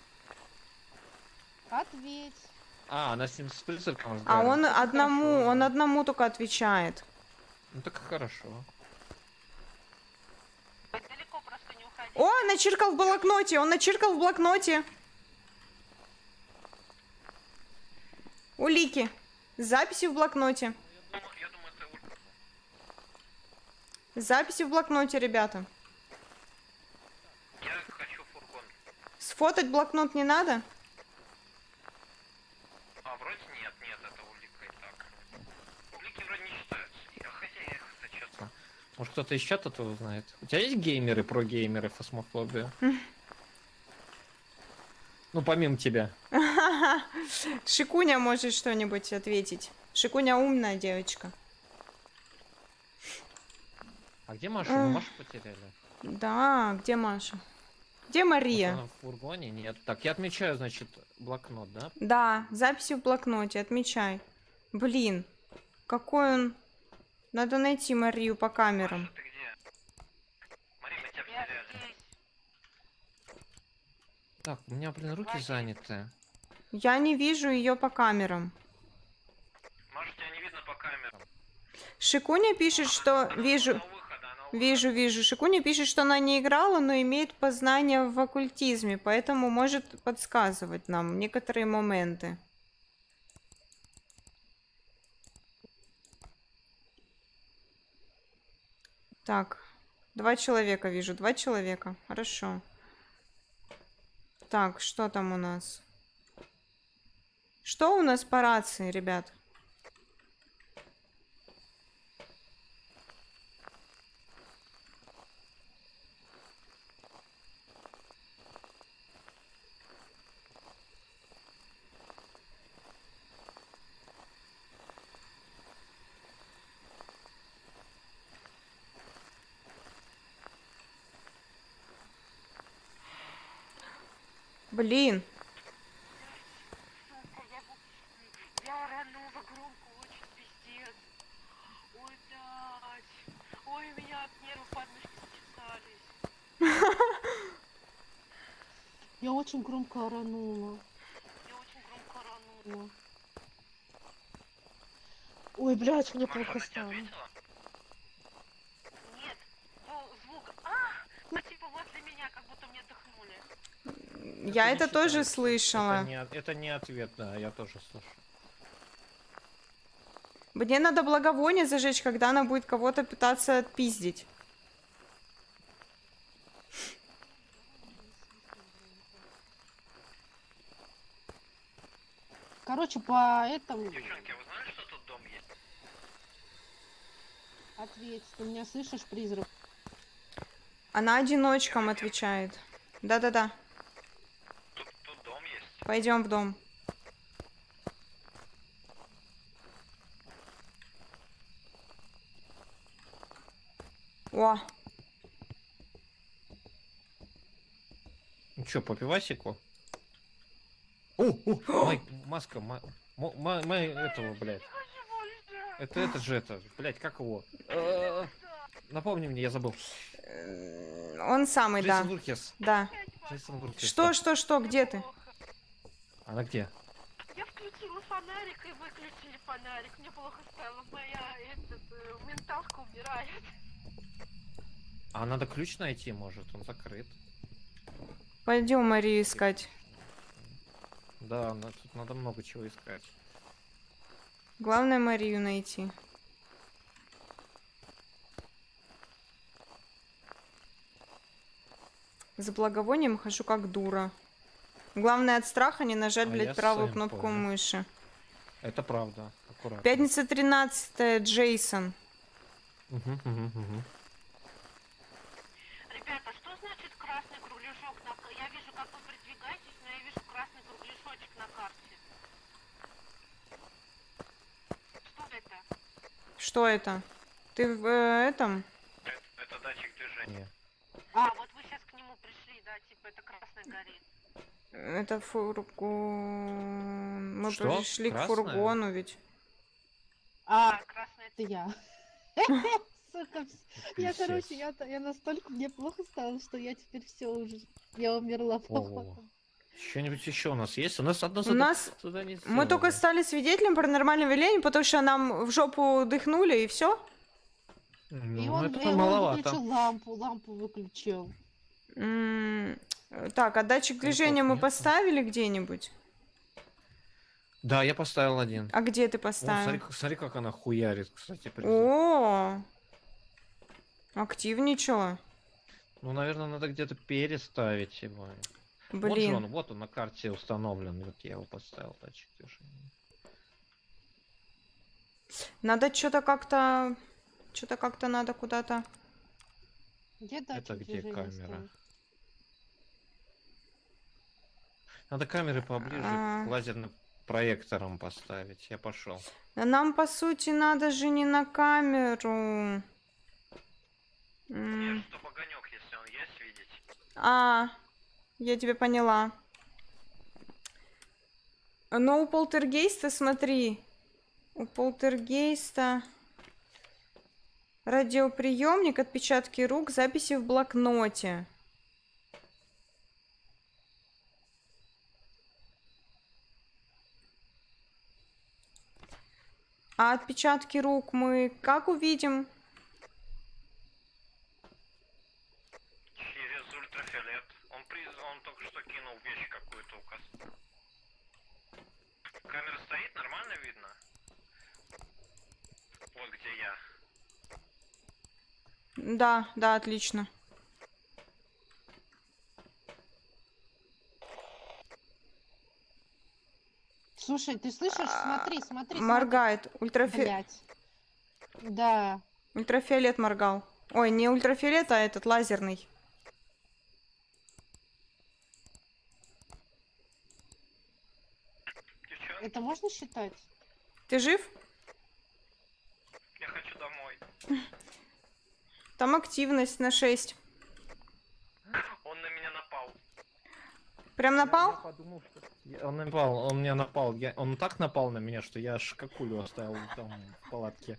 Ответь. А, она с ним с призраком А разговаривает. он Ну, одному, хорошо, он да. одному только отвечает. Ну так хорошо. Далеко просто не уходи. О, начиркал в блокноте, он начиркал в блокноте. Улики. Записи в блокноте. Я думаю, я думаю, это уль- Записи в блокноте, ребята. Я хочу фургон. Сфотать блокнот не надо? А, вроде нет, нет, это улика и так. Улики вроде не считаются. Я хотя я их зачем. Может кто-то из чата то знает. У тебя есть геймеры, про геймеры, фасмофобия? Ну, помимо тебя. Шикуня может что-нибудь ответить. Шикуня умная девочка. А где Маша? Мы Эх. Машу потеряли. Да, где Маша? Где Мария? Она в фургоне? Нет. Так, я отмечаю, значит, блокнот, да? Да, записи в блокноте, отмечай. Блин, какой он... Надо найти Марию по камерам. Маша, ты где? Мария, мы тебя Я потеряли. здесь. Так, у меня, блин, руки Вадик. заняты. Я не вижу ее по камерам. Маша, тебя не видно по камерам. Шикуня пишет, что... Она Вижу, у выхода, она у вижу, вижу. Шикуня пишет, что она не играла, но имеет познания в оккультизме, поэтому может подсказывать нам некоторые моменты. Так, два человека вижу, два человека. Хорошо. Так, что там у нас? Что у нас по рации, ребят? Блин, Сука, я, бу- я оранула громко, очень пиздец. Ой, блядь. Ой, у меня от нервов подмышки зачесались. Я очень громко оранула. Я очень громко оранула. Ой, блядь, мне Маша, плохо она тебя стало. ответила? Нет, зву- звук. А, ну типа возле меня, как будто мне дыхнули. я не это тоже считается. слышала. Это не, от- это не ответ, да, я тоже слышу. Мне надо благовоние зажечь, когда она будет кого-то пытаться отпиздить. Короче, по этому Девчонки, а вы знали, что тут дом есть? ответь. Ты меня слышишь, призрак? Она одиночкам отвечает. Да-да-да. Тут, тут дом есть. Пойдем в дом. О, Ну чё, по пивасику? О, о, май, маска, ма, мо- ма- май этого, блядь. Это этот же, это, блядь, как его? Э, Напомни мне, я забыл. э, он самый, да. Джейсон Вурхес. Да. Джейсон Вурхес. Что, что, что, где ты? Она где? Я включила фонарик и выключили фонарик. Мне плохо стало. Моя этот, э, менталка умирает. А надо ключ найти, может, он закрыт. Пойдем Марию искать. Да, на- тут надо много чего искать. Главное Марию найти. За благовонием хожу как дура. Главное от страха не нажать, А блядь, я правую сам кнопку понял. мыши. Это правда, аккуратно. Пятница тринадцатое, Джейсон. Мгм, мгм, мгм. Ребята, что значит красный кругляшок на к- Я вижу, как вы продвигаетесь, но я вижу красный кругляшочек на карте. Что это? Что это? Ты в э, этом? Это, это датчик движения. Не. А, вот вы сейчас к нему пришли, да, типа это красный горит. Это фургон. Мы Что? пришли к Красное? фургону ведь. А, Красный это я. Сука, вс- я, Пиздец. короче, я, я настолько мне плохо стало, что я теперь все уже. Я умерла, Во-во-во. походу. Что-нибудь еще у нас есть? У нас одно У зада- нас... задание Мы только сделано. стали свидетелем паранормального явления, потому что нам в жопу дыхнули, и все. Ну, И он, это и он маловато. выключил лампу, лампу выключил. Так, а датчик движения мы нет. поставили где-нибудь? Да, я поставил один. А где ты Вон, смотри, поставил? как- смотри, как она хуярит, кстати. призрак. О, активничала. Ну, наверное, надо где-то переставить его. Вот же Блин. он, вот он на карте установлен. Вот я его поставил, датчик движения. Надо что-то как-то... Что-то как-то надо куда-то... Где датчик где движения камера? стоит? Надо камеры поближе А. к лазерным проекторам поставить. Я пошел. А нам, по сути, надо же не на камеру. М, Нет, стоп огонек, если он есть, видеть. А, Я тебя поняла. Но у полтергейста, смотри. У полтергейста... Радиоприемник, отпечатки рук, записи в блокноте. А отпечатки рук мы как увидим? Через ультрафиолет. Он, приз... он только что кинул вещь какую-то указ. Камера стоит, нормально видно? Вот где я. Да, да, отлично. Слушай, ты слышишь? Смотри, смотри, Моргает. смотри. Ультрафи... Блядь. Да. Ультрафиолет моргал. Ой, не ультрафиолет, а этот лазерный. Девчонки, Это можно считать? Ты жив? я хочу домой. Там активность на шесть. Он на меня напал. Прям Я- напал? Я подумал, что... я- Он напал, он меня напал. Я... Он так напал на меня, что я аж какулю оставил там в палатке.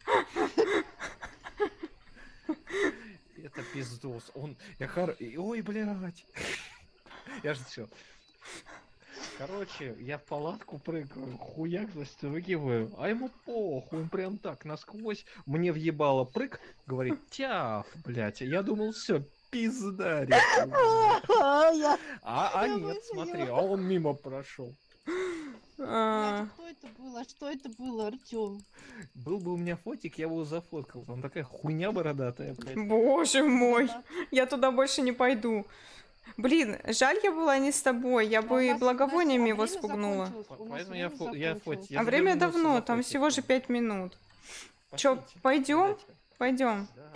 Это пиздос. Он... Я хор... и- Ой, блядь. Я же все. Короче, я в палатку прыгаю, хуяк застегиваю, а ему похуй, он прям так насквозь мне въебало прыг, говорит, тяф, блядь, я думал, все, пизда, Я- а, а Я нет, вызвала. смотри, а он мимо прошел. А, Блядь, кто это было? Что это было, Артем? Был бы у меня фотик, я бы его зафоткал, там такая хуйня бородатая, блядь. Боже мой, я туда больше не пойду. Блин, жаль, я была не с тобой, я бы благовониями его спугнула. Поэтому я фо- я фотик. Я А время заглянулся давно, за там всего же фотиком. пять минут. Чё, Пошлите, пойдем? давайте. Пойдем. Да.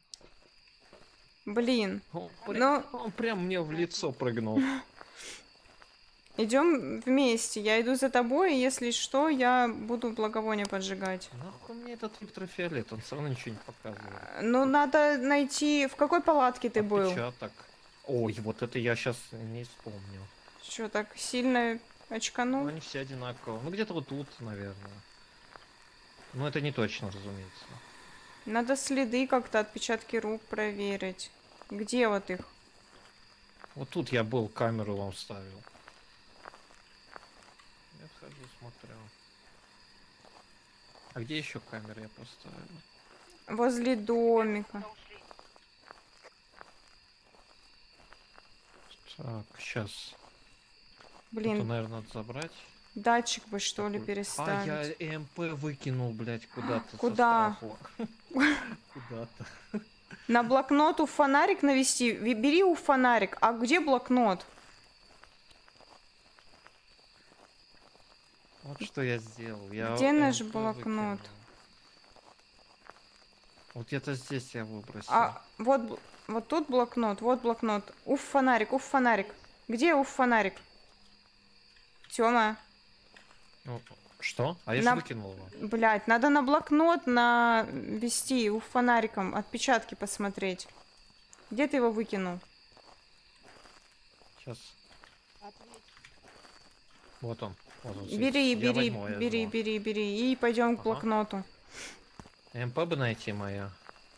Блин, Он, прям, ну, он прям мне в лицо прыгнул. идем вместе. Я иду за тобой, и если что, я буду благовоние поджигать. Нахуй мне этот ультрафиолет, он все равно ничего не показывает. Ну, надо найти, в какой палатке ты был. Отпечаток. Ой, вот это я сейчас не вспомнил. Что, так сильно Ну, очканул? они все одинаково. Ну, где-то вот тут, наверное. Но это не точно, разумеется. Надо следы как-то, отпечатки рук проверить. Где вот их? Вот тут я был, камеру вам ставил. Я хожу, смотрю. А где еще камеры я поставил? Возле домика. Так, сейчас. Блин, Это, наверное, надо забрать. датчик бы что ли Такой. переставить. А, я МП выкинул, блядь, куда-то. со Куда? страху. Куда-то. На блокнот у фонарик навести. Ви- Бери у фонарик. А где блокнот? Вот что я сделал. Я Где наш МП блокнот? выкинул. Вот где-то здесь я выбросил. А вот, бл- вот тут блокнот, вот блокнот. Уф, фонарик, уф, фонарик. Где уф, фонарик? Тёма, Ну, что? А я На- же выкинул его. блядь, надо на блокнот навести, уф, фонариком, отпечатки посмотреть. Где ты его выкинул? Сейчас. Ответь. Вот он. Вот он Бери, светится. Я бери, возьму, я бери, возьму. бери, бери. И пойдем к Ага. блокноту. МП бы найти моя.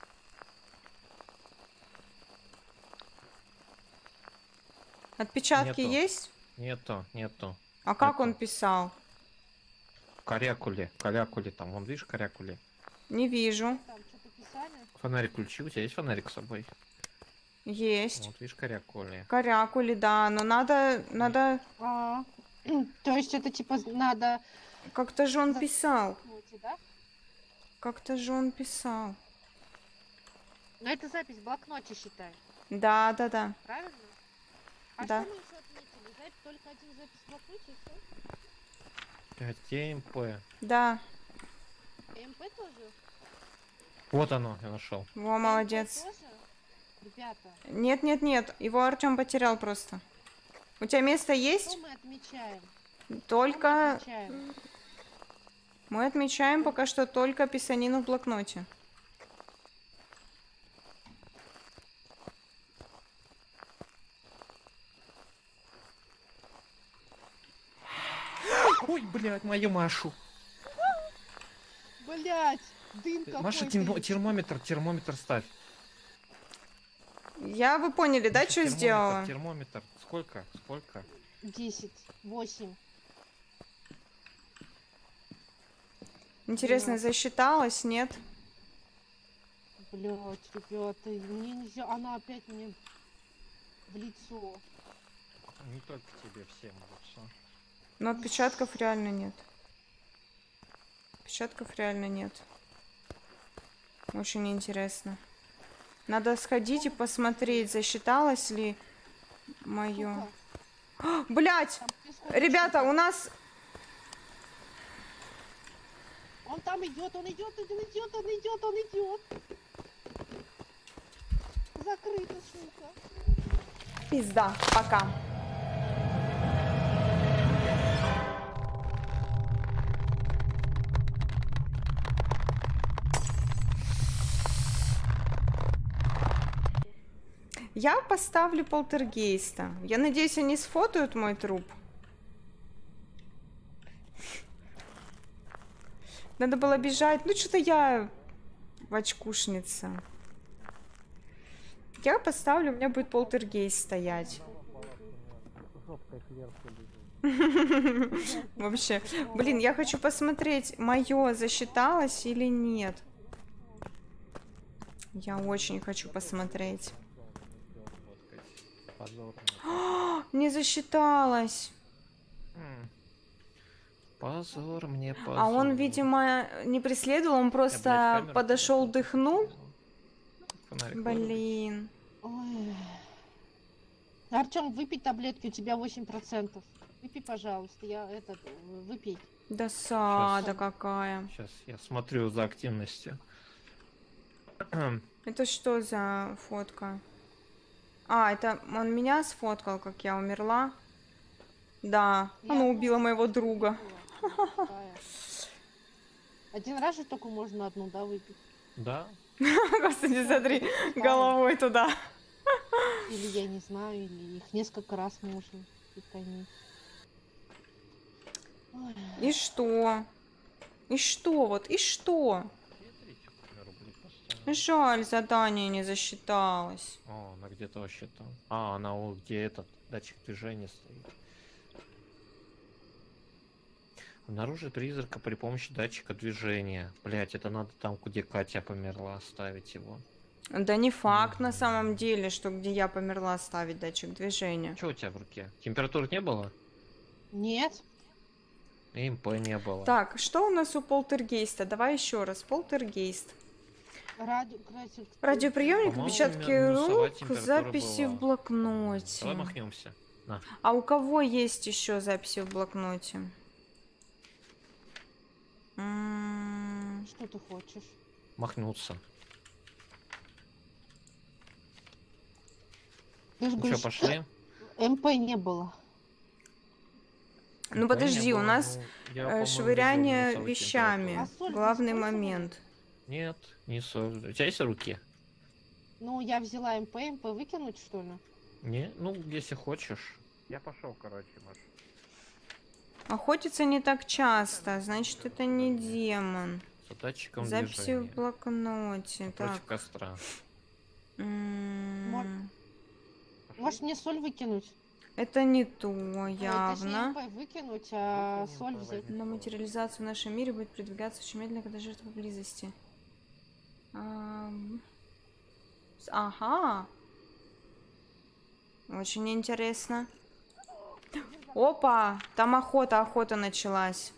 Отпечатки Нету. есть? Нету, нету. А как Нету. он писал? Корякули, корякули там. Вон, видишь, корякули. Не вижу. Там что-то писали? Фонарик включи. У тебя есть фонарик с собой? Есть. Вот, видишь, корякули. Корякули, да, но надо, надо... А, то есть это типа надо... Как-то же он За- писал. Вот, да? Как-то же он писал. Но это запись в блокноте, считай. Да, да, да. Правильно? А Да. что мы еще отметили? Запись, только один запись в блокноте и все? пять МП. Да. МП тоже? Вот оно, я нашел. Во, молодец. МП тоже? Ребята, Нет, нет, нет. Его Артем потерял просто. У тебя место есть? что мы отмечаем? Что мы Только... отмечаем? Мы отмечаем пока что только писанину в блокноте. Ой, блядь, мою Машу. Блять, дым какой-то. Маша, термо- термометр, термометр ставь. Я, вы поняли, да, Маша, что термометр, сделала? Термометр. Сколько? Сколько? десять, восемь. Интересно, засчиталась, нет? Блять, ребята, мне нельзя. Она опять мне в лицо. Не только тебе, всем лучше. Но отпечатков реально нет. Отпечатков реально нет. Очень интересно. Надо сходить и посмотреть, засчиталось ли мое. Блять! Ребята, у нас... Он там идет, он идет, он идет, он идет, он идет. Закрыто, сука. Пизда. Пока. Я поставлю полтергейста. Я надеюсь, они сфотают мой труп. Надо было бежать. Ну, что-то я в очкушница. Я поставлю, у меня будет полтергейст стоять. Вообще. Блин, я хочу посмотреть, мое засчиталось или нет. Я очень хочу посмотреть. Не засчиталось. Позор мне, позор. А он, видимо, не преследовал, он просто блядь, подошел, камеру дыхнул. Фонарик Блин. Ой. Артем, выпей таблетки, у тебя восемь процентов. Выпей, пожалуйста, я этот, э, выпей. Досада Щас. какая. Сейчас я смотрю за активностью. Это что за фотка? А, это он меня сфоткал, как я умерла? Да, Я она тоже убила моего друга. такая. Один раз же только можно одну, да, выпить? Да? Господи, смотри, головой туда. Или я не знаю, или их несколько раз можно. Ты пойми. Ой. И что? И что вот? И что? Жаль, задание не засчиталось. О, она где-то вообще там. А, она вот где этот датчик движения стоит. Обнаружить призрака при помощи датчика движения. Блять, это надо там, где Катя померла, ставить его. Да не факт на самом деле, что где я померла, ставить датчик движения. Что у тебя в руке? Температуры не было? Нет. И МП не было. Так, что у нас у полтергейста? Давай еще раз. Полтергейст. Радио, кстати, Радиоприемник, По-моему, отпечатки минусовая рук, температура записи была. в блокноте. Давай махнемся. На. А у кого есть еще записи в блокноте? М, Что ты хочешь? Махнуться. Я же Ну говорю, что, пошли? МП не было. Ну МП подожди, не у было, нас ну, я, э, по-моему, швыряние видел минусовую вещами. А соль Главный использовала? момент. Нет, не соль. У тебя есть руки? Ну, я взяла МП, МП выкинуть, что ли? Не, ну, если хочешь. Я пошел, короче, Маш. Охотиться не так часто, значит, это не демон. С датчиком Записи в движения. блокноте. Против Так. костра. М, Может, мне соль выкинуть? Это не то, Ой, точнее, явно. МП выкинуть, а Выкинем, соль давай. взять. Но материализация в нашем мире будет продвигаться очень медленно, когда жертва поблизости. Ам, с- Ага. Очень интересно. Опа! Там охота, охота началась.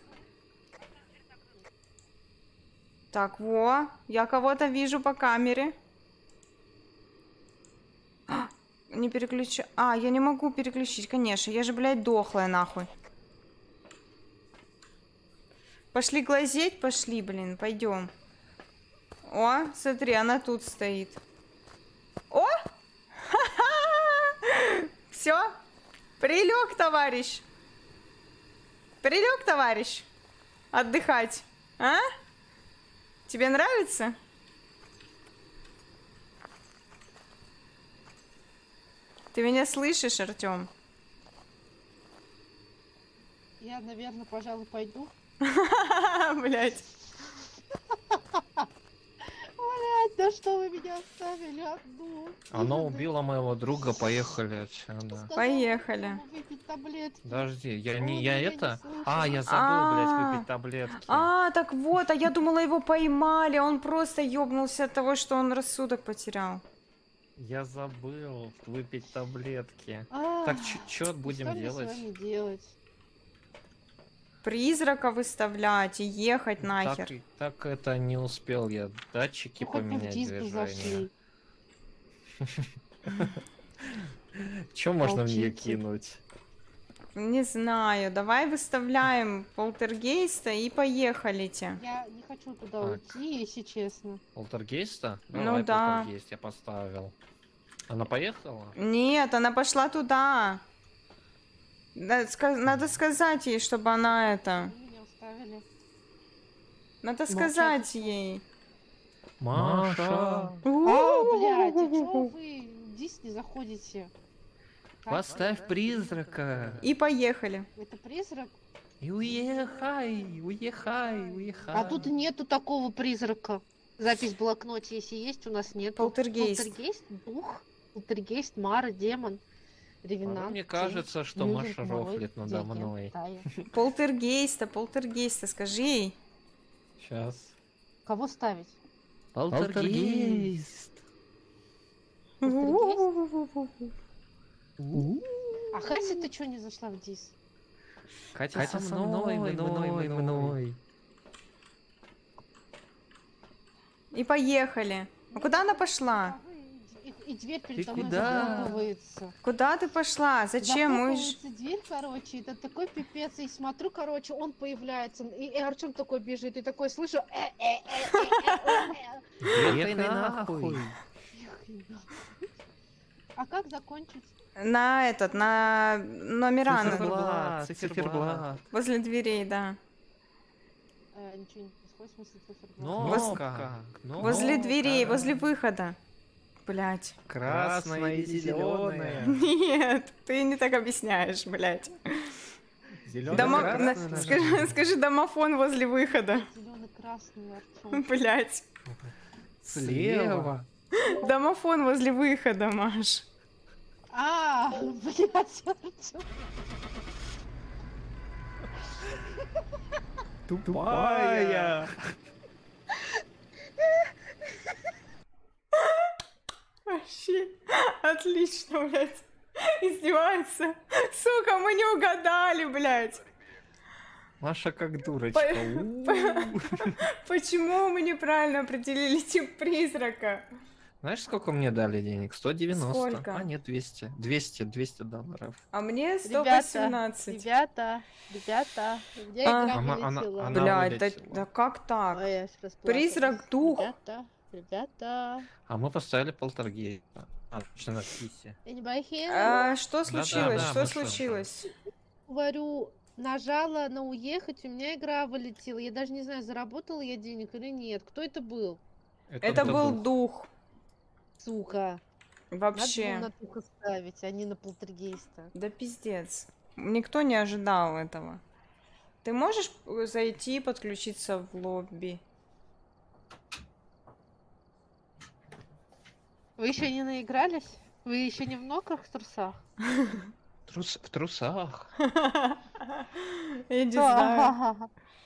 Так, во. Я кого-то вижу по камере. А, не переключу. А, я не могу переключить, конечно. Я же, блядь, дохлая, нахуй. Пошли глазеть, пошли, блин, пойдем. О, смотри, она тут стоит. О! Все. Прилег, товарищ. Прилег, товарищ. Отдыхать. А? Тебе нравится? Ты меня слышишь, Артем? Я Я, наверное, пожалуй, пойду. Блять. Блять, да что вы меня оставили одну? Она Иваны. убила моего друга, поехали отсюда. Сказала, Поехали. чтобы выпить таблетки. Подожди, я Ой, не, ну я я не это... слышала. А, я забыл, блядь, А. выпить таблетки. А, так вот, а я думала, его поймали, он просто ёбнулся от того, что он рассудок потерял. Я забыл выпить таблетки. Ах, Так, что и будем что мне с делать? вами делать? Призрака выставлять и ехать нахер. Так, так это не успел я датчики Ну, хоть бы в поменять диск движение. зашли. Че можно мне Молчите. кинуть? Не знаю, давай выставляем полтергейста и поехали-те. Я не хочу туда Так. уйти, если честно. Полтергейста? Ну Давай, да. полтергейст я поставил. Она поехала? Нет, она пошла туда. Да, ска- Надо сказать ей, чтобы она это... Вы меня оставили. Надо Молчать сказать еще. ей. Маша! А, блядь, а чё вы в диск не заходите? Как? Поставь призрака! И поехали. Это призрак? И уехай! Уехай! Уехай! А тут нету такого призрака. Запись в блокноте, если есть, у нас нет. Полтергейст. Полтергейст, дух, полтергейст, Мара, демон, ревенант. Мне тень, кажется, что Мюзик, Маша Мой, рофлит надо Дядя, мной. Тая. Полтергейста, полтергейста, скажи ей. Сейчас. Кого ставить? Полтергейст! А Хася, ты чё не зашла в дис? Катя, Катя со мной, мной, мной, мной. И поехали. А куда она пошла? А вы- И, и дверь перед Ты тобой куда? захлопывается. Куда ты пошла? Зачем? Мы ж- Захлопывается дверь, короче, это такой пипец. И смотрю, короче, он появляется. И, и Артем такой бежит, и такой слышу. «Э, э, э, э, э, э». Ехай нахуй! А как закончить? на этот, на номера на- Циферблат, циферблат. возле дверей, да. Э, ничего не происходит, в смысле циферблат? Кнопка. Возле кнопка. дверей, возле выхода. Блять. Красная и зеленая. Нет, ты не так объясняешь, блять. Зеленая, Дома... красная, на- нажимай. Скажи, скажи домофон возле выхода. Зеленый, красный, Артем. Блять. Слева. Домофон возле выхода, Маш. А, блядь, Артем. Тупая. Вообще, отлично, блядь. Издевается. Сука, мы не угадали, блядь. Маша как дурочка. По- У. Почему мы неправильно определили тип призрака? Знаешь, сколько мне дали денег? сто девяносто. Сколько? А, нет, двести. двести, двести долларов. А мне сто Ребята, восемнадцать. ребята, ребята, где А. игра Она- она- вылетела? она- Блядь, да, вылетела. да как так? Ой, я аж расплакалась. Призрак, дух. Ребята, ребята. А мы поставили полтергейста. А, точно на кисе. Anybody here? А, что Да-да, случилось? да, Что мы слышим. случилось? Говорю, нажала на уехать, у меня игра вылетела. Я даже не знаю, заработала я денег или нет. Кто это был? Это был дух. дух. Сука. Надо Вообще. было на духа ставить, а не на полтергейста. Да пиздец. Никто не ожидал этого. Ты можешь э, зайти и подключиться в лобби? Вы еще не наигрались? Вы еще не в ноках в трусах? Трус- в трусах. Я не знаю. Ха-ха-ха.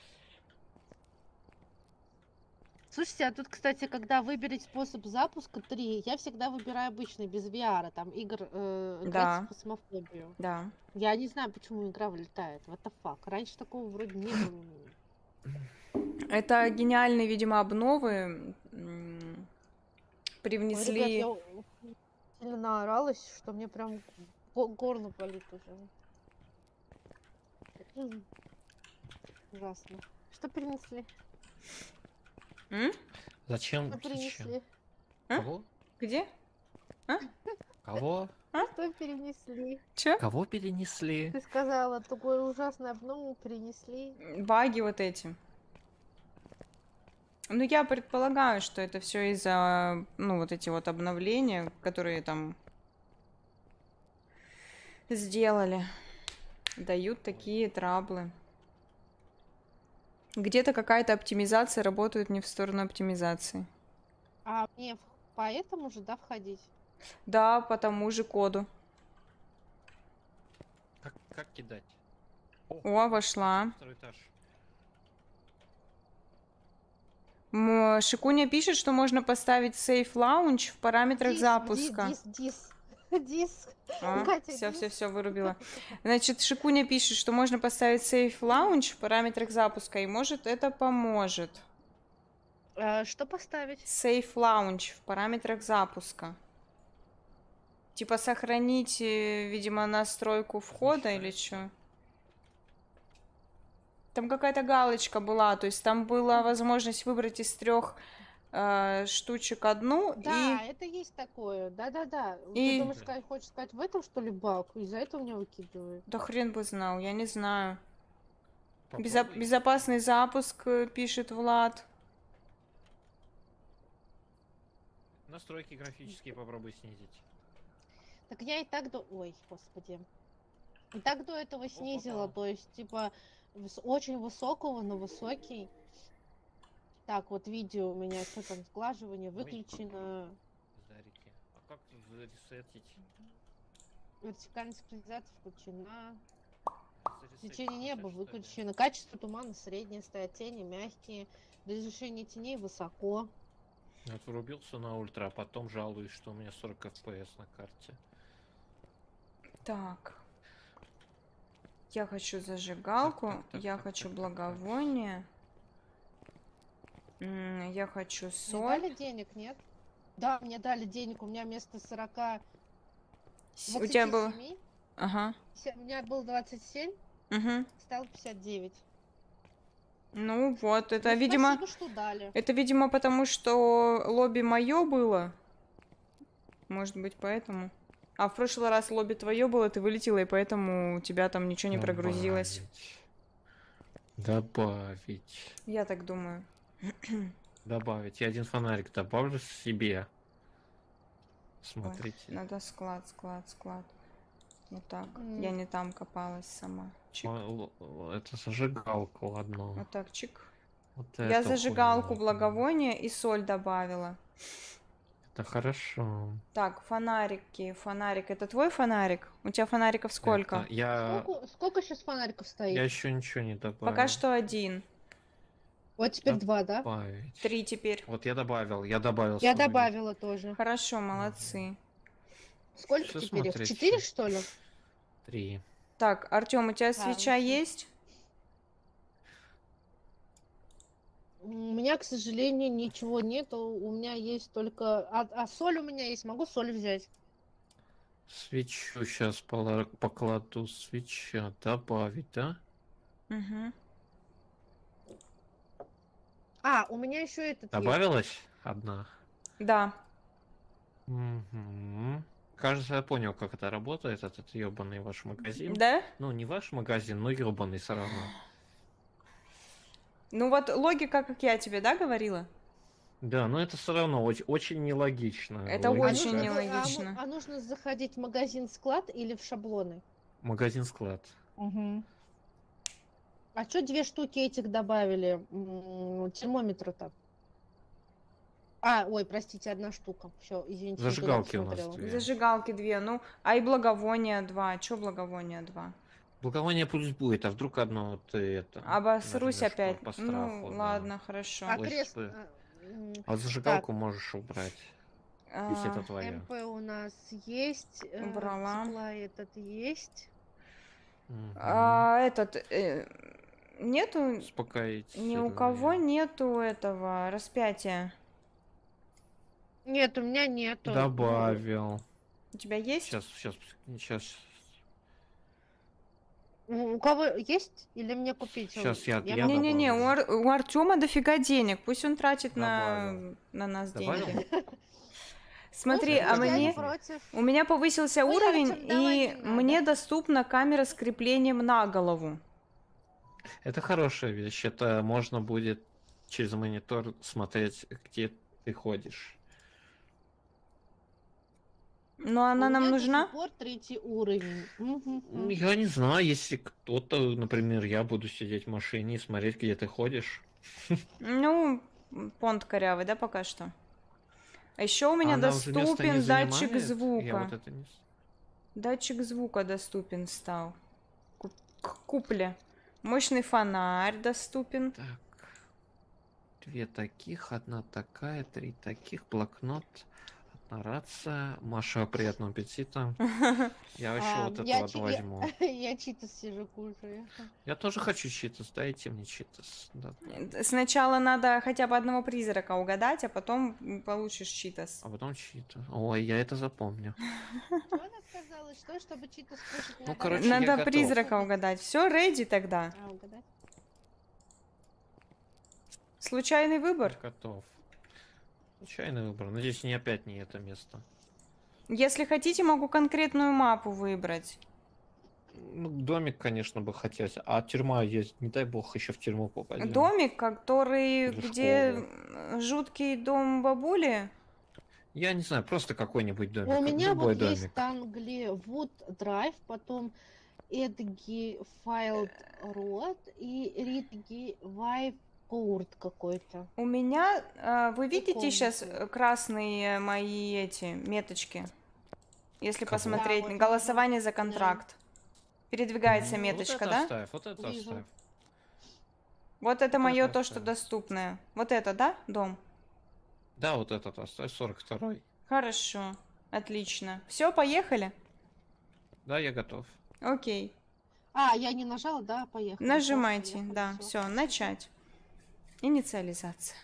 Слушайте, а тут, кстати, когда выберете способ запуска три, я всегда выбираю обычный, без ви ар, там игр э, играть Да. в космофобию. Да. Я не знаю, почему игра вылетает. What the fuck? Раньше такого вроде не было. у меня. Это гениальные, видимо, обновы м, Ой, привнесли. ребят, я очень сильно наоралась, что мне прям го- горло болит уже. М. Ужасно. Что принесли? М? Зачем? Что Зачем? принесли? А? Кого? Где? Кого? Что перенесли? Чё? Кого перенесли? Ты сказала, такое ужасное обнову перенесли. Баги вот эти. Ну, я предполагаю, что это все из-за, ну, вот эти вот обновления, которые там сделали. Дают такие траблы. Где-то какая-то оптимизация работает не в сторону оптимизации. А мне в- по этому же, да, входить? Да, по тому же коду. Как, как кидать? О, вошла. Второй этаж. М, Шикуня пишет, что можно поставить Safe Launch в параметрах Дис, ди- запуска. Дис, дис, дис. Катя, Все, дис. все, все, вырубила. Значит, Шикуня пишет, что можно поставить Safe Launch в параметрах запуска, и может это поможет. А, что поставить? Safe Launch в параметрах запуска. Типа сохранить, э, видимо, настройку входа или что? Там какая-то галочка была, то есть там была возможность выбрать из трех штучек одну Да, и... это есть такое. Да-да-да. И- Ты думаешь, сказать, хочешь сказать в этом, что ли, баг? Из-за этого меня выкидывают. Да хрен бы знал, я не знаю. Попробуй. Безо- Безопасный запуск, э, пишет Влад. Настройки графические попробуй снизить. Так я и так до... Ой, господи. И так до этого снизила, попала. то есть, типа, с очень высокого на высокий. Так, вот видео у меня, что там, сглаживание выключено. Зарики. А как тут заресетить? Вертикальная синхронизация включена. Заресетить Течение неба нельзя, что ли? выключено. Качество тумана среднее, стоят тени мягкие. Разрешение теней высоко. Вот врубился на ультра, а потом жалуюсь, что у меня сорок эф пи эс на карте. Так. Я хочу зажигалку, Так, так, так, я так, хочу так, так, так. благовоние. М, Я хочу Мне соль. дали денег, нет? Да, мне дали денег. У меня вместо сорока С- У тебя было... двадцати семи, Ага. се- у меня было двадцать семь, Угу. стало пятьдесят девять. Ну вот, это, Ну, видимо... Спасибо, что дали. Это, видимо, потому что лобби мое было. Может быть, поэтому. А в прошлый раз лобби твое было, ты вылетела, и поэтому у тебя там ничего не прогрузилось. Добавить. Добавить. Я так думаю. Добавить. Я один фонарик добавлю себе. Ой, Смотрите. надо склад, склад, склад. Вот так. М. Я не там копалась сама. Чик. М, л- Это зажигалку одну. Вот так, чик. Вот Я эту зажигалку, хуйню. благовоние и соль добавила. Это хорошо. Так, фонарики. Фонарик. Это твой фонарик? У тебя фонариков сколько? Это Я, Сколько, сколько сейчас фонариков стоит? я еще ничего не добавил. Пока что один. Вот теперь Да. два, да? Добавить. Три теперь. Вот я добавил, я добавил. Я свой. добавила тоже. Хорошо, молодцы. Сколько Всё теперь их? смотреть, Четыре, всё. что ли? Три. Так, Артем, у тебя А, свеча ну всё. есть? У меня, к сожалению, ничего нету. У меня есть только... А, а соль у меня есть. Могу соль взять? Свечу сейчас покладу. Свеча добавить, да? Угу. А, у меня еще этот есть. Добавилась одна? Да. Мгм. Кажется, я понял, как это работает, этот ебаный ваш магазин. Да? Ну, не ваш магазин, но ебаный все равно. Ну вот логика, как я тебе, да, говорила? Да, но это все равно очень, очень нелогично. Это А Логика. очень нужно, нелогично. а му- а нужно заходить в магазин-склад или в шаблоны? Магазин-склад. Угу. А что две штуки этих добавили? М, термометра-то? А, ой, простите, одна штука. Все, извините. не туда Зажигалки у нас посмотрела. две. Зажигалки две, ну, а и благовония два. Чё благовония два? Благовоние пусть будет, а вдруг одно ты это... Обосрусь нажмешь опять. по- по Ну, страху, да. ладно, хорошо. А Ой, крест... что- а, м, А вот зажигалку можешь убрать, если это А, твоя. МП у нас есть. э, Убрала. Supply этот есть. Мгм. а, этот... э, нету... Успокоительное. Ни у кого нету этого распятия. Нет, у меня нету. Добавил. У тебя есть? Сейчас, сейчас, сейчас. Ну, У кого есть? Или мне купить? Щас я- я могу- Не-не-не, у, добавлю. Ар- у Артема дофига денег. Пусть он тратит на, Добавил. на нас Добавил? деньги. Смотри, Слушай, а я не мне... против. У меня повысился Ой, уровень, Артём, давай, и не надо. мне доступна камера с креплением на голову. Это хорошая вещь. Это можно будет через монитор смотреть, где ты ходишь. Но она У нам меня до нужна? сих пор третий уровень. Мгм, М, мгм. Я не знаю, если кто-то, например, я буду сидеть в машине и смотреть, где ты ходишь. Ну, м, понт корявый, да, пока что. А еще у меня Она уже место не доступен датчик занимает. Я звука. вот это не... с- Датчик звука доступен стал. Ку- К купле. Мощный фонарь доступен. Так. Две таких, одна такая, три таких, блокнот, одна рация. Маша, приятного аппетита. Я вообще А, вот это я, вот чи- возьму. я, я читас сижу, кушаю. Я тоже хочу читас, дайте мне читас. Да. Э, Сначала надо хотя бы одного призрака угадать, а потом м, получишь читас. А потом читас. Ой, я это запомню. Что она сказала? Что, чтобы читас кушать Ну, надо? короче, я Надо готов. призрака угадать. Все, ready тогда. А, угадать? Случайный выбор. Готов. Случайный выбор. Надеюсь, не опять не это место. Если хотите, могу конкретную мапу выбрать. Ну, домик, конечно, бы хотелось. А тюрьма есть. Не дай бог, еще в тюрьму попадем. Домик, который, Или где школу. м, жуткий дом бабули. Я не знаю, просто какой-нибудь домик. У меня Любой вот есть домик. Тангли Вуд Драйв, потом Эдги Файлд Род и Ридги Вайп Коурт какой-то. У меня, а, вы видите комнаты. сейчас красные мои эти меточки? Если Кого? посмотреть, Да, вот голосование вижу. за контракт. Передвигается Ну, меточка, вот это да? оставь, вот это Вижу. оставь. Вот это Вот мое это то, что оставь. доступное. Вот это, да, дом? Да, вот этот оставь, сорок второй. Хорошо, отлично. Все, поехали? Да, я готов. Окей. А, я не нажала, да, поехали. Нажимайте, Поехали, да, всё. все, начать. Инициализация.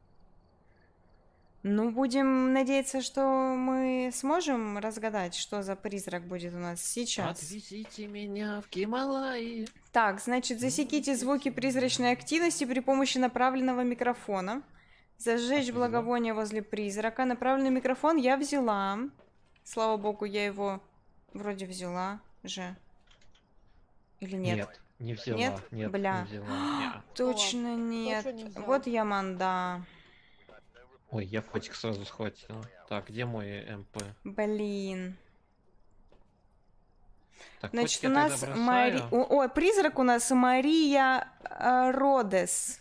Ну, будем надеяться, что мы сможем разгадать, что за призрак будет у нас сейчас. Отвезите меня в Гималаи. Так, значит, засеките звуки призрачной активности при помощи направленного микрофона. Зажечь взяла? благовоние возле призрака. Направленный микрофон я взяла. Слава богу, я его вроде взяла же. Или нет? Нет, не взяла. Нет? Нет, Бля. не взяла. Неа. Точно нет. чё не взял? Вот я манда. Ой, я фотик сразу схватил. Так, где мой МП? Блин. Так, Значит, фотик у я нас тогда Мари... бросаю. О, ой, призрак у нас Мария э, Родес.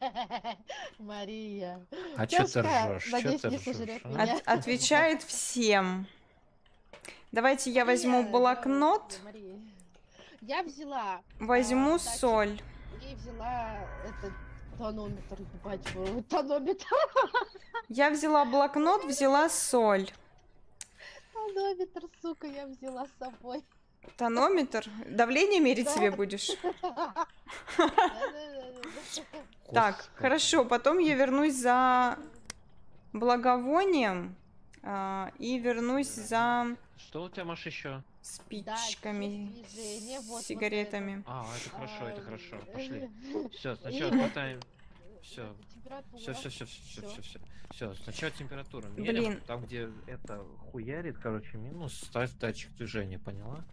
Мария. А чё ты Тёшка, ржёшь? Чё надеюсь, ты не ржёшь, сожрёт а? меня. От- отвечает всем. Давайте я возьму Мария, блокнот, здравствуй, Мария. Я взяла. возьму а, датчик, соль. И взяла этот тонометр, ебать его, тонометр. Я взяла блокнот, взяла соль. Тонометр, сука, я взяла с собой. Тонометр. Давление мерить Да. себе будешь? Да-да-да-да. Так, Господи. хорошо. Потом я вернусь за благовонием а, и вернусь за Что у тебя, Маш, еще? спичками, Датчик движения, вот- вот сигаретами. А, это хорошо, это хорошо. А, Пошли. Все, И сначала вот хватаем. Все, температура. все, все, все, все, Всё. все, все. Все, сначала температуру Блин. меряем. Там, где это хуярит, короче, минус, ставь датчик движения, поняла?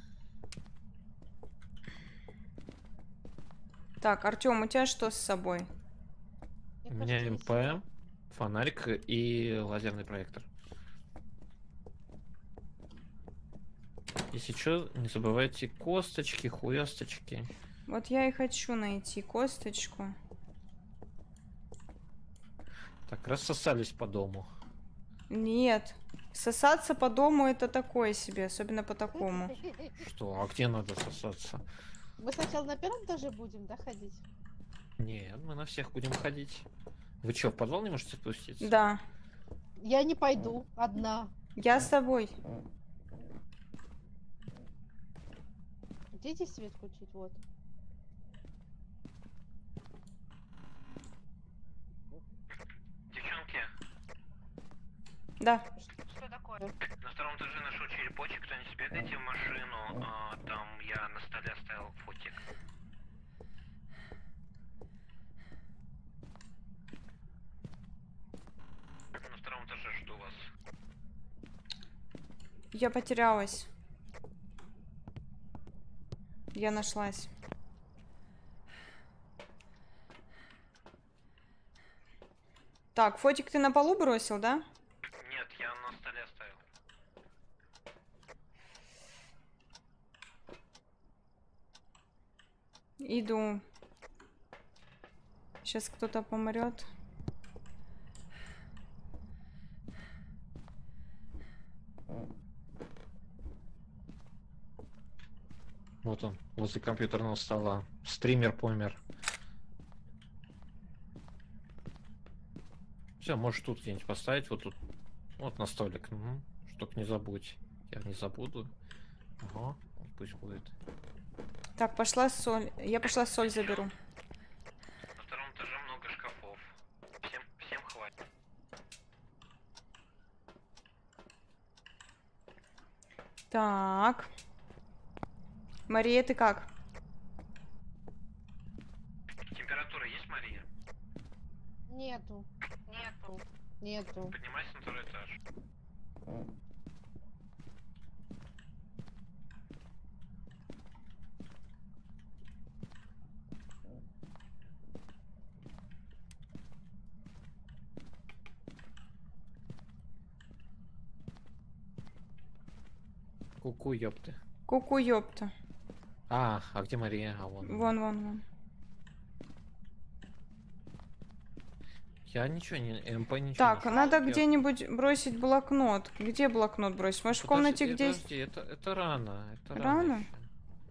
Так, Артем, у тебя что с собой? Мне У меня кажется, я МП, фонарик и лазерный проектор. Если что, не забывайте косточки, хуёсточки. Вот я и хочу найти косточку. Так, рассосались по дому. Нет. Сосаться по дому это такое себе, особенно по такому. Что, а где надо сосаться? Мы сначала на первом этаже будем, да, ходить? Нет, мы на всех будем ходить. Вы что, в подвал не можете спуститься? Да, Я не пойду одна. я с тобой. Где здесь свет включить? Вот. Девчонки, Да. Что такое? на втором этаже нашел черепочек, кто-нибудь бегайте в машину, а, там я на столе оставил фотик. На втором этаже жду вас. Я потерялась. Я нашлась. Так, фотик ты на полу бросил, да? Нет, я на столе оставил. Иду. Сейчас кто-то помрет. Вот он, возле компьютерного стола. Стример помер. Все, можешь тут где-нибудь поставить, вот тут. Вот на столик. Угу. Чтоб не забудь. Я не забуду. Ага, пусть будет. Так, пошла соль. Я пошла соль заберу. На втором этаже много шкафов. Всем, всем хватит. Так. Мария, ты как? Температура есть, Мария? Нету. Нету. Нету. Поднимайся на второй этаж. Ку-ку, ёпты. Ку-ку, ёпта. А, а где Мария? А вон. Вон, вон, вон. Я ничего не, МП ничего Так, не надо я- где-нибудь бросить блокнот. Где блокнот бросить? Может, в комнате, Подожди, где... подожди, это, это рано. Это Рано? рано ещё.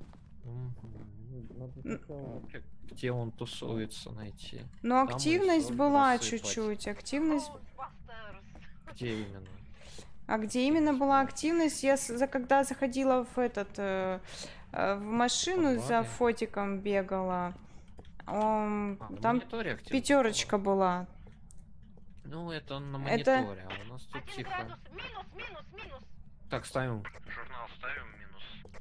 Мгм. Надо сначала вообще, где он тусуется, найти. Но Там активность соль была рассыпать. чуть-чуть. Активность... Ghostbusters. Где именно? А где именно была активность? Я с- за когда заходила в этот... э, э, в машину за Подвале? фотиком бегала. Ом, А, на там мониторе активность пятерочка была. была. Ну, это на Это- мониторе, а у нас тут Один тихо. градус. Минус, минус, минус. Так, ставим. Журнал ставим минус.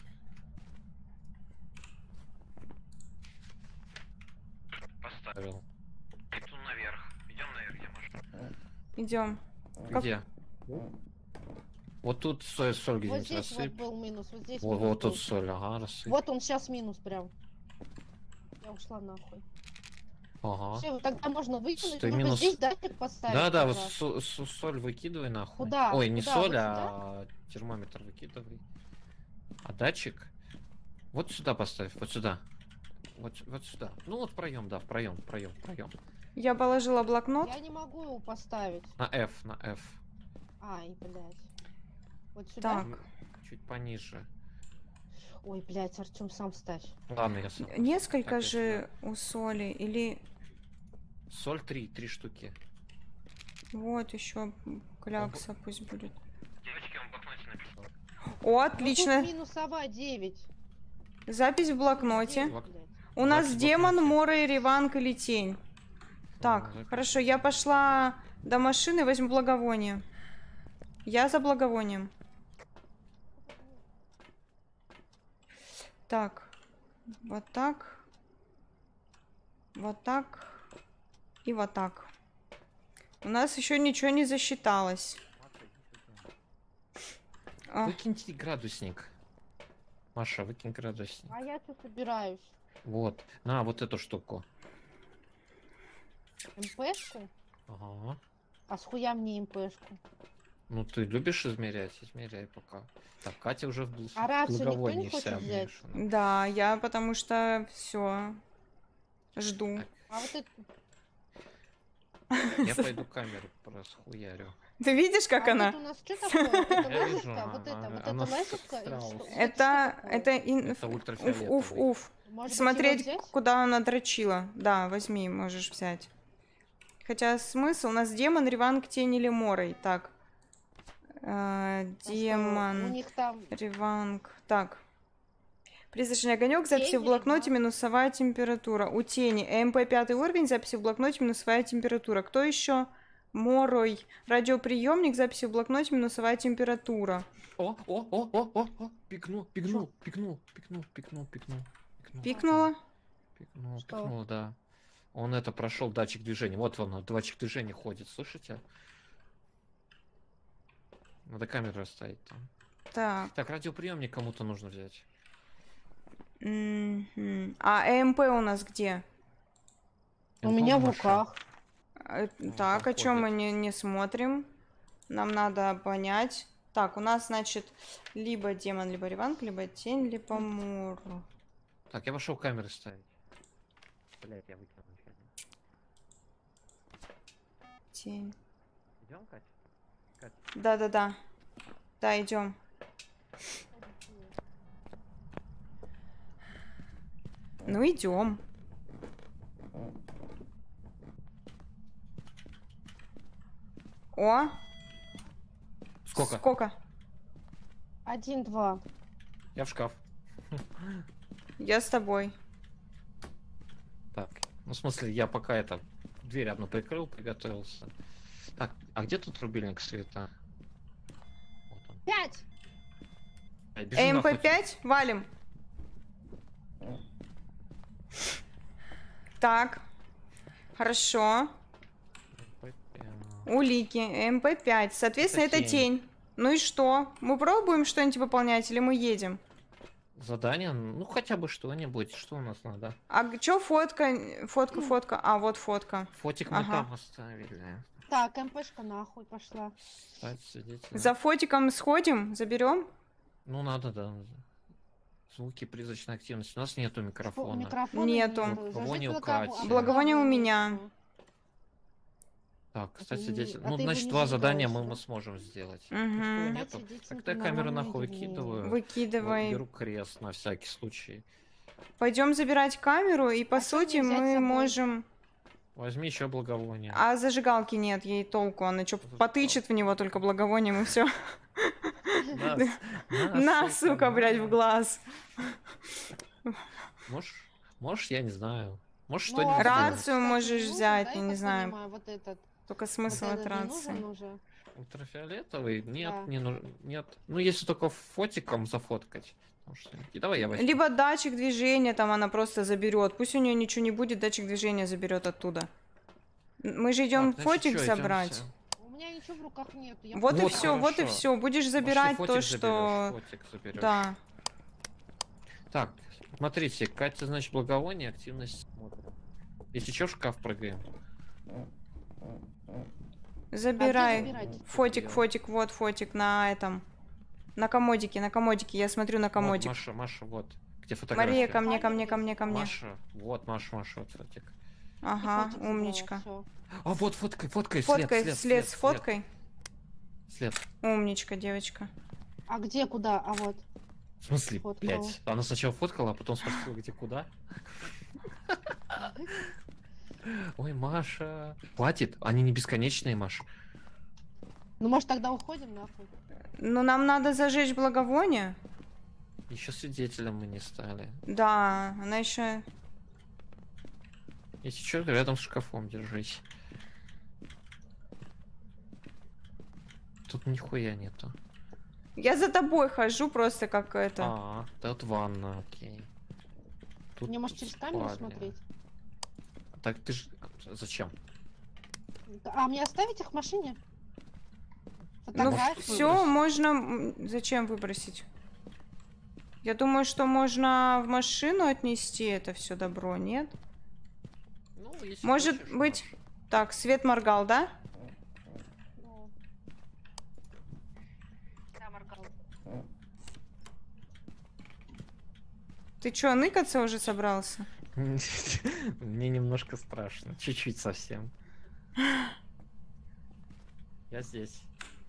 Поставь. Ставил. Иду наверх. Идем наверх, где можно. Идем. Как- Где? Вот тут соль, соль Вот где-нибудь здесь вот рассыпь. был минус, вот здесь Вот, минус вот тут был. соль, ага, рассыпь. Вот он сейчас минус прям. Я ушла нахуй. Ага. Все, тогда можно выкинуть. Ты Может, минус- здесь датчик поставить. Да, да, вот пожалуйста. со- со- соль выкидывай нахуй. Куда? Ой, не Куда? соль, Вот а термометр выкидывай. А датчик? Вот сюда поставь, вот сюда. Вот, вот сюда. Ну вот проем, да, в проем, проем, проем. Я положила блокнот. Я не могу его поставить. На F, на F. Ай, блядь. Вот сюда. Так. Чуть пониже. Ой, блядь, Артем, сам ставь. Ладно, я сам. Несколько Так, я же у соли. Или... Соль три, три штуки. Вот еще клякса пусть будет. Девочки, он в блокноте написал. О, Ну, тут отлично. минусовая девять. Запись в блокноте. Блок- Блядь. У нас Запись в демон, блокноте. море, реванг или тень. Так, запись. хорошо, я пошла до машины, возьму благовоние. Я за благовонием. Так, вот так. Вот так. И вот так. У нас еще ничего не засчиталось. А, Выкиньте градусник. Маша, выкинь градусник. А я что собираюсь? Вот. На, вот эту штуку. МПшку? Ага. А с хуя мне МПшку? Ну ты любишь измерять? Измеряй пока. Так, Катя уже в бл- А рацию никто не благовонии хочет вся взять? обвешана. да, я потому что все жду. А вот это... Я пойду камеру просхуярю. Ты видишь, как а она? Вот это у нас что такое? Это Я вижу, лазерка? Вот это, она- вот она это лазерка? или страус. что? Вот Это, что такое? это, ин- Это уф, ультрафиолетовый. уф, уф. Может быть, Смотреть, его взять? куда она дрочила. Да, возьми, можешь взять. Хотя смысл, у нас демон, реванг, тень или морой. Так. Э, А что, демон, У них там... реванг. Так. Призрачный огонек, записи Тень в или блокноте, реванг? минусовая температура. У тени МП пятый уровень, записи в блокноте, минусовая температура. Кто еще? Морой. Радиоприемник, записи в блокноте, минусовая температура. О, о, о, о, о, о, пикнул, пикнул, пикнул, пикнул, пикнул, пикнул. пикнул, Пикнула? Пикнул, Что? пикнул, да. Он это прошел датчик движения. Вот он, датчик движения ходит, слышите? Надо камеру оставить там. Так. Так, радиоприемник кому-то нужно взять. Мгм. А ЭМП у нас где? У МП меня в Маша. руках. Э, Ну, Так, там о чем мы ходит. не, не смотрим? Нам надо понять. Так, у нас, значит, либо демон, либо реванг, либо тень, либо мур. Так, я пошел камеры ставить. Блять, я выкину. Тень. Идем, Кать? Кать. Да-да-да. Да, идем. Ну, идем. О! Сколько? Сколько? Один, два. Я в шкаф. Я с тобой. Так, ну в смысле, я пока это дверь одну прикрыл, приготовился. Так, а где тут рубильник света? Вот он. Пять! Ай, бежи нахуй. эм пэ пять? Валим. Так. Хорошо. Улики. эм пэ пять. Соответственно, Это это тень. тень. Ну и что? Мы пробуем что-нибудь выполнять или мы едем? Задание? Ну хотя бы что-нибудь. Что у нас надо? А чё фотка? Фотка, фотка. А, вот фотка. Фотик мы Ага. там оставили. Так, МПшка нахуй пошла. Стать свидетелем. За фотиком сходим, заберем. Ну надо, да. Звуки призрачной активности. У нас нету микрофона. Микрофона Нету. Благовоние Зажги у Кати. благово- а Благовоние у меня. нету. Так, А стать ты не- свидетелем. а Ну, ты его значит, не два задания зажигаешь, мы, да? мы сможем сделать. Мгм. Никого Стать нету. свидетелем Тогда я при камеру нормальном нахуй явлении. выкидываю. Выкидывай. Беру крест на всякий случай. Пойдем забирать камеру, и по А чё сути мне взять с мы собой? можем. Возьми еще благовоние. А зажигалки нет, ей толку. Она что, потычет в него только благовонием и все. На, На, сука, блядь, в глаз. Можешь, можешь, я не знаю. Можешь Ну, что-нибудь а сделать. Рацию кстати, можешь нужен, взять, да, я я не так знаю. понимаю, вот этот. Только смысл вот от этот не рации. нужен уже? Ультрафиолетовый? Нет, Да. не нужен. Нет. Ну, если только фотиком зафоткать. Потому что- И давай я возьму. Либо датчик движения, там она просто заберет. Пусть у нее ничего не будет, датчик движения заберет оттуда. Мы же идем Так, значит, фотик чё, забрать. идёмся? У меня ничего в руках нет. Я Вот и Вот все, вот и хорошо. все. Будешь Пошли, забирать фотик то, заберёшь, что. фотик заберёшь. Да. Так, смотрите, Катя, значит, благовоние, активность смотрим. Если что, в шкаф прыгаем. Забирай. забирать? Фотик, Я- фотик, вот фотик на этом. На комодике, на комодике. Я смотрю на Вот, комодик. Маша, Маша, вот. Где фотография? Мария, ко мне, ко мне, ко мне, ко мне. Маша, вот, Маша, Маша, вот фотик. Ага, умничка. А вот фоткой, фоткой, Фоткой, след, след с фоткой. След. Умничка, девочка. А где, куда? А вот. В смысле, Фоткала. блядь? Она сначала фоткала, а потом спросила, где куда. Ой, Маша. Хватит, они не бесконечные, Маша. Ну, может, тогда уходим нахуй? Ну, нам надо зажечь благовоние. Еще свидетелем мы не стали. Да, она еще. Если что, рядом с шкафом держись. Тут нихуя нету. Я за тобой хожу просто как это. А, тут ванна, окей. Тут Мне, может, через камеру спальня. смотреть? Так ты ж... Зачем? А мне оставить их в машине? Ну, Фотографию? все, выбрось. можно. м, Зачем выбросить? Я думаю, что можно в машину отнести это все добро, нет? Ну, если Может хочешь, быть- Маша. Так, свет моргал, да? Ну, Да, моргал. Ты чё, ныкаться уже собрался? Мне немножко страшно. Чуть-чуть совсем. Я здесь.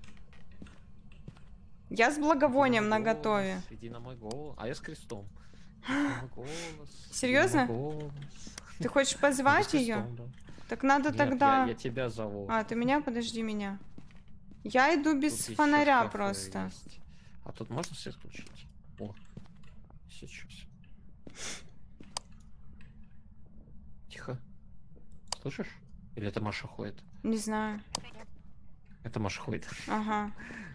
Я с Иди благовонием на мой наготове. голос, Иди на мой голос. А я с крестом. Иди на мой голос, иди на Серьезно? мой голос. Ты хочешь Я с позвать ее? крестом, да. Так надо Нет, тогда. Я, я тебя зову. А, ты меня? Подожди меня. Я иду Тут без есть фонаря шкафы просто. есть. А тут можно свет включить? О, сейчас. Тихо. Слышишь? Или это Маша ходит? Не знаю. Это Маша ходит. Ага.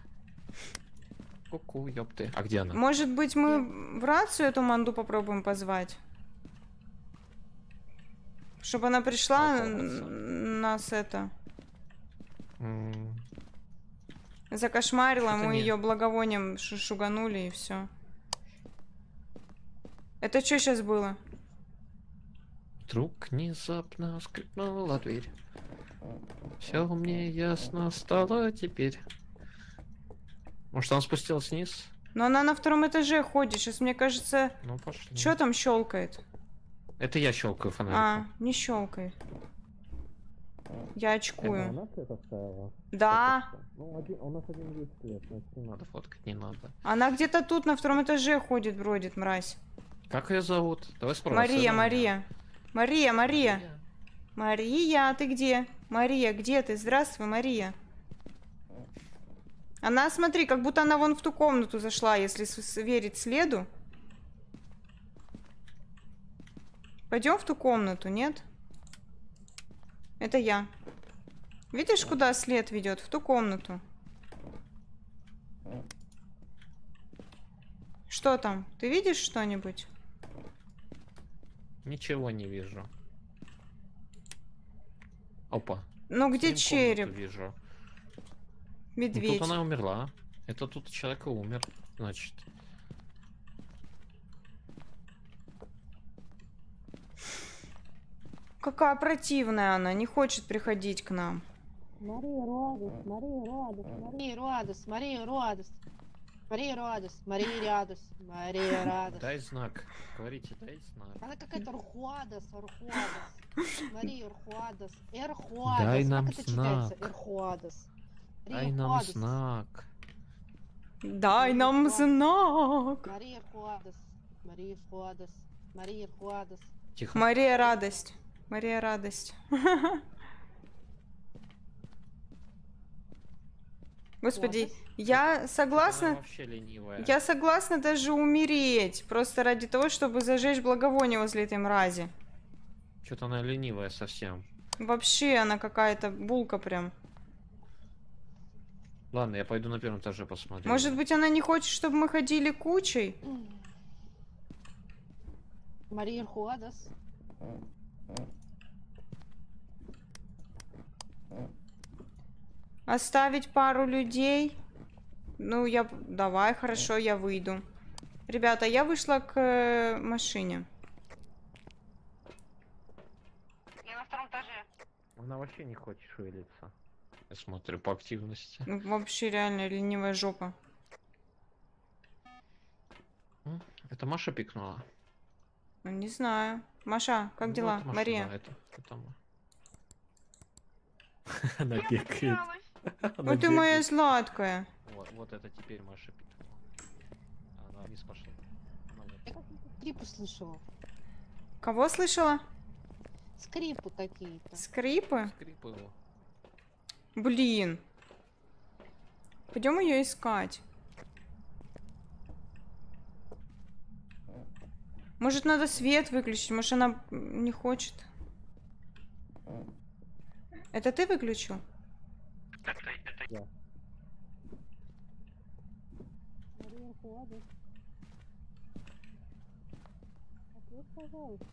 Ку-ку, ёпты. А где она? Может быть, мы в рацию эту манду попробуем позвать? Чтобы она пришла, А, н- нас это М, закошмарила, Что-то мы не- ее благовонием шу- шуганули и все. Это что сейчас было? Вдруг внезапно скрипнула дверь. Все мне ясно стало теперь. Может, она спустилась вниз? Но она на втором этаже ходит. Сейчас, мне кажется, Ну, пошли. что там щелкает? Это я щелкаю А, фонариком. не щелкай. Я Эмма, очкую. она свет оставила? Да. Только что. Ну, один, у нас один есть след, значит, не надо фоткать, не надо. Она где-то тут на втором этаже ходит, бродит, мразь. Как ее зовут? Давай спросим. Мария, Мария. Мария, Мария. Мария, ты где? Мария, где ты? Здравствуй, Мария. Она, смотри, как будто она вон в ту комнату зашла, если с- с- верить следу. Пойдем в ту комнату, нет? Это я. Видишь, куда след ведет? В ту комнату. Что там? Ты видишь что-нибудь? Ничего не вижу. Опа. Ну где Блин, череп? комнату вижу. Ну, Медведь. тут она умерла. Это тут человек умер, значит. Какая противная она, не хочет приходить к нам. Мария Руадес, Мария Руадес, Мария Руадес, Мария Руадес. Мария Руадес, Мария Руадес, Мария Руадес. Дай знак. Говорите, дай знак. Она какая-то Рухуадес, Рухуадес. Мария Рухуадес, Эрхуадес. Дай нам как это читается? знак. Эрхуадес. Дай нам знак. Дай нам знак. Мария Рухуадес, Мария Рухуадес, Мария Рухуадес. Тихо. Мария радость. Мария радость. Господи, я Она согласна. вообще ленивая. Я согласна даже умереть. Просто ради того, чтобы зажечь благовоние возле этой мрази. Что-то она ленивая совсем. Вообще она какая-то булка прям. Ладно, я пойду на первом этаже посмотрю. Может быть, она не хочет, чтобы мы ходили кучей? Мария Рухуадес. Оставить пару людей? Ну, я... Давай, хорошо, я выйду. Ребята, я вышла к э, машине. Я на втором этаже. Она вообще не хочет шевелиться. Я смотрю по активности. Ну, вообще реально ленивая жопа. М, Это Маша пикнула. Ну, не знаю. Маша, как Ну, дела? это Маша, Мария. да, это, это Ма- Она бегает. Потерялась. Она Ну ты моя бегает. сладкая. Вот, вот это теперь Маша пикнула. Она вниз пошла. Она вот. Я как-то скрипы слышала. Кого слышала? Скрипы какие-то. Скрипы? Скрип его. Блин. Пойдем ее искать. Может, надо свет выключить? Может, она не хочет? Это ты выключил? Это, это Мария Рухуадес. Ответь, пожалуйста.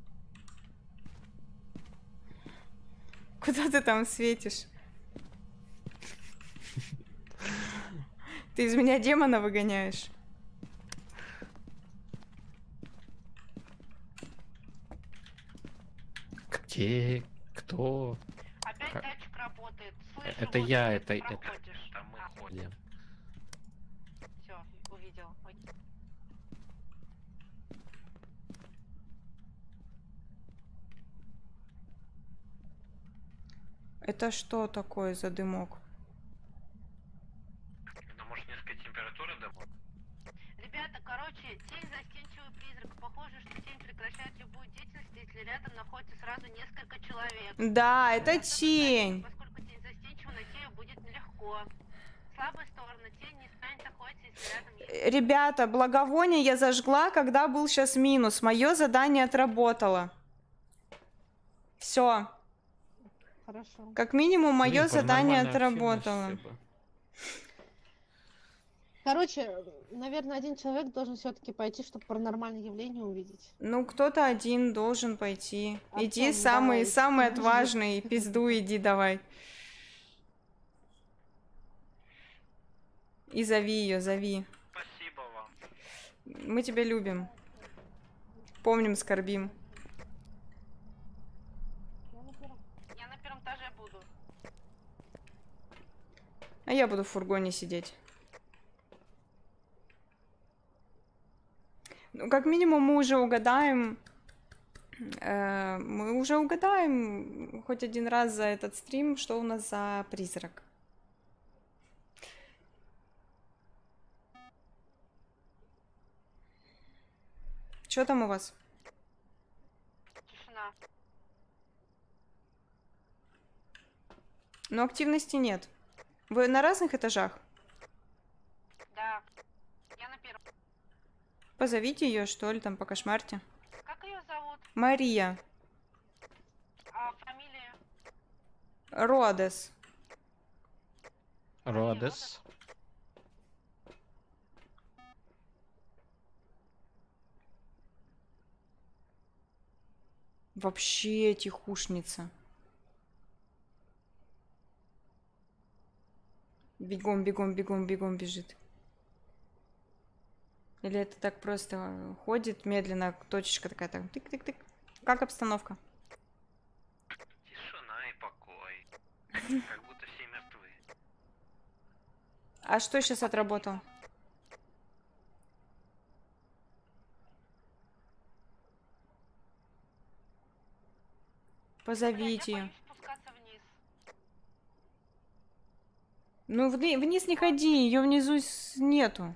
Куда ты там светишь? Ты из меня демона выгоняешь. Где? Кто? Опять Как? датчик работает. Слышу, Это вот я, ты это- это- проходишь. там мы ходим. Блин. Все, увидел. Окей. Это что такое за дымок? Ну, может, низкая температура дома? Ребята, короче, тень застенчивый призрак. Похоже, что тень прекращает любую деятельность, если рядом находится сразу несколько человек. Да, это Особенно тень. Поскольку тень застенчива, найти ее будет нелегко. Слабая сторона, тень не станет охотиться, если рядом есть... Ребята, благовоние я зажгла, когда был сейчас минус. Мое задание отработало. Все. Хорошо. Как минимум, мое Блин, задание паранормальная активность отработало. все бы. Короче, наверное, один человек должен все-таки пойти, чтобы паранормальные явления увидеть. Ну, кто-то один должен пойти. Артём, Иди, самый, давай, самый поможи. отважный, пизду иди давай. И зови ее, зови. Спасибо вам. Мы тебя любим. Помним, скорбим. Я на первом этаже буду. А я буду в фургоне сидеть. Ну, как минимум, мы уже угадаем, Э, Мы уже угадаем хоть один раз за этот стрим, что у нас за призрак. Что там у вас? Тишина. Но активности нет. Вы на разных этажах? Да. Я на первом. Позовите ее, что ли, там покошмарьте. Как ее зовут? Мария. А фамилия? Роадес. Родес. Вообще тихушница. Бегом, бегом, бегом, бегом бежит. Или это так просто ходит медленно, точечка такая там, тык-тык-тык. Как обстановка? Тишина и покой. Как будто все мертвы. А что сейчас отработал? Позовите Я ее. боюсь спускаться вниз. Ну, вни- вниз не ходи, ее внизу с- нету.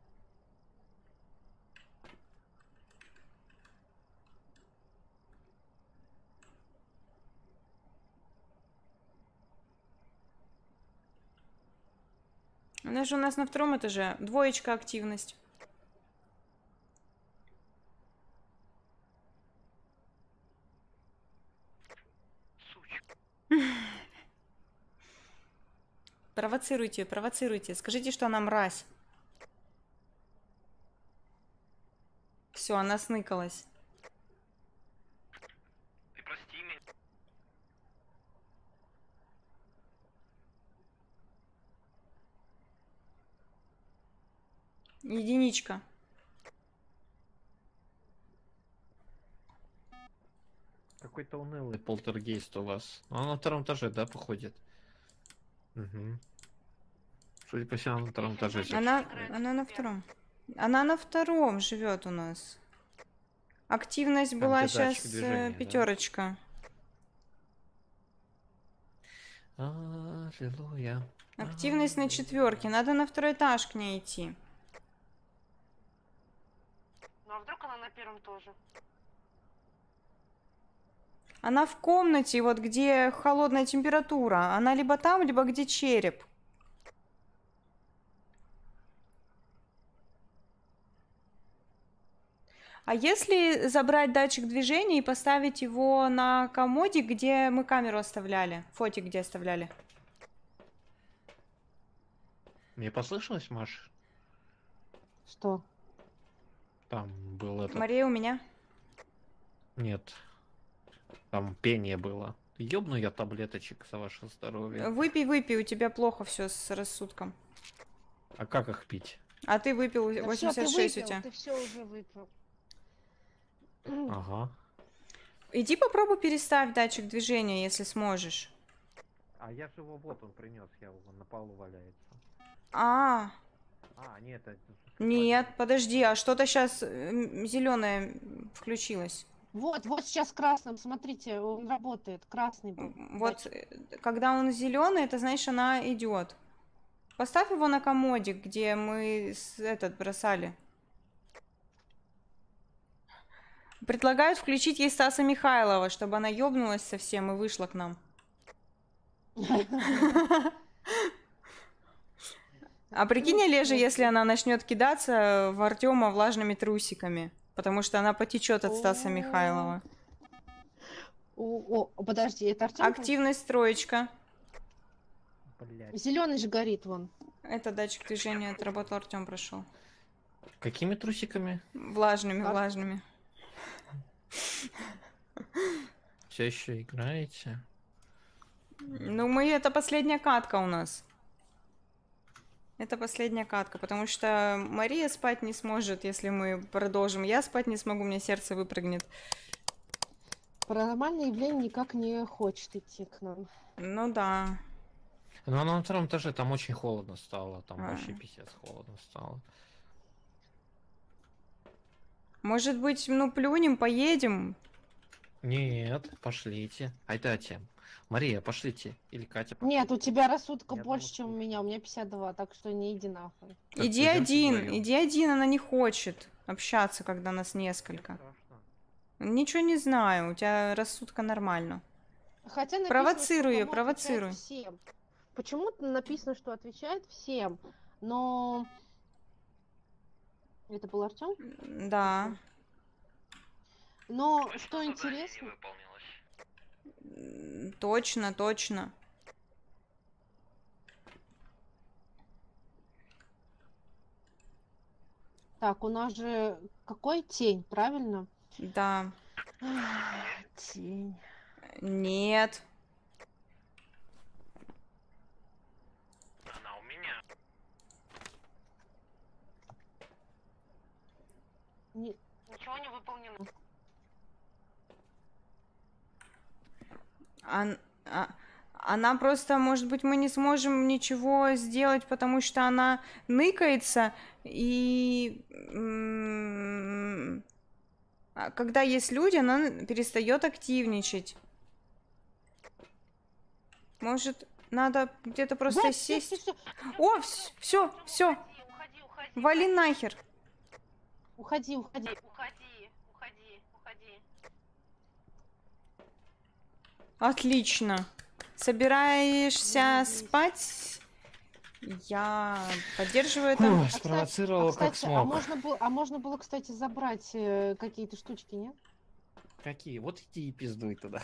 Она же у нас на втором этаже. Двоечка активность. Сучка. Провоцируйте, провоцируйте. Скажите, что она мразь. Все, она сныкалась. Ты прости меня. Единичка. Какой-то унылый полтергейст у вас. Он на втором этаже, да, походит? Угу. Судя по всему, на втором этаже. сейчас. Она, она на втором. Она на втором живет у нас. Активность Там, была где датчик сейчас движения, да? пятерочка. Аллилуйя. Активность на четверке. Надо на второй этаж к ней идти. Ну а вдруг она на первом тоже? Она в комнате, вот где холодная температура. Она либо там, либо где череп. А если забрать датчик движения и поставить его на комоде, где мы камеру оставляли? Фотик где оставляли? Мне послышалось, Маш? Что? Там был этот... Мария у меня. Нет. Там пение было. Ёбну я таблеточек за ваше здоровье. Выпей, выпей, у тебя плохо все с рассудком. А как их пить? А ты выпил Да всё, ты восемьдесят шесть у выпил, тебя. ты все уже выпил. Ага. Иди попробуй переставь датчик движения, если сможешь. А я же его, вот он принес, я его на полу валяется. А, А, нет, это... нет, подожди, а что-то сейчас зеленое включилось. Вот, вот сейчас красным, смотрите, он работает, красный. был Вот, датчик. э, когда он зеленый, это значит, она идет. Поставь его на комодик, где мы с- этот бросали. Предлагают включить ей Стаса Михайлова, чтобы она ёбнулась совсем и вышла к нам. А прикинь, Олежа, если она начнет кидаться в Артема влажными трусиками, потому что она потечет от Стаса Михайлова. О, о, подожди, это Артем? Активность троечка. Блядь. Зеленый же горит вон. Это датчик движения отработал, Артем прошел. Какими трусиками? Влажными, Ар- влажными. Все еще играете? Ну, мы, это последняя катка у нас. Это последняя катка, потому что Мария спать не сможет, если мы продолжим. Я спать не смогу, у меня сердце выпрыгнет. Паранормальное явление никак не хочет идти к нам. Ну да. Ну, на втором этаже там очень холодно стало. Там А. вообще писец холодно стало. Может быть, ну, плюнем, поедем? Нет, пошлите. Айдате. Мария, пошлите. Или Катя, Нет, у пошлите. тебя рассудка Я больше, думал, чем у что- меня. У меня пятьдесят два, так что не иди нахуй. Так, Иди пойдёмте один, вдвоём. иди один, она не хочет общаться, когда нас несколько. Страшно. Ничего не знаю, у тебя рассудка нормально. Хотя написано, Провоцируй что её, кому провоцируй. отвечает всем. Почему-то написано, что отвечает всем, но... Это был Артем? Да. Но Точно что задание не интересно, выполнилось? М, Точно, точно. так, у нас же какой тень, правильно? Да. Тень. Нет. Она у меня. Не- Ничего не выполнено. Ан- а- Она просто, может быть, мы не сможем ничего сделать, потому что она ныкается, и м, а когда есть люди, она перестает активничать. Может, надо где-то просто Да, всё, сесть. всё, всё. О, все, все, Уходи, уходи, уходи. вали нахер. Уходи, уходи. Уходи, уходи, уходи. Отлично. Собираешься Заебись. спать? Я поддерживаю это. Ой, А, кстати, спровоцировал а, как кстати, а смог. можно было, а можно было, кстати, забрать э, какие-то штучки, нет? Какие? Вот иди и пиздуй туда.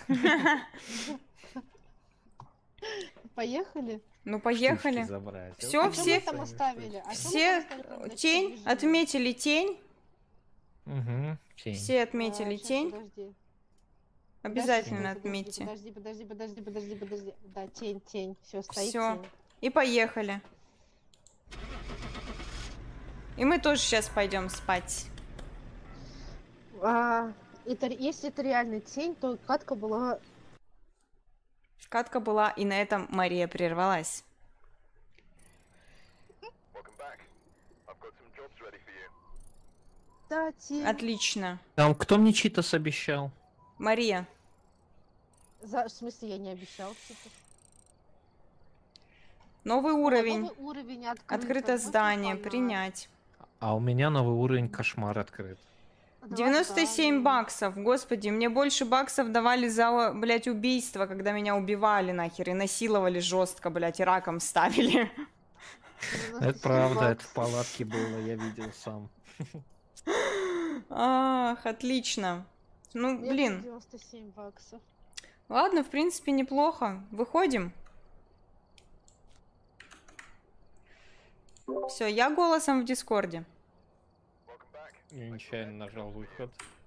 Поехали? Ну, Штучки поехали. забрать. Всё, А Вот чё все- мы там оставили? А чё мы Все там оставили, когда тень, чё-то отметили тень. Угу, тень. Все отметили А, щас, тень. подожди. Обязательно Подожди, отметьте. Подожди, подожди, подожди, подожди, подожди. Да, тень, тень. Все, стоит Всё. тень. И поехали. И мы тоже сейчас пойдем спать. А, это, ре- если это реально тень, то катка была... Катка была, и на этом Мария прервалась. Да, тень. Отлично. Там кто мне читас обещал? Мария, За... В смысле, я не обещал. типа. новый О, уровень. новый уровень открыто. Открыто Вот здание. фонарь. Принять. А у меня новый уровень кошмар открыт. Два девяносто семь здания. баксов. Господи, мне больше баксов давали за, блядь, убийство, когда меня убивали нахер и насиловали жестко, блядь, и раком ставили. девяносто Это семь правда, это баксов. в палатке было, я видел сам. Ах, отлично. Ну, Я блин. девяносто семь баксов. Ладно, в принципе, неплохо. Выходим. Все, я голосом в Дискорде. Я нечаянно нажал выход.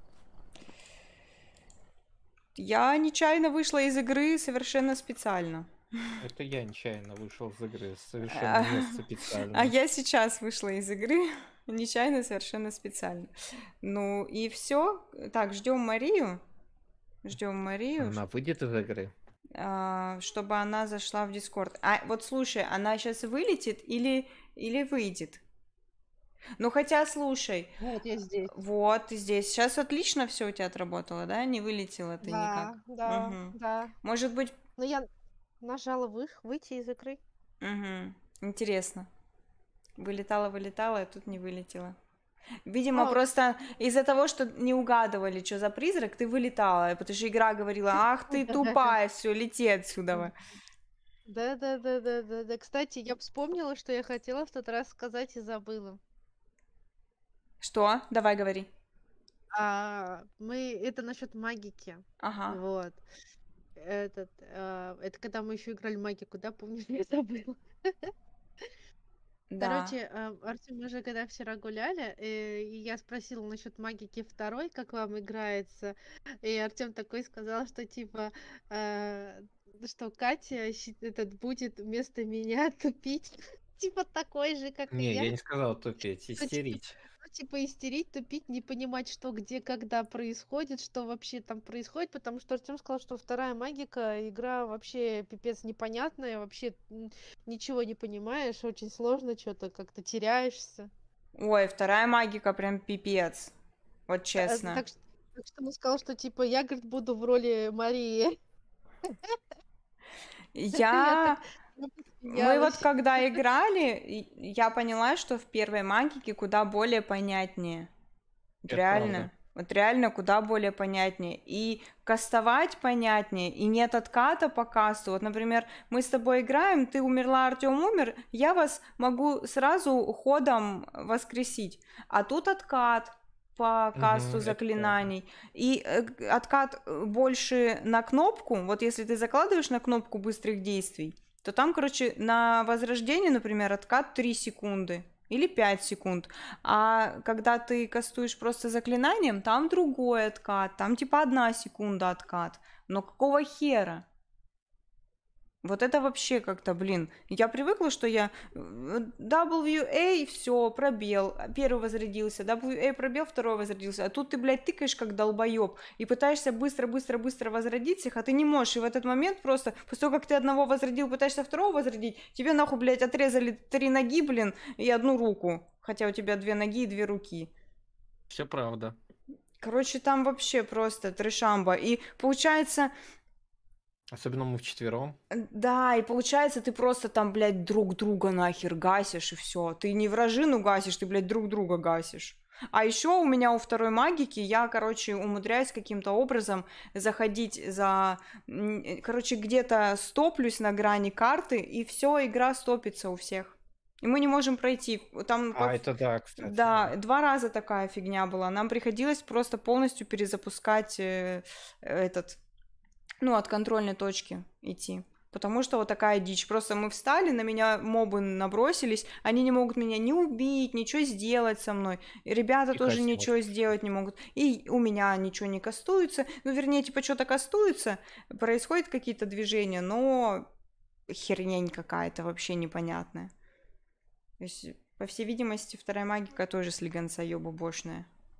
Я нечаянно вышла из игры совершенно специально. Это я нечаянно вышел из игры, совершенно не специально. А я сейчас вышла из игры нечаянно совершенно специально. Ну и все. Так, ждем Марию. Ждем Марию, Она выйдет из игры? а, чтобы она зашла в Дискорд. А вот слушай, она сейчас вылетит или, или выйдет? Ну хотя, слушай, Вот, я здесь. вот здесь. Сейчас отлично все у тебя отработало, да? Не вылетела ты Да, никак. да, Мгм. да. Может быть, Но я нажала вы... выйти из игры. мгм, интересно. Вылетала, вылетала, а тут не вылетела. Видимо, А. просто из-за того, что не угадывали, что за призрак, ты вылетала, потому что игра говорила: ах ты тупая, все, лети отсюда. Да, да, да, да, да, да. Кстати, я вспомнила, что я хотела в тот раз сказать и забыла. Что? Давай говори. А, мы это насчет магики. Ага. Вот. Этот, а, это когда мы еще играли в магику, да, помнишь, я забыла. Да. Короче, а, Артем, мы же когда вчера гуляли, э, и я спросила насчет магики второй, как вам играется, и Артем такой сказал, что типа, а, что Катя щи- этот будет вместо меня тупить, типа такой же, как и Не, я. я не сказал тупеть, типа- истерить. Ну, типа истерить, тупить, не понимать, что, где, когда происходит, что вообще там происходит, потому что Артем сказал, что вторая магика, игра вообще пипец непонятная, вообще м, ничего не понимаешь, очень сложно, что-то как-то теряешься. Ой, вторая магика прям пипец. Вот Э, честно. Так, ш- Так что он сказал, что типа я, говорит, буду в роли Марии. Я Я... так я Мы вот посмеялась. когда играли, и- я поняла, что в первой магике куда более понятнее. Вот Это правда. реально. Вот реально куда более понятнее. И кастовать понятнее, и нет отката по касту. Вот, например, мы с тобой играем, ты умерла, Артём умер, я вас могу сразу ходом воскресить. А тут откат по Мгм, касту это правда. заклинаний. И э, г- откат э, больше на кнопку. Вот если ты закладываешь на кнопку быстрых действий, то там, короче, на возрождение, например, откат три секунды или пять секунд. А когда ты кастуешь просто заклинанием, там другой откат, там типа одна секунда откат. Но какого хера? Вот это вообще как-то, блин, я привыкла, что я э, дабл ю эй, все, пробел, первый возродился, дабл ю эй, пробел, второй возродился, а тут ты, блядь, тыкаешь как долбоеб и пытаешься быстро-быстро-быстро возродить их, а ты не можешь, и в этот момент просто, после того, как ты одного возродил, пытаешься второго возродить, тебе нахуй, блядь, отрезали три ноги, блин, и одну руку, хотя у тебя две ноги и две руки. Все правда. Короче, там вообще просто трешамба, и получается... Особенно мы вчетвером. Да, и получается, ты просто там, блядь, друг друга нахер гасишь, и все. Ты не вражину гасишь, ты, блядь, друг друга гасишь. А еще у меня у второй магики я, короче, умудряюсь каким-то образом заходить за... м, э, Короче, где-то стоплюсь на грани карты, и все, игра стопится у всех. И мы не можем пройти. Там, А, по- это да, кстати. да, два раза такая фигня была. Нам приходилось просто полностью перезапускать э, этот... Ну, от контрольной точки идти. Потому что вот такая дичь. Просто мы встали, на меня мобы набросились, они не могут меня ни убить, ничего сделать со мной. И ребята И тоже Катя ничего может. сделать не могут. И у меня ничего не кастуется. Ну, вернее, типа, что-то кастуется, происходят какие-то движения, но хернень какая-то вообще непонятная. То есть, по всей видимости, вторая магика тоже слегонца ёбу-бошная.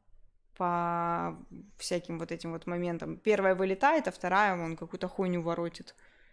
По всяким вот этим вот моментам. Первая вылетает, а вторая вон какую-то хуйню воротит.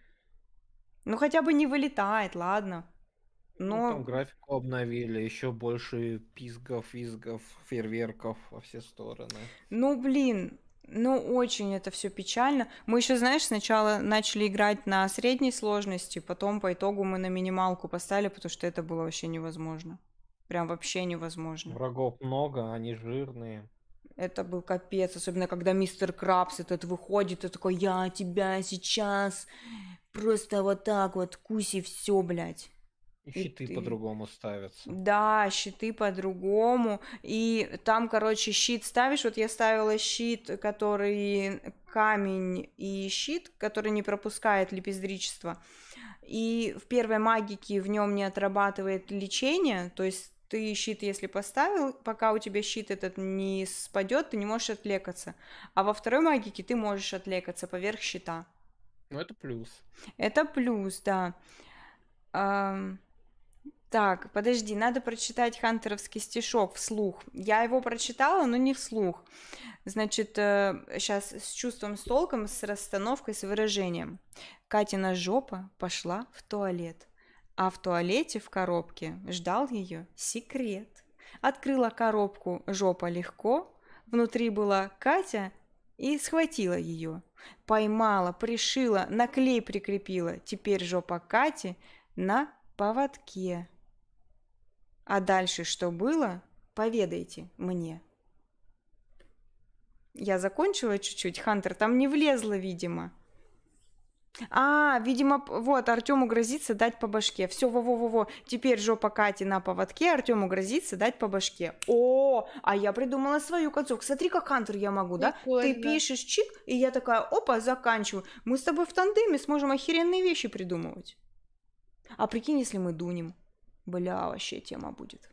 Ну хотя бы не вылетает, ладно. Ну, Но, там графику обновили, еще больше пизгов, визгов, фейерверков во все стороны. ну блин, ну очень это все печально. Мы еще, знаешь, сначала начали играть на средней сложности, потом по итогу мы на минималку поставили, потому что это было вообще невозможно. Прям вообще невозможно. Врагов много, они жирные. Это был капец, особенно когда мистер Крабс этот выходит и такой, я тебя сейчас просто вот так вот куси все, блядь. И И щиты ты- по-другому ставятся. Да, щиты по-другому. И там, короче, щит ставишь. Вот я ставила щит, который камень, и щит, который не пропускает лепездричество. И в первой магике в нем не отрабатывает лечение, то есть ты щит, если поставил, пока у тебя щит этот не спадет, ты не можешь отвлекаться. А во второй магике ты можешь отвлекаться поверх щита. Ну, это плюс. Это плюс, да. Ам, Так, подожди, надо прочитать хантеровский стишок вслух. Я его прочитала, но не вслух. Значит, сейчас с чувством, с толком, с расстановкой, с выражением. Катина жопа пошла в туалет, а в туалете в коробке ждал ее секрет. Открыла коробку жопа легко, внутри была Катя и схватила ее. Поймала, пришила, на клей прикрепила. Теперь жопа Кати на поводке. А дальше что было, поведайте мне. Я закончила чуть-чуть, Хантер, там не влезло, видимо. А, видимо, п- вот, Артему грозится дать по башке. Все, во-во-во-во. Теперь жопа Кати на поводке, Артему грозится дать по башке. О, а я придумала свою концовку. Смотри, как Хантер я могу, да? Ты Прикольно. пишешь чик, и я такая, опа, заканчиваю. Мы с тобой в тандеме сможем охеренные вещи придумывать. А прикинь, если мы дунем. Бля, вообще тема будет.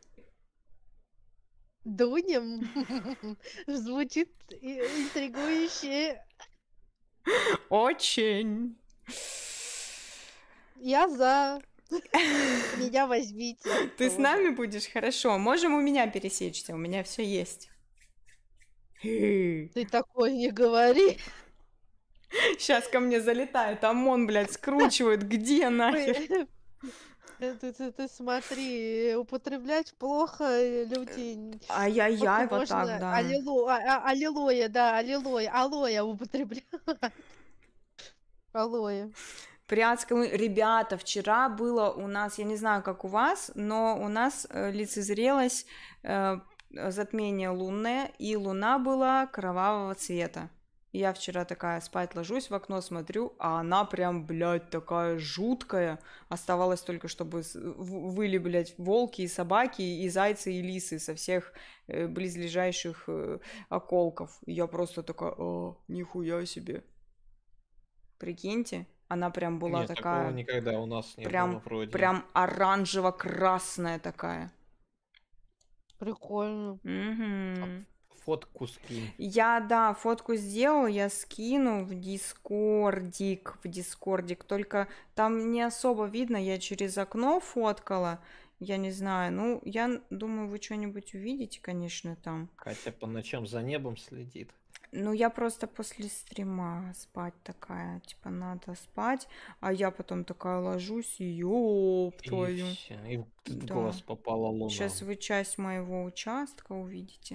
Дунем. Звучит и- интригующе. Очень. Я за. Меня возьмите. Ты с тоже. нами будешь? Хорошо. Можем у меня пересечься, у меня все есть. Ты такой не говори. Сейчас ко мне залетает ОМОН, блядь, скручивает. Где нахер? При- Ты, ты, ты- ты смотри, употреблять плохо э, люди. н- Только Ай-яй-яй, вот так, можно да. аллилу- а- а- аллилуйя, да, аллилуйя, алоэ употреблять. Алоэ. Прятскому... Ребята, вчера было у нас, я не знаю, как у вас, но у нас э, лицезрелось э, затмение лунное, и луна была кровавого цвета. Я вчера такая спать ложусь, в окно смотрю, а она прям, блядь, такая жуткая. Оставалось только, чтобы с- в- выли, блядь, волки и собаки, и зайцы, и лисы со всех э, близлежащих э, околков. И я просто такая, о, нихуя себе. Прикиньте, она прям была Нет, такого такая, никогда у нас не было прям, вроде. прям оранжево-красная такая. Прикольно. Мгм. Фотку скинь. Я, да, фотку сделал, я скину в дискордик, в дискордик, только там не особо видно, я через окно фоткала, я не знаю, ну, я н- думаю, вы что-нибудь увидите, конечно, там. Катя по ночам за небом следит. Ну, я просто после стрима спать такая, типа, надо спать, а я потом такая ложусь, и ёб И твою. всё, и в Да. глаз попала луна. Сейчас вы часть моего участка увидите.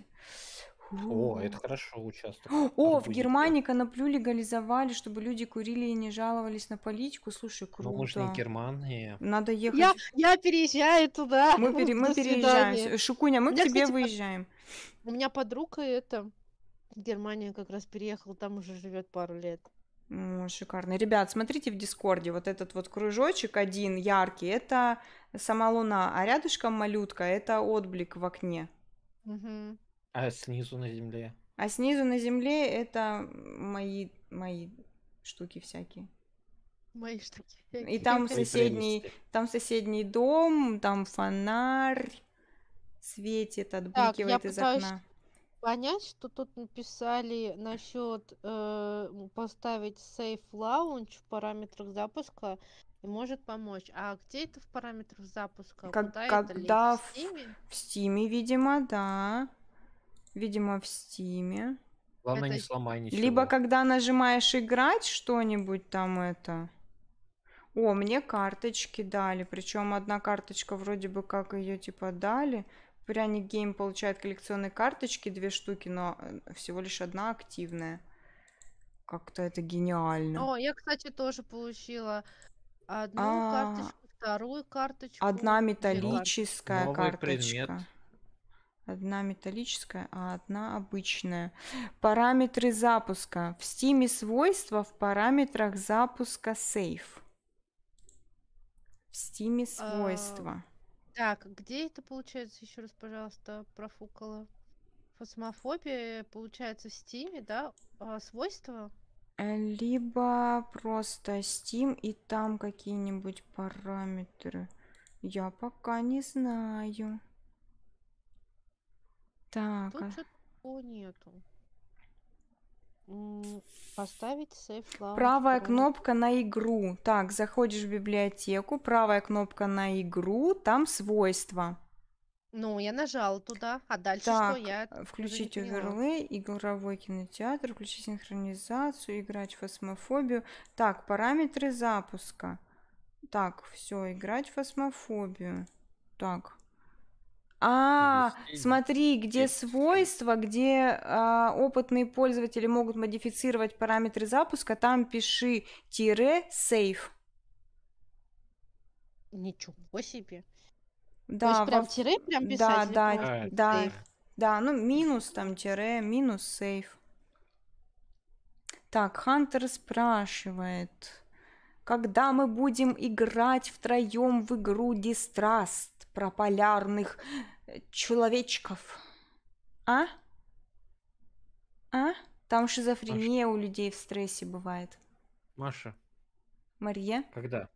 О, это Фу. хорошо, участок. О, Надо в будет Германии коноплю легализовали, чтобы люди курили и не жаловались на политику. Слушай, делать. Ну, мы же не круто. Германия. Надо Я, ехать. я переезжаю туда. Мы, пере- мы До переезжаем. свидания. С- Шукуня, мы У к меня, тебе кстати, под- выезжаем. у меня подруга это в Германию как раз переехала, там уже живет пару лет. О, шикарно. Ребят, смотрите в Дискорде. Вот этот вот кружочек один яркий, это сама луна, а рядышком малютка, это отблик в окне. Мгм. А снизу на земле. А снизу на земле это мои, мои штуки всякие. Мои штуки. И там Твои соседний, прелести. там соседний дом, там фонарь светит, Так, я отбликивает из пытаюсь окна. понять, что тут написали насчет э, м, поставить Safe Launch в параметрах запуска и может помочь. А где это в параметрах запуска? Как, Куда это лезть? когда В в, Steam? в Стиме, видимо, да. Видимо, в Стиме. Главное, не Это сломай ничего. Либо когда нажимаешь играть что-нибудь там это. О, мне карточки дали. Причем одна карточка вроде бы как ее типа дали. Пряник Гейм получает коллекционные карточки, две штуки, но э, всего лишь одна активная. Как-то это гениально. О, я, кстати, тоже получила одну А, карточку, вторую карточку, одна две карточки. металлическая Новый предмет. карточка. Одна металлическая, а одна обычная. Параметры запуска. В Steam свойства в параметрах запуска Safe. В Steam А, свойства. Так, где это получается? Еще раз, пожалуйста, профукала. Фосмофобия получается в Стиме, да? А, свойства? Э, Либо просто Steam и там какие-нибудь параметры. Я пока не знаю. Так, Тут а- что-то такого нету. М, Поставить Safe Launch правая параметр. кнопка на игру. Так, заходишь в библиотеку, правая кнопка на игру, там свойства. Ну, я нажала туда, а дальше что? Так, Я э, даже не включить поняла. оверлей, игровой кинотеатр, включить синхронизацию, играть в фосмофобию. Так, параметры запуска. Так, все, играть в фосмофобию. Так. А, Ввести смотри, где текст. свойства, где а, опытные пользователи могут модифицировать параметры запуска, там пиши тире сейф. Ничего себе. То Да, есть во прям в- тире прям да, писать или да, просто А, да, сейф? да, ну минус там тире, минус сейф. Так, Хантер спрашивает, когда мы будем играть втроем в игру Distrust про полярных э, человечков? А? А? Там шизофрения у людей в стрессе бывает. Маша, Мария, когда?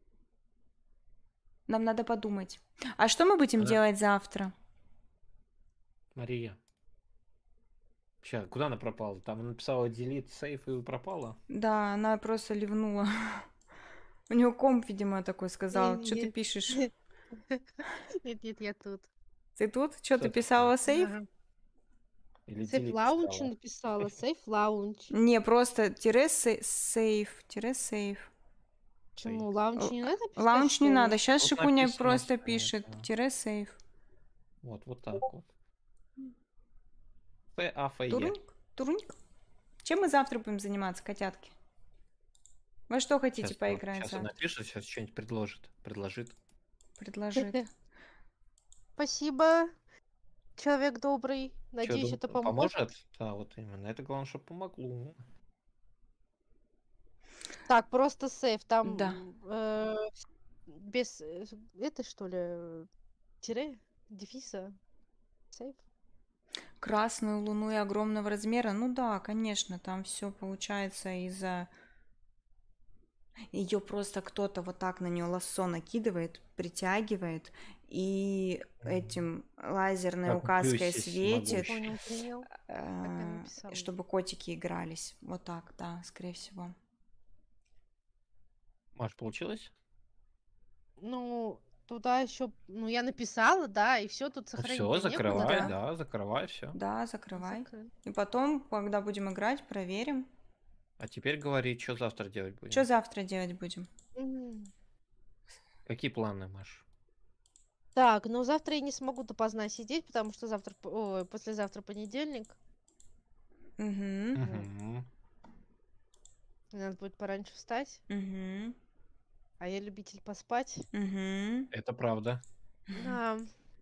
нам надо подумать. А что мы будем Да. делать завтра? Мария. Сейчас, куда она пропала? Там она написала delete save и пропала. Да, она просто ливнула. У него комп, видимо, такой сказал. Что ты Нет. пишешь? Нет, нет, я тут. Ты тут? Что ты Что писала сейф? Ага. Или Safe delete Launch стала? написала. Safe Launch. Не, просто тире се- сейф, тире сейф. Почему? Лаунч не надо писать, Лаунч что не ли? надо. Сейчас Тут Шикуня написано, просто что пишет это. тире сейв. Вот, вот так вот. П, А, Ф, Е. Турник? Турник? Чем мы завтра будем заниматься, котятки? Во что хотите Сейчас, поиграть сейчас он завтра? напишет, сейчас что-нибудь предложит. Предложит. Предложит. Спасибо, человек добрый. Чё, Надеюсь, дум- это поможет. поможет? Да, вот именно. Это главное, чтобы помогло. Так, просто сейф. Там Да. э, без э, это что ли э, тире, дефиса, сейф. Красную луну и огромного размера. Ну да, конечно, там все получается из-за... Ее просто кто-то вот так на нее лассо накидывает, притягивает, и этим лазерной Как указкой Люси светит, всемогущий. Понял, принял. э, написала. чтобы котики игрались. Вот так, да, скорее всего. Маш, получилось? Ну, туда еще, ну, я написала, да, и все тут сохранить. Все, закрывай, да. да, закрывай, все. Да, закрывай. И потом, когда будем играть, проверим. А теперь говори, что завтра делать будем. Что завтра делать будем? Какие планы, Маш? Так, ну завтра я не смогу допоздна сидеть, потому что завтра, п- ой, послезавтра понедельник. Угу. Мгм. Надо будет пораньше встать, Угу. а я любитель поспать. Угу. Это правда. Да.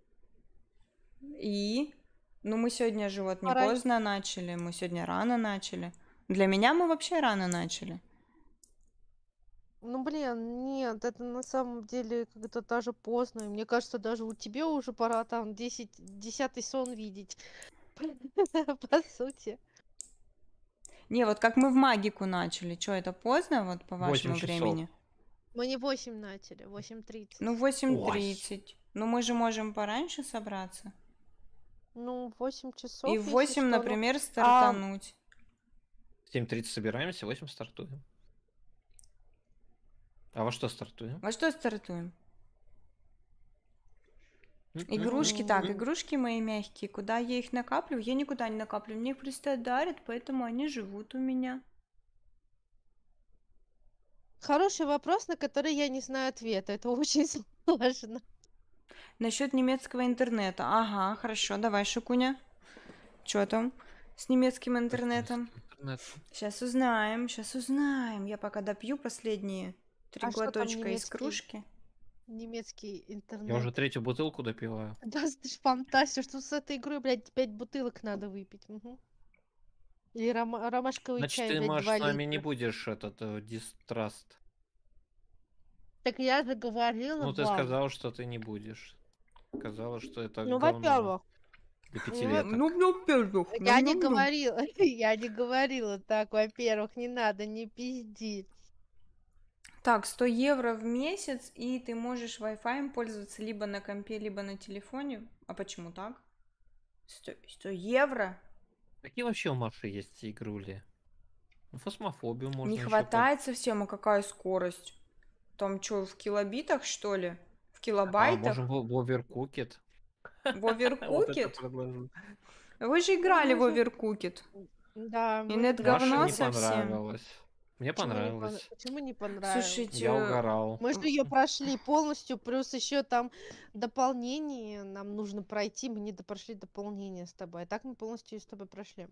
И? Ну, мы сегодня же вот не Пора- поздно начали, мы сегодня рано начали. Для меня мы вообще рано начали. Ну, блин, нет, это на самом деле как-то даже поздно. И мне кажется, даже у тебя уже пора там десять, десятый сон видеть. По сути. Не, вот как мы в магику начали, что это поздно, вот по Восемь вашему часов. времени? Мы не восемь начали, восемь тридцать. Ну, восемь тридцать. Ну, мы же можем пораньше собраться. Ну, восемь часов. И в если восемь, что, ну, например, стартануть. В семь тридцать собираемся, в восемь стартуем. А во что стартуем? Во что стартуем? Игрушки, так, игрушки мои мягкие, куда я их накапливаю? Я никуда не накапливаю, мне их просто дарят, поэтому они живут у меня. Хороший вопрос, на который я не знаю ответа. Это очень сложно. Насчет немецкого интернета. Ага, хорошо, давай, Шикуня. Что там с немецким интернетом? Интернет. Сейчас узнаем, сейчас узнаем. Я пока допью последние три А что там глоточка из немецкий? кружки. Немецкий интернет. Я уже третью бутылку допиваю. Да, ты ж фантастика, что с этой игрой, блядь, пять бутылок надо выпить. Мгм. Или рома- ромашковый Значит, чай, ты, блядь, Маш, два с нами не литра. будешь этот э, дистраст. Так я же говорила Ну, ты вам. сказал, что ты не будешь. Сказала, что это Ну, говно во-первых, для ну, пятилеток. Ну, ну, пиздух, я ну, не ну, ну. говорила, я не говорила так, во-первых, не надо, не пизди. Так, сто евро в месяц, и ты можешь Wi-Fi пользоваться либо на компе, либо на телефоне. А почему так? сто, сто евро? Какие вообще у Маши есть игрули? Ну, фосмофобию можно Не ещё хватает совсем, а какая скорость? Там что, в килобитах, что ли? В по- А, килобайтах? можем в в Overcooked. В Вот это Overcooked? предложил. Вы же играли в можем. Overcooked. Да, И мы нет играли. Маше говно не совсем. понравилось. Мне Почему не пон- понравилось. Почему не понравилось? Слушайте, Я угорал. Мы же ее прошли полностью, плюс еще там дополнение нам нужно пройти. Мы не прошли дополнение с тобой. А так мы полностью с тобой прошли.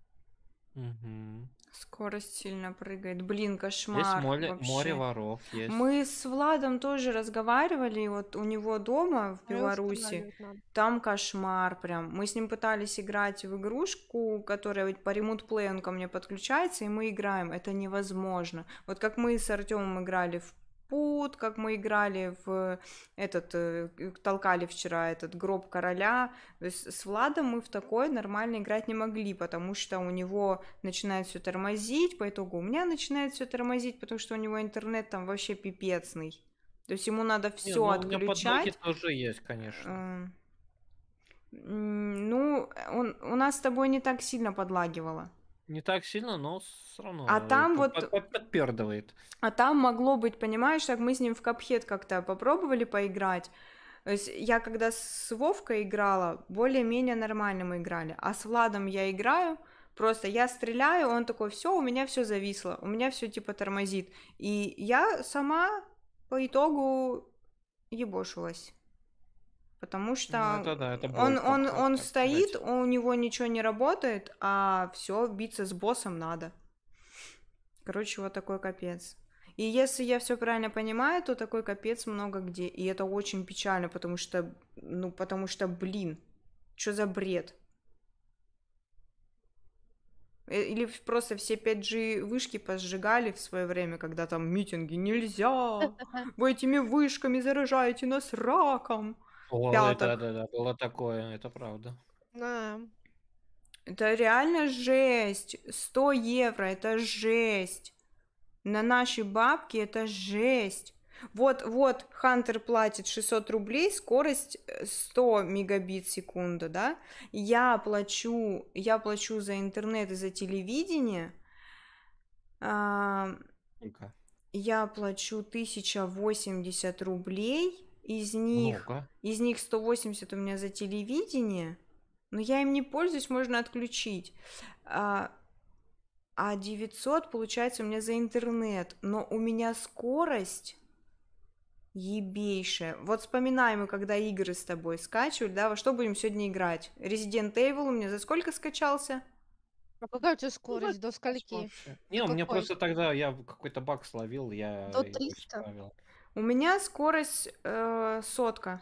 Мгм. скорость сильно прыгает. Блин, Есть кошмар море, вообще. море воров, есть. Мы с Владом тоже разговаривали, и вот у него дома в А его Беларуси, устанавливать надо. там кошмар прям. Мы с ним пытались играть в игрушку, которая вот по ремонт плей он ко мне подключается, и мы играем. Это невозможно. Вот как мы с Артемом играли в Пут, как мы играли в этот, э, толкали вчера этот гроб короля. То есть с Владом мы в такое нормально играть не могли, потому что у него начинает все тормозить, по итогу у меня начинает все тормозить, потому что у него интернет там вообще пипецный. То есть ему надо Не, все ну, у меня под ноги отключать. тоже есть, конечно. Э, м, Ну, он, у нас с тобой не так сильно подлагивало. Не так сильно, но все равно А э, там по- вот- по- по- подпердывает. А там могло быть, понимаешь, так мы с ним в Cuphead как-то попробовали поиграть. То есть я когда с Вовкой играла, более-менее нормально мы играли. А с Владом я играю, Просто я стреляю, он такой, все, у меня все зависло, у меня все типа тормозит. И я сама по итогу ебошилась. Потому Ну, что это да, это он, боль, как, он, как, он как стоит, сказать. у него ничего не работает, а все, биться с боссом надо. Короче, вот такой капец. И если я все правильно понимаю, то такой капец много где. И это очень печально, потому что, ну, потому что, блин, что за бред? Э, Или в- просто все пять джи вышки посжигали в свое время, когда там митинги нельзя, вы этими вышками заражаете нас раком. О, это, Пяток. да, да, было такое, это правда. Да. Это реально жесть. сто евро, это жесть. На наши бабки это жесть. Вот, вот, Хантер платит шестьсот рублей, скорость э, сто мегабит в секунду, да? Я плачу, я плачу за интернет и за телевидение, а, Сколько? я плачу тысяча восемьдесят рублей, из них, Много. из них сто восемьдесят у меня за телевидение, но я им не пользуюсь, можно отключить. А, а девятьсот получается у меня за интернет, но у меня скорость ебейшая. Вот вспоминаем мы, когда игры с тобой скачивали, да, во что будем сегодня играть? Resident Evil у меня за сколько скачался? А какая у тебя Ну, скорость? До скольки? вообще. Не, До у меня какой? просто тогда я какой-то баг словил, я До его триста? исправил. У меня скорость э, сотка.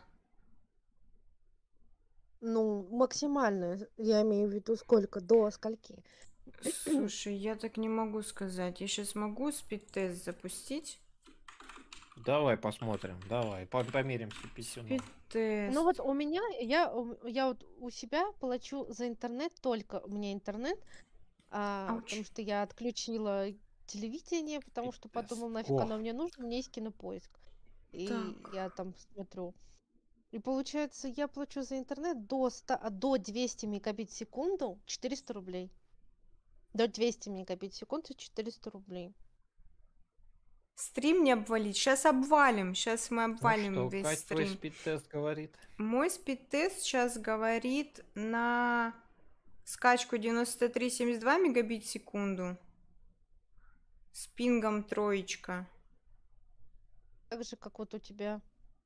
Ну, максимальная. Я имею в виду сколько? До скольки? Слушай, я так не могу сказать. Я сейчас могу спид-тест запустить. Давай посмотрим, давай, по- померимся писюном. Спид-тест. Ну вот у меня, я, у- я вот у себя плачу за интернет только, у меня интернет, а, Ауч. потому что я отключила телевидение, потому что Спид-тест. подумала, нафиг О. оно мне нужно, у меня есть кинопоиск. И Так. я там смотрю. И получается, я плачу за интернет до ста, а, до двухсот мегабит в секунду четыреста рублей. До двухсот мегабит в секунду четыреста рублей. Стрим не обвалить. Сейчас обвалим. Сейчас мы Ну обвалим что, весь Кать, твой стрим. спид-тест говорит? Мой спид-тест сейчас говорит на скачку девяносто три семьдесят два мегабит в секунду с пингом троечка. Так же, как вот у тебя.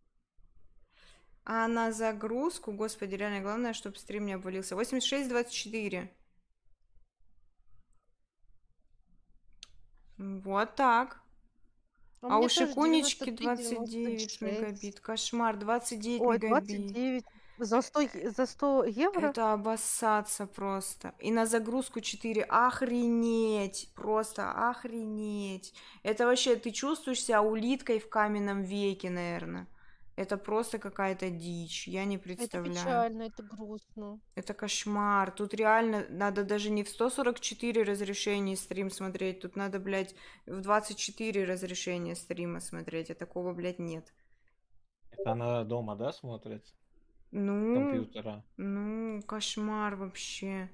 А на загрузку, господи, реально главное, чтобы стрим не обвалился. восемьдесят шесть двадцать четыре. Вот так. А, А у у меня тоже Шикунечки девяносто три двадцать девять девяносто шесть. мегабит. Кошмар, двадцать девять Ой, двадцать мегабит. девять за сто, е- за сто евро? Это обоссаться просто. И на загрузку четыре. Охренеть. Просто охренеть. Это вообще, ты чувствуешь себя улиткой в каменном веке, наверное. Это просто какая-то дичь. Я не Это представляю. печально, это грустно. Это кошмар. Тут реально надо даже не в сто сорок четыре разрешения стрим смотреть. Тут надо, блядь, в двадцать четыре разрешения стрима смотреть. А такого, блядь, нет. Это она дома, да, смотрит? Ну, Компьютера. ну, кошмар вообще.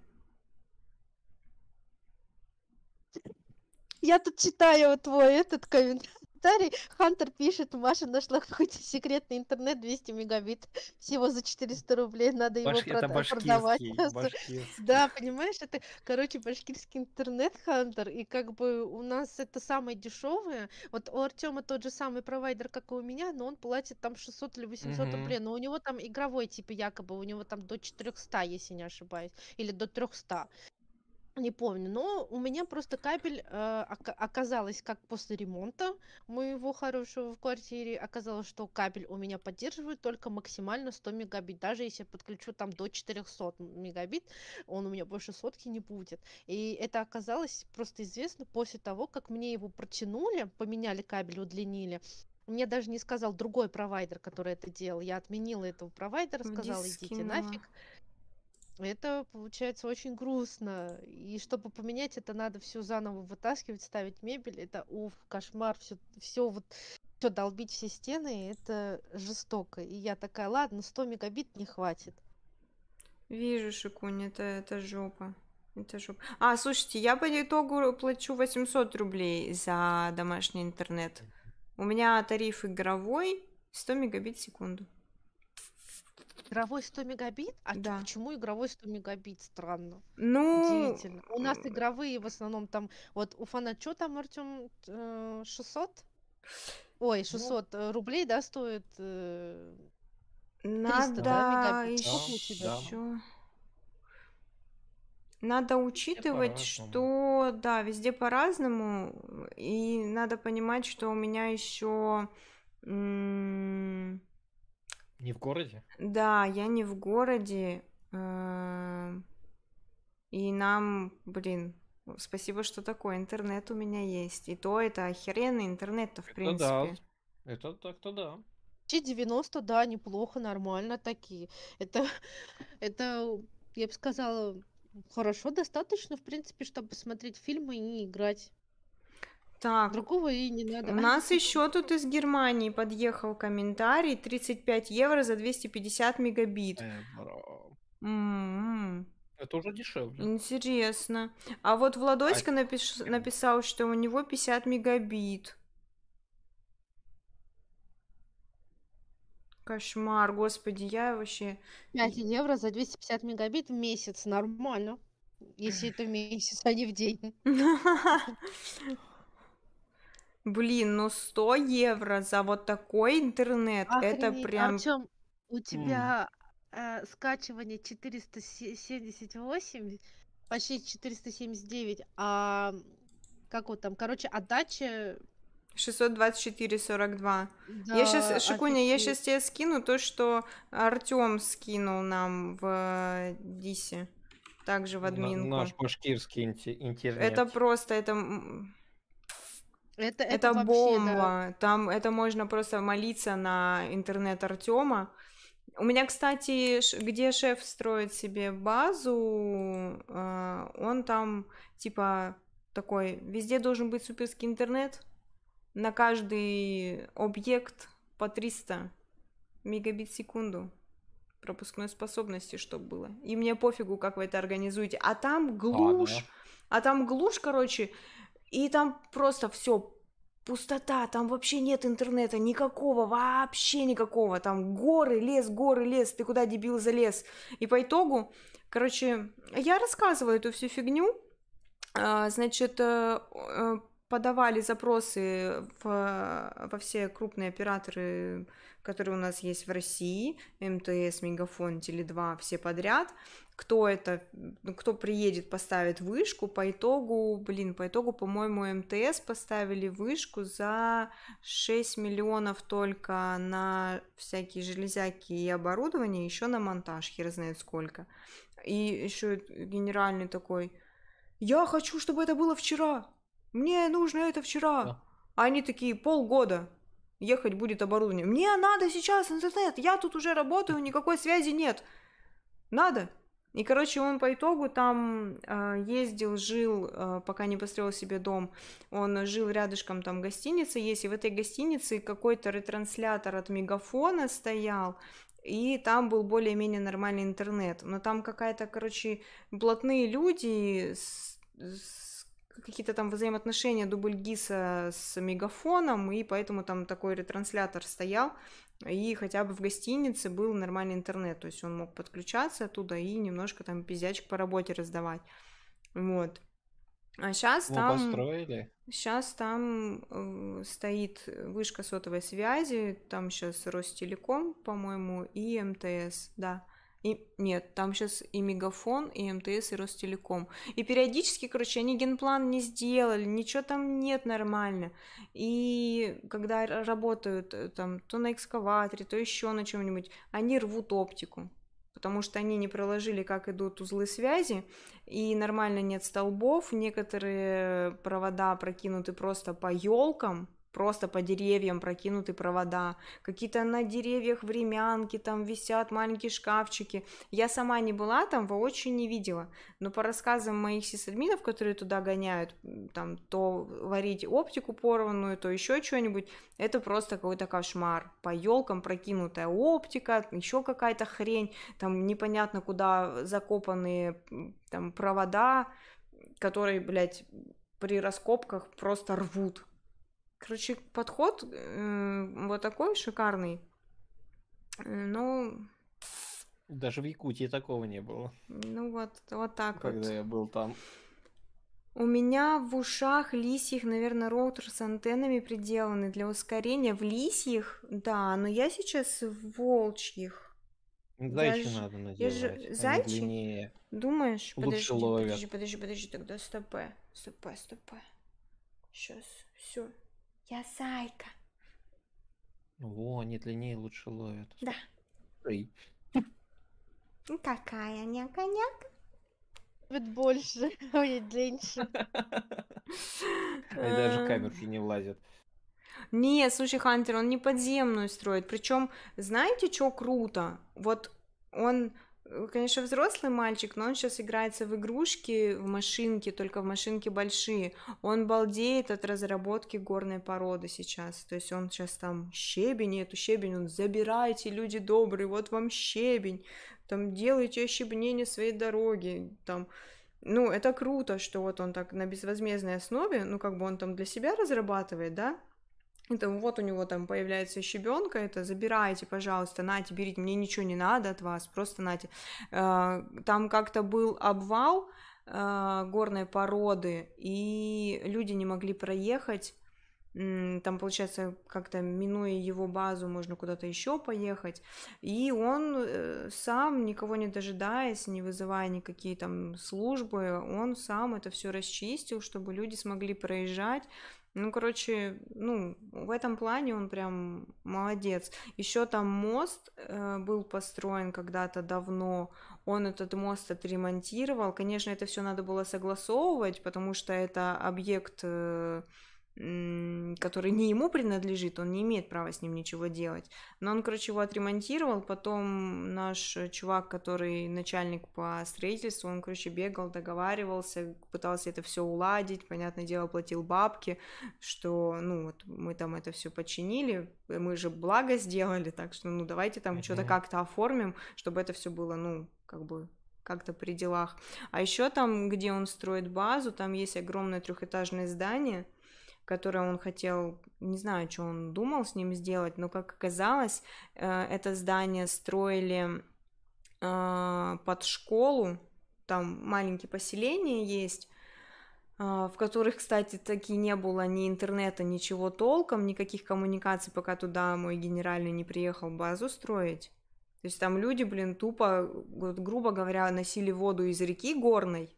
Я тут читаю твой этот комментарий. Хантер пишет, Маша нашла какой-то секретный интернет двести мегабит. Всего за четыреста рублей. Надо его Баш- Это прода- продавать. башкирский, башкирский. Да, понимаешь, это, короче, башкирский интернет, Хантер, и как бы у нас это самое дешевое. Вот у Артема тот же самый провайдер, как и у меня, но он платит там шестьсот или восемьсот Мгм. рублей, но у него там игровой, типа, якобы, у него там до четырехсот, если не ошибаюсь, или до трехсот. Не помню, но у меня просто кабель э, ока- оказалось, как после ремонта моего хорошего в квартире, оказалось, что кабель у меня поддерживает только максимально сто мегабит. Даже если я подключу там до четырехсот мегабит, он у меня больше сотки не будет. И это оказалось просто известно после того, как мне его протянули, поменяли кабель, удлинили. Мне даже не сказал другой провайдер, который это делал. Я отменила этого провайдера, В сказала, диск идите скинула. нафиг. Это получается очень грустно. И чтобы поменять это, надо все заново вытаскивать, ставить мебель. Это уф, кошмар, все, все вот все долбить все стены, это жестоко. И я такая, ладно, сто мегабит не хватит. Вижу, Шикунь, это, это жопа. Это жопа. А, слушайте, я по итогу плачу восемьсот рублей за домашний интернет. У меня тариф игровой сто мегабит в секунду. Игровой сто мегабит? А чё- Да. почему игровой сто мегабит? Странно. Ну, Удивительно. У нас игровые в основном там, вот у фана, что там, Артем, шестьсот? Ой, Ну, шестьсот э, рублей, да, стоит э, триста, надо да, мегабит? да, Сколько у тебя? да. еще... Надо Везде учитывать, по-разному. что да, везде по-разному, и надо понимать, что у меня еще, Не в городе? да, я не в городе, э, и нам, блин, спасибо, что такое интернет у меня есть, и то это охеренный интернет-то в Это да. принципе. Это так-то да. Чи девяносто, да, неплохо, нормально такие. Это, это, я бы сказала, хорошо, достаточно, в принципе, чтобы смотреть фильмы и не играть. Так, Другого и не у надо. нас еще тут из Германии подъехал комментарий, тридцать пять евро за двести пятьдесят мегабит. Э, бро. М. Это уже дешевле. Интересно. А вот А Владоська напиш- написал, что у него пятьдесят мегабит. Кошмар, господи, я вообще... пять евро за двести пятьдесят мегабит в месяц. Нормально. Если это в месяц, а не в день. Блин, ну сто евро за вот такой интернет, это Охренеть. прям... Артём, у М. тебя э, скачивание четыреста семьдесят восемь, почти четыреста семьдесят девять, а как вот там, короче, отдача, шестьсот двадцать четыре сорок два. Я да, сейчас, Шикуня, я офигеть. сейчас тебе скину то, что Артём скинул нам в Дисе, также в На- админку. наш башкирский инте- интернет. Это просто, это... м, Это, это Это вообще, да. бомба. Там это можно просто молиться на интернет Артема. У меня, кстати, ш- где шеф строит себе базу, э, он там типа такой, везде должен быть суперский интернет, на каждый объект по триста мегабит в секунду пропускной способности, чтобы было. И мне пофигу, как вы это организуете. А там А, глушь, да. а там глушь, короче, и там просто все пустота, там вообще нет интернета, никакого, вообще никакого. Там горы, лес, горы, лес, ты куда, дебил, залез? И по итогу, короче, я рассказываю эту всю фигню. А, Значит, э, э, подавали запросы в- во все крупные операторы, которые у нас есть в России, МТС, Мегафон, Теле два, все подряд. Кто это, ну, кто приедет, поставит вышку. По итогу, блин, по итогу, по-моему, МТС поставили вышку за шесть миллионов только на всякие железяки и оборудование, еще на монтаж, хер знает сколько. И еще генеральный такой: я хочу, чтобы это было вчера. Мне нужно это вчера. Да. А они такие: полгода ехать будет оборудование. Мне надо сейчас интернет. Я тут уже работаю, никакой связи нет. Надо. И, короче, он по итогу там э, ездил, жил, э, пока не построил себе дом. Он жил рядышком, там гостиница есть, и в этой гостинице какой-то ретранслятор от Мегафона стоял, и там был более-менее нормальный интернет. Но там какая-то, короче, блатные люди, с- с- какие-то там взаимоотношения дубльгиса с Мегафоном, и поэтому там такой ретранслятор стоял, и хотя бы в гостинице был нормальный интернет, то есть он мог подключаться оттуда и немножко там пиздячек по работе раздавать. Вот. А сейчас Ну, там... построили. Сейчас там э, стоит вышка сотовой связи, там сейчас Ростелеком, по-моему, и МТС, да. И, нет, там сейчас и Мегафон, и МТС, и Ростелеком. И периодически, короче, они генплан не сделали, ничего там нет нормально. И когда р- работают э, там то на экскаваторе, то еще на чем-нибудь, они рвут оптику, потому что они не проложили, как идут узлы связи, и нормально нет столбов, некоторые провода прокинуты просто по елкам, просто по деревьям прокинуты провода, какие-то на деревьях времянки, там висят маленькие шкафчики. Я сама не была там, воочию не видела, но по рассказам моих сисадминов, которые туда гоняют, м, там то варить оптику порванную, то еще что-нибудь, это просто какой-то кошмар. По елкам прокинутая оптика, еще какая-то хрень, там непонятно куда закопанные м, там провода, которые, блядь, при раскопках просто рвут. Короче, подход э, вот такой шикарный. Э, Ну, Даже в Якутии такого не было, Ну вот, вот так когда вот. я был там. У меня в ушах лисьих, наверное, роутер с антеннами приделаны для ускорения. В лисьих, да, но я сейчас в волчьих. Я Зайчи же, надо я же надевать, они зайчи? длиннее, Думаешь? лучше Подожди, ловят. подожди, подожди, подожди, тогда стопэ, стопэ, стопэ. Сейчас, все. Я зайка. Во, они длиннее, лучше ловят. Да. Ой. Ну, какая няка-няка. Будет больше, ой, длиннее. Они даже в камеру уже не влазят. Не, слушай, Хантер, он не подземную строит. Причем, знаете, что круто? Вот он, э, конечно, взрослый мальчик, но он сейчас играется в игрушки, в машинки, только в машинки большие. Он балдеет от разработки горной породы сейчас. То есть он сейчас там щебень, и эту щебень он забирайте, люди добрые, вот вам щебень. Там делайте ощебнение своей дороги. Там, ну, это круто, что вот он так на безвозмездной основе, ну, как бы он там для себя разрабатывает, да? Это вот у него там появляется щебенка, это забирайте, пожалуйста, нате, берите, мне ничего не надо от вас, просто нате. Э, Там как-то был обвал э, горной породы, и люди не могли проехать. М, Там, получается, как-то минуя его базу, можно куда-то еще поехать. И он э, сам, никого не дожидаясь, не вызывая никакие там службы, он сам это все расчистил, чтобы люди смогли проезжать. Ну, короче, ну, в этом плане он прям молодец. Еще там мост э, был построен когда-то давно, он этот мост отремонтировал. Конечно, это все надо было согласовывать, потому что это объект, э, м, который не ему принадлежит, он не имеет права с ним ничего делать. Но он, короче, его отремонтировал, потом наш э, чувак, который начальник по строительству, он, короче, бегал, договаривался, пытался это все уладить, понятное дело, платил бабки, что, ну, вот мы там это все починили, мы же благо сделали, так что, ну, давайте там что-то Мгм. как-то оформим, чтобы это все было, ну, как бы как-то при делах. А еще там, где он строит базу, там есть огромное трехэтажное здание, которое он хотел, не знаю, что он думал с ним сделать, но, как оказалось, э, это здание строили э, под школу, там маленькие поселения есть, а, в которых, кстати, таки не было ни интернета, ничего толком, никаких коммуникаций, пока туда мой генеральный не приехал базу строить. То есть там люди, блин, тупо, вот, грубо говоря, носили воду из реки горной,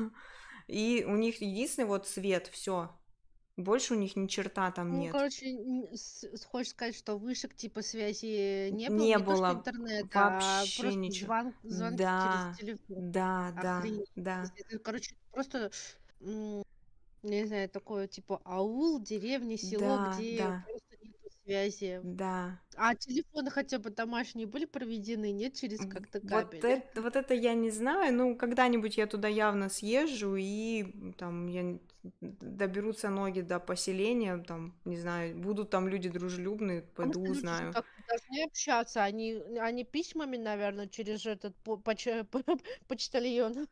и у них единственный вот свет, все. Больше у них ни черта там Ну, нет. короче, н- с- с- хочешь сказать, что вышек типа связи не было, Не не то что было интернета, а вообще просто ничего. звон, звонки через Да, телефон. да, да, Охренеть. да, Это, короче, просто, м, не знаю, такое типа аул, деревня, село, да, где да, просто нету связи. да. А телефоны хотя бы домашние были проведены, нет, через В- как-то Вот кабели? это, вот это я не знаю, ну, когда-нибудь я туда явно съезжу, и м, там я н- доберутся ноги до поселения, там, не знаю, будут там люди дружелюбные, Потому пойду что люди же узнаю. как-то должны общаться, они, они письмами, наверное, через этот по- поч- почтальон.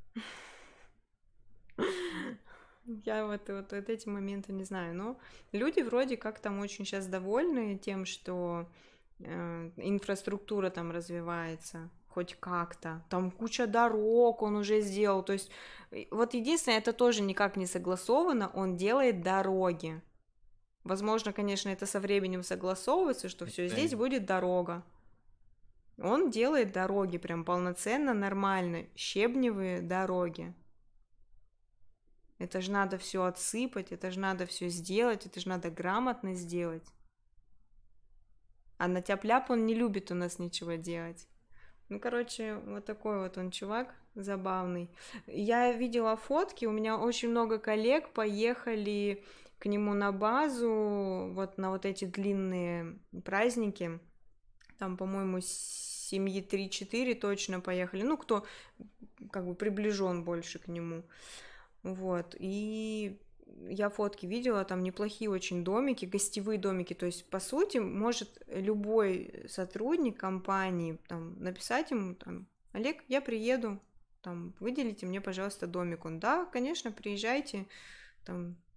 Я вот, вот, вот эти моменты не знаю, но люди вроде как там очень сейчас довольны тем, что э, инфраструктура там развивается хоть как-то. Там куча дорог он уже сделал. То есть э, вот единственное, это тоже никак не согласовано, он делает дороги. Возможно, конечно, это со временем согласовывается, что все, здесь Правильно. будет дорога. Он делает дороги прям полноценно, нормально, щебневые дороги. Это же надо все отсыпать, это же надо все сделать, это же надо грамотно сделать. А на тяп-ляп он не любит у нас ничего делать. Ну, короче, вот такой вот он чувак забавный. Я видела фотки, у меня очень много коллег поехали к нему на базу, вот на вот эти длинные праздники. Там, по-моему, семьи три-четыре точно поехали. Ну, кто как бы приближен больше к нему. Вот, и я фотки видела, там неплохие очень домики, гостевые домики, то есть, по сути, может любой сотрудник компании там написать ему, там, Олег, я приеду, там, выделите мне, пожалуйста, домик. Он, да, конечно, приезжайте, там,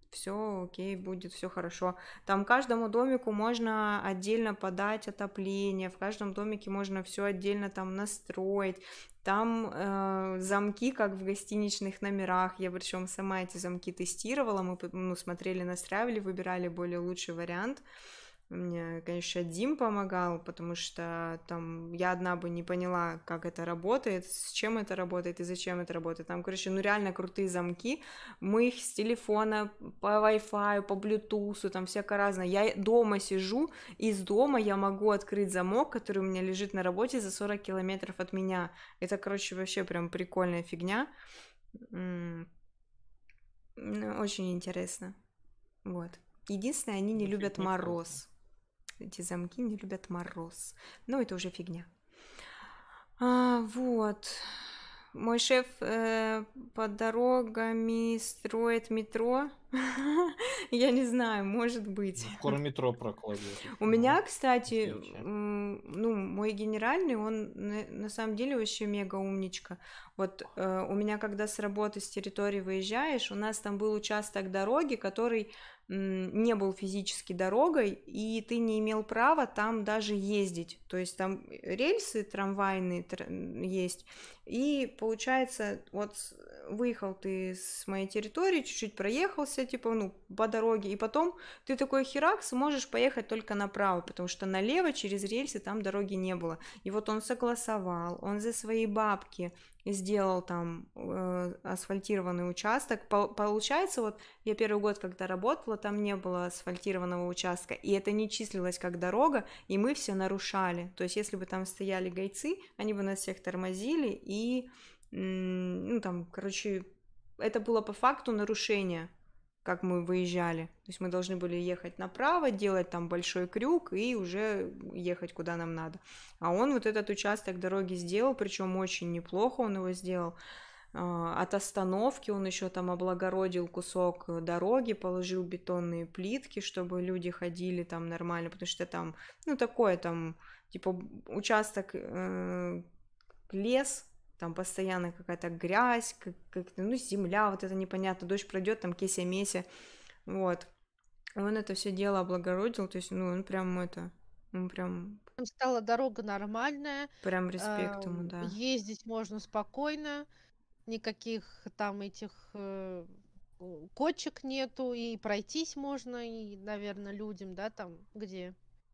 все окей, будет все хорошо. Там каждому домику можно отдельно подать отопление, в каждом домике можно все отдельно там настроить. Там э, замки, как в гостиничных номерах. Я причем сама эти замки тестировала, мы п- ну, смотрели, настраивали, выбирали более лучший вариант. Мне, конечно, Дим помогал, потому что там я одна бы не поняла, как это работает, с чем это работает и зачем это работает. Там, короче, ну реально крутые замки. Мы их с телефона, по Wi-Fi, по Bluetooth, там всяко разное. Я дома сижу, из дома я могу открыть замок, который у меня лежит на работе за сорок километров от меня. Это, короче, вообще прям прикольная фигня. М, ну, Очень интересно. Вот. Единственное, они не любят Звучит неплохо. мороз. Эти замки не любят мороз. Но это уже фигня. А, вот. Мой шеф э, под дорогами строит метро. Я не знаю, может быть. Ну, скоро метро прокладывают. У меня, кстати, м, ну, мой генеральный, он на, на самом деле вообще мега умничка. Вот э, у меня, когда с работы, с территории выезжаешь, у нас там был участок дороги, который м, не был физически дорогой, и ты не имел права там даже ездить. То есть там рельсы трамвайные тр- есть, и получается, вот с- выехал ты с моей территории, чуть-чуть проехался, типа, ну, по дороге, и потом ты такой херакс, можешь поехать только направо, потому что налево через рельсы там дороги не было. И вот он согласовал, он за свои бабки сделал там э, асфальтированный участок. По- получается, вот я первый год, когда работала, там не было асфальтированного участка, и это не числилось как дорога, и мы все нарушали. То есть, если бы там стояли гайцы, они бы нас всех тормозили, и, м, ну, там, короче, это было по факту нарушение, как мы выезжали. То есть мы должны были ехать направо, делать там большой крюк и уже ехать куда нам надо. А он вот этот участок дороги сделал, причем очень неплохо он его сделал. А, От остановки он еще там облагородил кусок дороги, положил бетонные плитки, чтобы люди ходили там нормально, потому что там, ну, такое там, типа, участок э, лес, там постоянно какая-то грязь, как, как, ну, земля, вот это непонятно, дождь пройдет, там кеся-меся, вот. Он это все дело облагородил, то есть, ну, он прям это, он прям, Там стала дорога нормальная, прям респект ему, ам, да. ездить можно спокойно, никаких там этих э, у- кочек нету, и пройтись можно, и, наверное, людям, да, там, где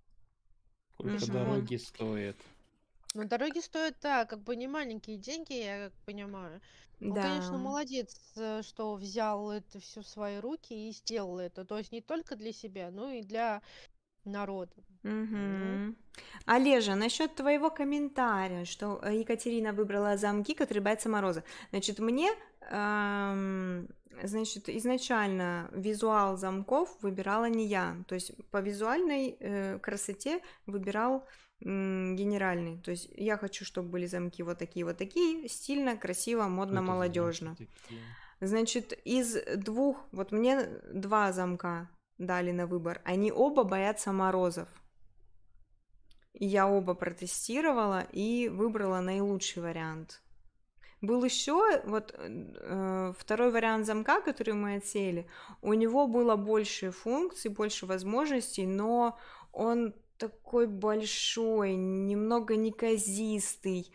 Сколько Мгм. дороги стоят? но дороги стоят, да, как бы не маленькие деньги, я как понимаю. Он, конечно, Да. молодец, э, что взял это все в свои руки и сделал это. То есть не только для себя, но и для народа. Ну, Мгм. Олежа, насчет твоего комментария, что э, Екатерина выбрала замки, которые боятся мороза. Значит, мне, ам, значит, изначально визуал замков выбирала не я. То есть по визуальной э, красоте выбирал м, генеральный. То есть я хочу, чтобы были замки вот такие, вот такие, стильно, красиво, Что модно, это за замки молодежно. такие? Значит, из двух, вот мне два замка дали на выбор, они оба боятся морозов. И я оба протестировала и выбрала наилучший вариант. Был еще вот э, второй вариант замка, который мы отсеяли. У него было больше функций, больше возможностей, но он такой большой, немного неказистый.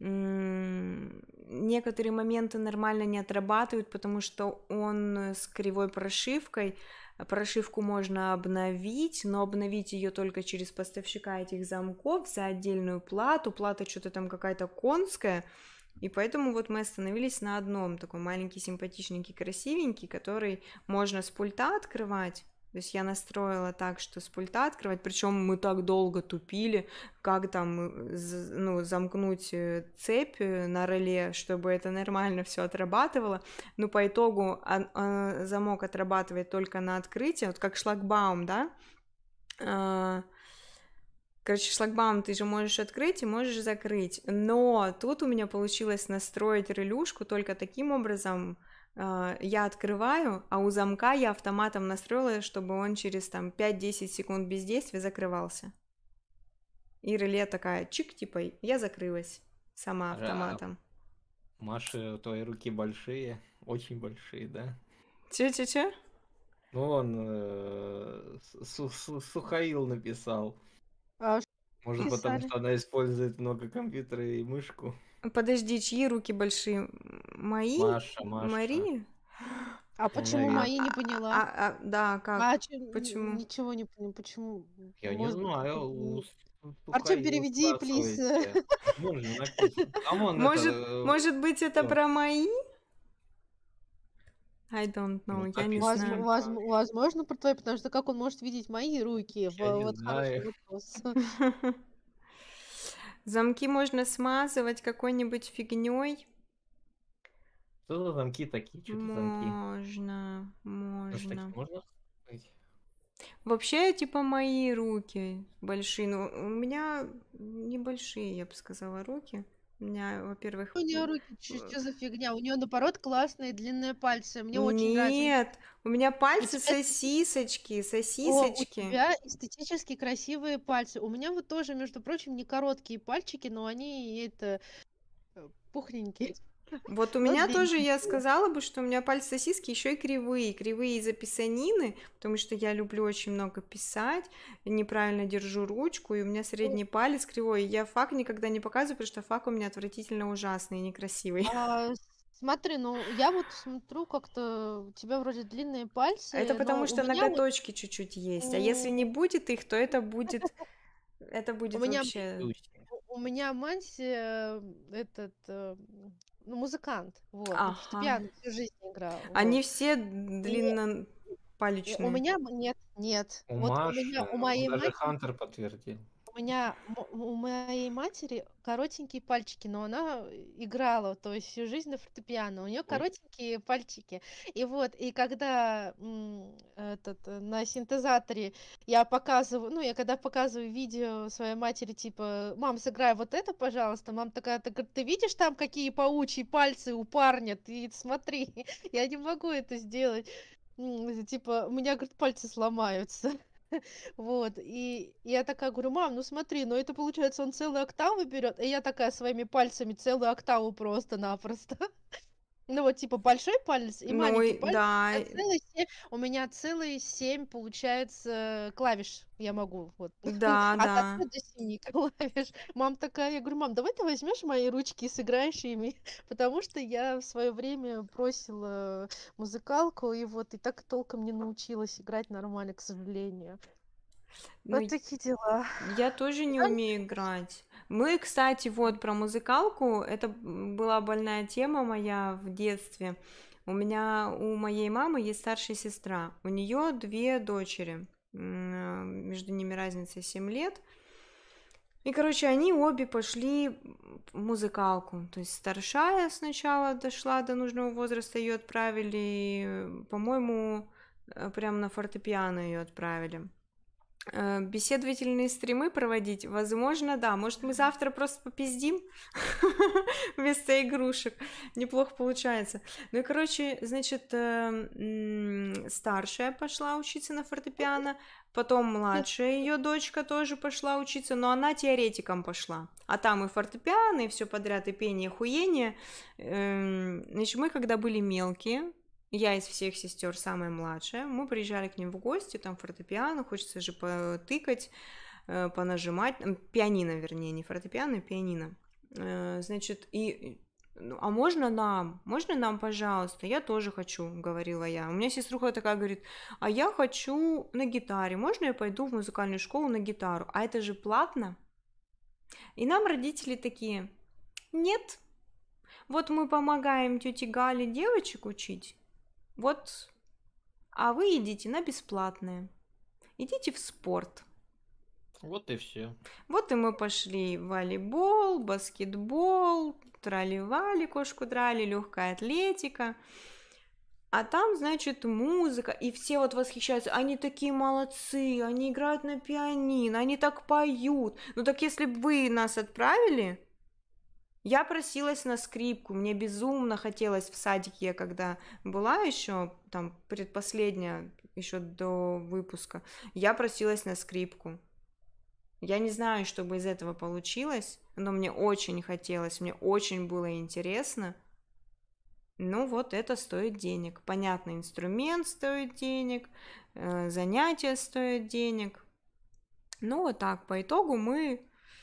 М, Некоторые моменты нормально не отрабатывают, потому что он с кривой прошивкой. Прошивку можно обновить, но обновить ее только через поставщика этих замков за отдельную плату. Плата что-то там какая-то конская. И поэтому вот мы остановились на одном, такой маленький, симпатичненький, красивенький, который можно с пульта открывать. То есть я настроила так, что с пульта открывать, причем мы так долго тупили, как там э, з- ну, замкнуть э, цепь э, на реле, чтобы это нормально все отрабатывало. Но по итогу а- а, замок отрабатывает только на открытие, вот как шлагбаум, да? А, Короче, шлагбаум ты же можешь открыть и можешь закрыть. Но тут у меня получилось настроить релюшку только таким образом. э, Я открываю, а у замка я автоматом настроила, чтобы он через там пять-десять секунд бездействия закрывался. И реле такая, чик, типа, я закрылась сама А автоматом. Маша, твои руки большие, очень большие, да? Че-че-че? Ну, он э, Су- Су- Сухаил написал. А что Может, М, потому писали? что она использует много компьютера и мышку. Подожди, чьи руки большие? М, Мои? Маша, Маша. Марии? А Ну, почему наверное. мои не А, поняла? а- а, да, А как? чё, н- Почему? ничего не поняла, почему? Я не Может быть, знаю, у м, Су- Артем, Сухаила переведи, плиз. спрашивайте. Вон же написано. Там он это... Может, э, может быть, это всё. про мои? I don't know, Ну, я не написано знаю. так. Возможно, про твои, потому что как он может видеть мои руки? Я В- не Вот хороший знаю. вопрос. Замки можно смазывать какой-нибудь фигней. Что за замки такие? Что это замки? Можно, Может, такие можно. можно быть? Вообще, типа, мои руки большие. Ну, у меня небольшие, я бы сказала, руки. У меня, во-первых, У нее м, руки, э, что за фигня? У нее, наоборот, классные длинные пальцы. Мне очень нравится. нет, у меня У пальцы тебя, эстети- сосисочки, О, у сосисочки. тебя эстетически красивые пальцы. У меня вот тоже, между прочим, не короткие пальчики, но они это э, пухненькие, Вот у но меня тоже, длинненькие. я сказала бы, что у меня пальцы сосиски еще и кривые. Кривые из-за писанины, потому что я люблю очень много писать, неправильно держу ручку, и у меня средний палец кривой. И я фак никогда не показываю, потому что фак у меня отвратительно ужасный и некрасивый. А, смотри, ну я вот смотрю, как-то у тебя вроде длинные Это пальцы, потому но у что меня вот ноготочки чуть-чуть есть. А если не м, будет их, то это будет, это у будет меня вообще... Люси. у у меня мать э, этот э, ну, музыкант, вот, на Ага. фортепиано всю жизнь играл, Они вот. все И, и у длиннопалечные. меня м- нет, нет. У Вот у меня, Маши, у он моей даже матери Хантер подтвердил. У меня, мо- у моей матери коротенькие пальчики, но она играла, то есть всю жизнь на фортепиано. У нее Ой, коротенькие пальчики. И вот, и когда м, этот, э, на синтезаторе я показываю, ну, я когда показываю видео своей матери, типа, мам, сыграй вот это, пожалуйста, мам такая, ты, говорит, ты видишь там, какие паучьи пальцы у парня? Ты смотри, я не могу это сделать. М, Типа, у меня, говорит, пальцы сломаются. Вот, и я такая говорю, мам, ну смотри, ну это получается он целую октаву берет, и я такая своими пальцами целую октаву просто-напросто. Ну вот типа большой палец и Ну, маленький и- палец, да, у меня целые семь, у меня целые семь, получается, клавиш я могу, вот, да, от да. одной до семи клавиш. Мам такая, я говорю, мам, давай ты возьмешь мои ручки и сыграешь ими, потому что я в свое время бросила музыкалку, и вот и так толком не научилась играть нормально, к сожалению. Ну, Вот такие дела. я тоже не Жаль. умею играть. Мы, кстати, вот про музыкалку, это м, была больная тема моя в детстве. У меня, у моей мамы есть старшая сестра. У нее две дочери. М, Между ними разница семь лет. И, короче, они обе пошли в музыкалку. То есть старшая сначала дошла до нужного возраста, ее отправили, э, по-моему, э, прямо на фортепиано ее отправили. Э, Беседовательные стримы проводить, возможно, да. Может, мы завтра просто попиздим вместо игрушек. Неплохо получается. Ну и, короче, значит, э, м, старшая пошла учиться на фортепиано, потом младшая ее дочка тоже пошла учиться, но она теоретиком пошла. А там и фортепиано, и все подряд, и пение, и хуение. Эм, Значит, мы, когда были мелкие, я из всех сестер самая младшая. Мы приезжали к ним в гости, там фортепиано, хочется же потыкать, э, понажимать. М, Пианино, вернее, не фортепиано, а пианино. Э, Значит, и... ну, а можно нам? Можно нам, пожалуйста? Я тоже хочу, говорила я. У меня сеструха такая говорит, а я хочу на гитаре. Можно я пойду в музыкальную школу на гитару? А это же платно. И нам родители такие, нет, вот мы помогаем тете Гале девочек учить, вот, а вы идите на бесплатное. Идите в спорт. вот и все. Вот и мы пошли в волейбол, баскетбол, трали-вали, кошку драли, легкая атлетика. А там, значит, музыка, и все вот восхищаются, они такие молодцы, они играют на пианино, они так поют. Ну так если бы вы нас отправили, я просилась на скрипку, мне безумно хотелось в садике, я когда была еще, там, предпоследняя, еще до выпуска, я просилась на скрипку. Я не знаю, что бы из этого получилось, но мне очень хотелось, мне очень было интересно. Ну вот это стоит денег. Понятно, инструмент стоит денег, э, занятия стоят денег. Ну вот так, по итогу мы,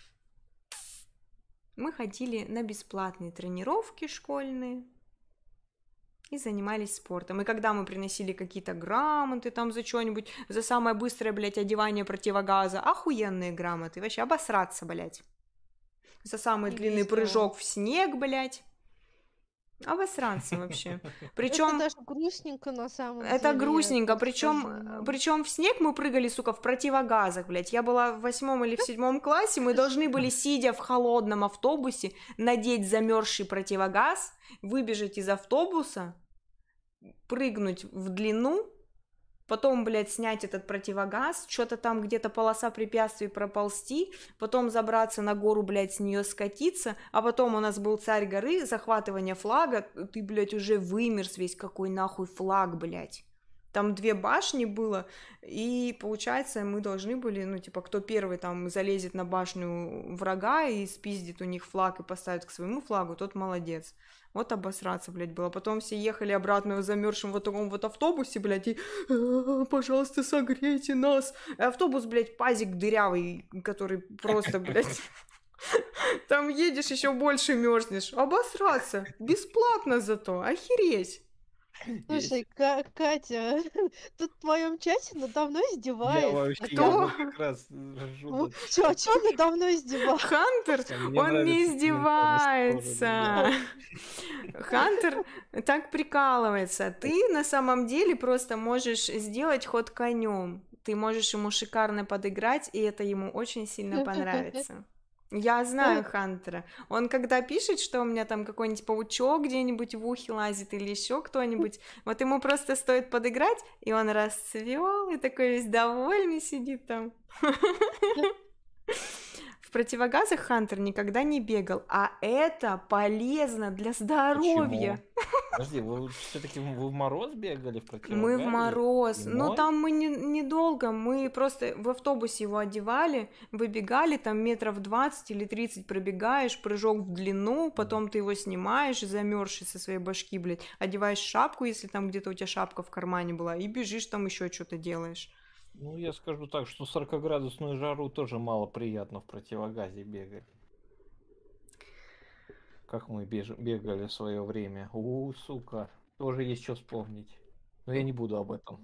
мы ходили на бесплатные тренировки школьные и занимались спортом. И когда мы приносили какие-то грамоты там за что-нибудь, за самое быстрое, блядь, одевание противогаза, охуенные грамоты, вообще обосраться, блядь. За самый И длинный весело. прыжок в снег, блядь. Обосраться вообще. Это Причем даже грустненько на самом это деле, я грустненько, так причем, скажу вам. причем в снег мы прыгали, сука, в противогазах, блядь. Я была в восьмом или в седьмом классе, мы должны были, сидя в холодном автобусе, надеть замерзший противогаз, выбежать из автобуса, прыгнуть в длину, потом, блядь, снять этот противогаз, что-то там где-то полоса препятствий проползти, потом забраться на гору, блядь, с нее скатиться, а потом у нас был царь горы, захватывание флага, ты, блядь, уже вымерз весь, какой нахуй флаг, блядь. Там две башни было, и, получается, мы должны были, ну, типа, кто первый там залезет на башню врага и спиздит у них флаг и поставит к своему флагу, тот молодец. Вот обосраться, блядь, было. Потом все ехали обратно в замерзшем вот таком вот автобусе, блядь, и «А, пожалуйста, согрейте нас. И автобус, блядь, пазик дырявый, который просто, блядь, там едешь, еще больше мерзнешь. Обосраться. Бесплатно зато. Охереть. Слушай, Ка- Катя, тут в твоем чате надо мной Я издевается. вообще, Кто? я вот как раз ржу Ну, над- чё, чё надо мной издевается? Хантер, Мне он не нравятся комментарии с издевается. стороны, Хантер так прикалывается. Ты на самом деле просто можешь сделать ход конем. Ты можешь ему шикарно подыграть, и это ему очень сильно понравится. Я знаю Хантера. Он когда пишет, что у меня там какой-нибудь паучок где-нибудь в ухе лазит или еще кто-нибудь, вот ему просто стоит подыграть, и он расцвел и такой весь довольный сидит там. В противогазах Хантер никогда не бегал, а это полезно для здоровья. Подожди, вы все-таки вы в мороз бегали в противогазе? Мы в мороз. Ну, Зимой? там мы не- недолго. Мы просто в автобусе его одевали, выбегали, там метров двадцать или тридцать пробегаешь, прыжок в длину, потом ты его снимаешь, замерзший со своей башки, блядь, одеваешь шапку, если там где-то у тебя шапка в кармане была, и бежишь там еще что-то делаешь. Ну, я скажу так, что сорокаградусную жару тоже мало приятно в противогазе бегать. Как мы беж- бегали в свое время. У, сука. Тоже есть что вспомнить. Но я не буду об этом.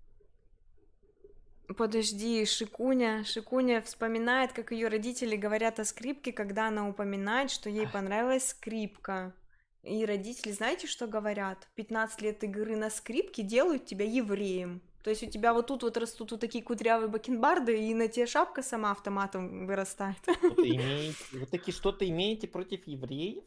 Подожди, Шикуня. Шикуня вспоминает, как ее родители говорят о скрипке, когда она упоминает, что ей понравилась скрипка. И родители, знаете, что говорят? пятнадцать лет игры на скрипке делают тебя евреем. То есть у тебя вот тут вот растут вот такие кудрявые бакенбарды, и на тебе шапка сама автоматом вырастает. Что-то имеете, вы таки что-то имеете против евреев?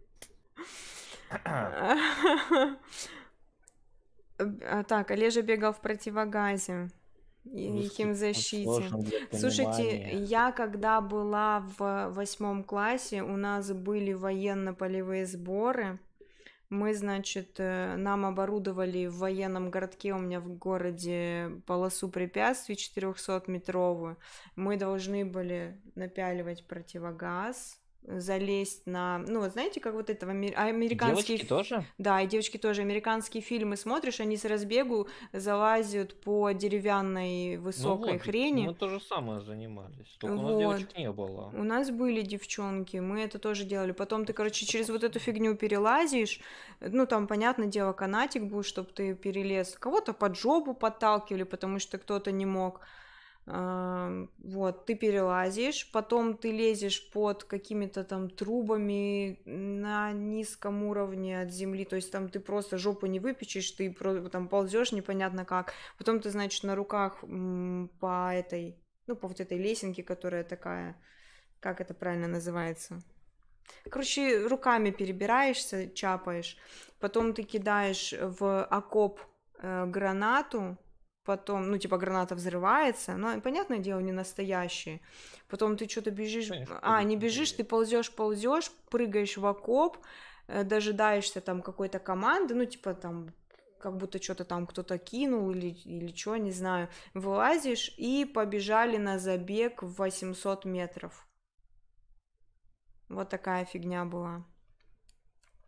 А, Так, Олежа бегал в противогазе и Русский химзащите. сложен для Слушайте, понимания. я когда была в восьмом классе, у нас были военно-полевые сборы. Мы, значит, э, нам оборудовали в военном городке, у меня в городе, полосу препятствий четырехсотметровую. Мы должны были напяливать противогаз, залезть на... Ну, вот знаете, как вот это в амер- американские... Девочки тоже? Да, и девочки тоже. Американские фильмы смотришь, они с разбегу залазят по деревянной Ну высокой вот, хрени. мы то же самое занимались. Только у нас Вот. девочек не было. У нас были девчонки, мы это тоже делали. Потом ты, короче, через вот эту фигню перелазишь. Ну, там, понятное дело, канатик будет, чтобы ты перелез. Кого-то под жопу подталкивали, потому что кто-то не мог. А, Вот, ты перелазишь, потом ты лезешь под какими-то там трубами на низком уровне от земли, то есть там ты просто жопу не выпечешь, ты про- там ползешь непонятно как. Потом ты, значит, на руках м, по этой, ну, по вот этой лесенке, которая такая, как это правильно называется? Короче, руками перебираешься, чапаешь, потом ты кидаешь в окоп э, гранату, потом, ну, типа, граната взрывается, но, понятное дело, не настоящие. Потом ты что-то бежишь, Конечно, а, не конечно, бежишь, есть. ты ползешь, ползешь, прыгаешь в окоп, э, дожидаешься там какой-то команды, ну, типа, там, как будто что-то там кто-то кинул или, или что, не знаю, вылазишь и побежали на забег в восемьсот метров. Вот такая фигня была.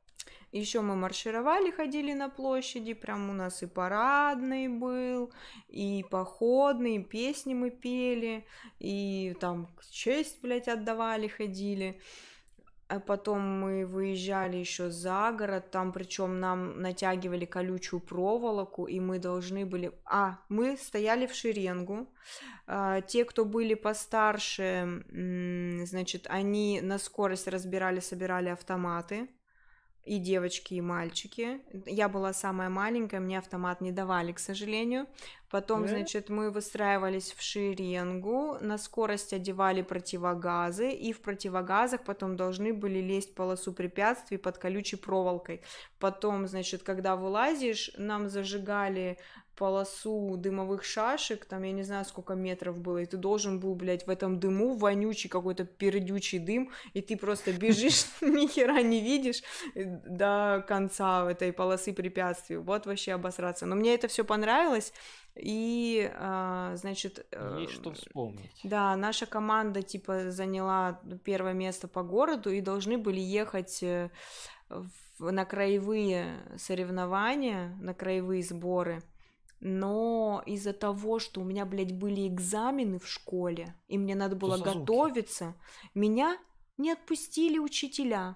Еще мы маршировали, ходили на площади, прям у нас и парадный был, и походный, и песни мы пели, и там честь, блядь, отдавали, ходили. А потом мы выезжали еще за город, там причем нам натягивали колючую проволоку, и мы должны были... А, мы стояли в шеренгу. А, те, кто были постарше, м, значит, они на скорость разбирали, собирали автоматы. И девочки, и мальчики. Я была самая маленькая, мне автомат не давали, к сожалению. Потом, Да? значит, мы выстраивались в шеренгу, на скорость одевали противогазы, и в противогазах потом должны были лезть в полосу препятствий под колючей проволокой. Потом, значит, когда вылазишь, нам зажигали полосу дымовых шашек, там, я не знаю, сколько метров было, и ты должен был, блядь, в этом дыму, вонючий какой-то пердючий дым, и ты просто бежишь, ни хера не видишь до конца этой полосы препятствий. Вот вообще обосраться. Но мне это все понравилось, и, а, значит... Есть э, что вспомнить. Да, наша команда, типа, заняла первое место по городу, и должны были ехать э, в- на краевые соревнования, на краевые сборы. Но из-за того, что у меня, блядь, были экзамены в школе, и мне надо было за звуки? готовиться, меня не отпустили учителя.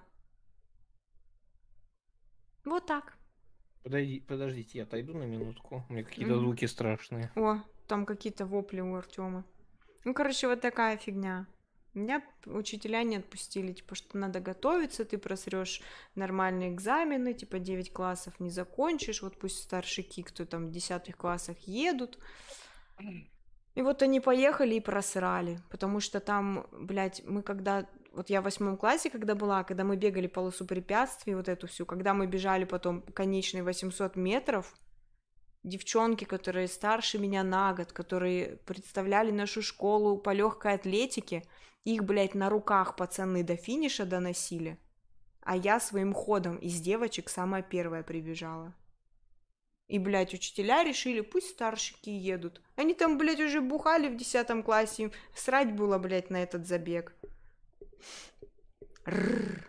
Вот так. Подойди, подождите, я отойду на минутку. У меня какие-то Мгм. звуки страшные. О, там какие-то вопли у Артема. Ну, короче, вот такая фигня. Меня учителя не отпустили, типа, что надо готовиться, ты просрешь нормальные экзамены, типа, девять классов не закончишь, вот пусть старшики, кто там в десятых классах едут. И вот они поехали и просрали, потому что там, блядь, мы когда... Вот я в восьмом классе, когда была, когда мы бегали полосу препятствий, вот эту всю, когда мы бежали потом конечные восемьсот метров, девчонки, которые старше меня на год, которые представляли нашу школу по легкой атлетике, их, блядь, на руках пацаны до финиша доносили, а я своим ходом из девочек самая первая прибежала. И, блядь, учителя решили, пусть старшики едут. Они там, блядь, уже бухали в десятом классе, им срать было, блядь, на этот забег. Рррр.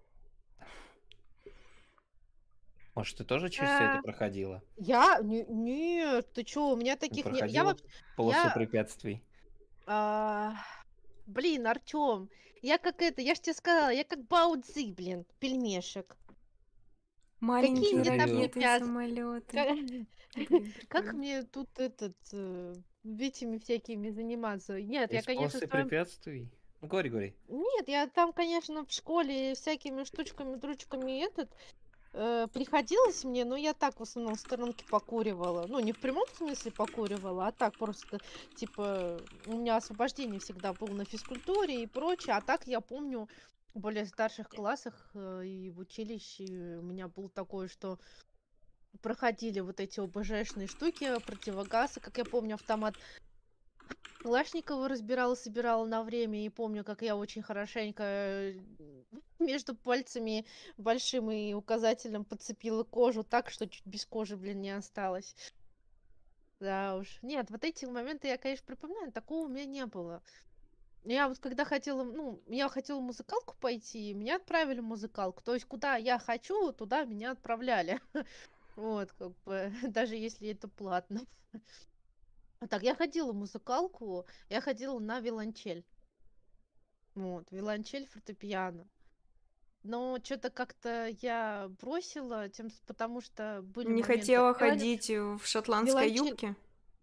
Может, ты тоже через все это проходила? Я? Не- Нет, ты чё, у меня Не таких нет. Я проходила вообще... полосу я- препятствий? а, Блин, Артём, я как это, я ж тебе сказала, я как Баудзи, блин, пельмешек. Маленькие мне там ракеты, препятствия? самолеты. Как, Блин, как прикольно. мне тут этот э, этими всякими заниматься? Нет, я, Из конечно, полосы в твоем... препятствий? Ну, говори, говори. Нет, я там, конечно, в школе всякими штучками, дручками этот э, приходилось мне, но я так в основном в сторонке покуривала. Ну, не в прямом смысле покуривала, а так просто, типа, у меня освобождение всегда было на физкультуре и прочее. А так я помню, в более старших классах э, и в училище у меня было такое, что проходили вот эти ОБЖшные штуки, противогазы, как я помню, автомат Калашникова разбирала, собирала на время, и помню, как я очень хорошенько э, между пальцами большим и указательным подцепила кожу так, что чуть без кожи, блин, не осталось. Да уж. Нет, вот эти моменты я, конечно, припоминаю, такого у меня не было. Я вот когда хотела, ну, я хотела в музыкалку пойти, меня отправили в музыкалку. То есть, куда я хочу, туда меня отправляли. Вот, как бы, даже если это платно. А так, я ходила в музыкалку, я ходила на виолончель. Вот, виолончель, фортепиано. Но что-то как-то я бросила, тем, с- потому что были Не моменты... хотела Виолон- ходить в шотландской Виолончель... юбке?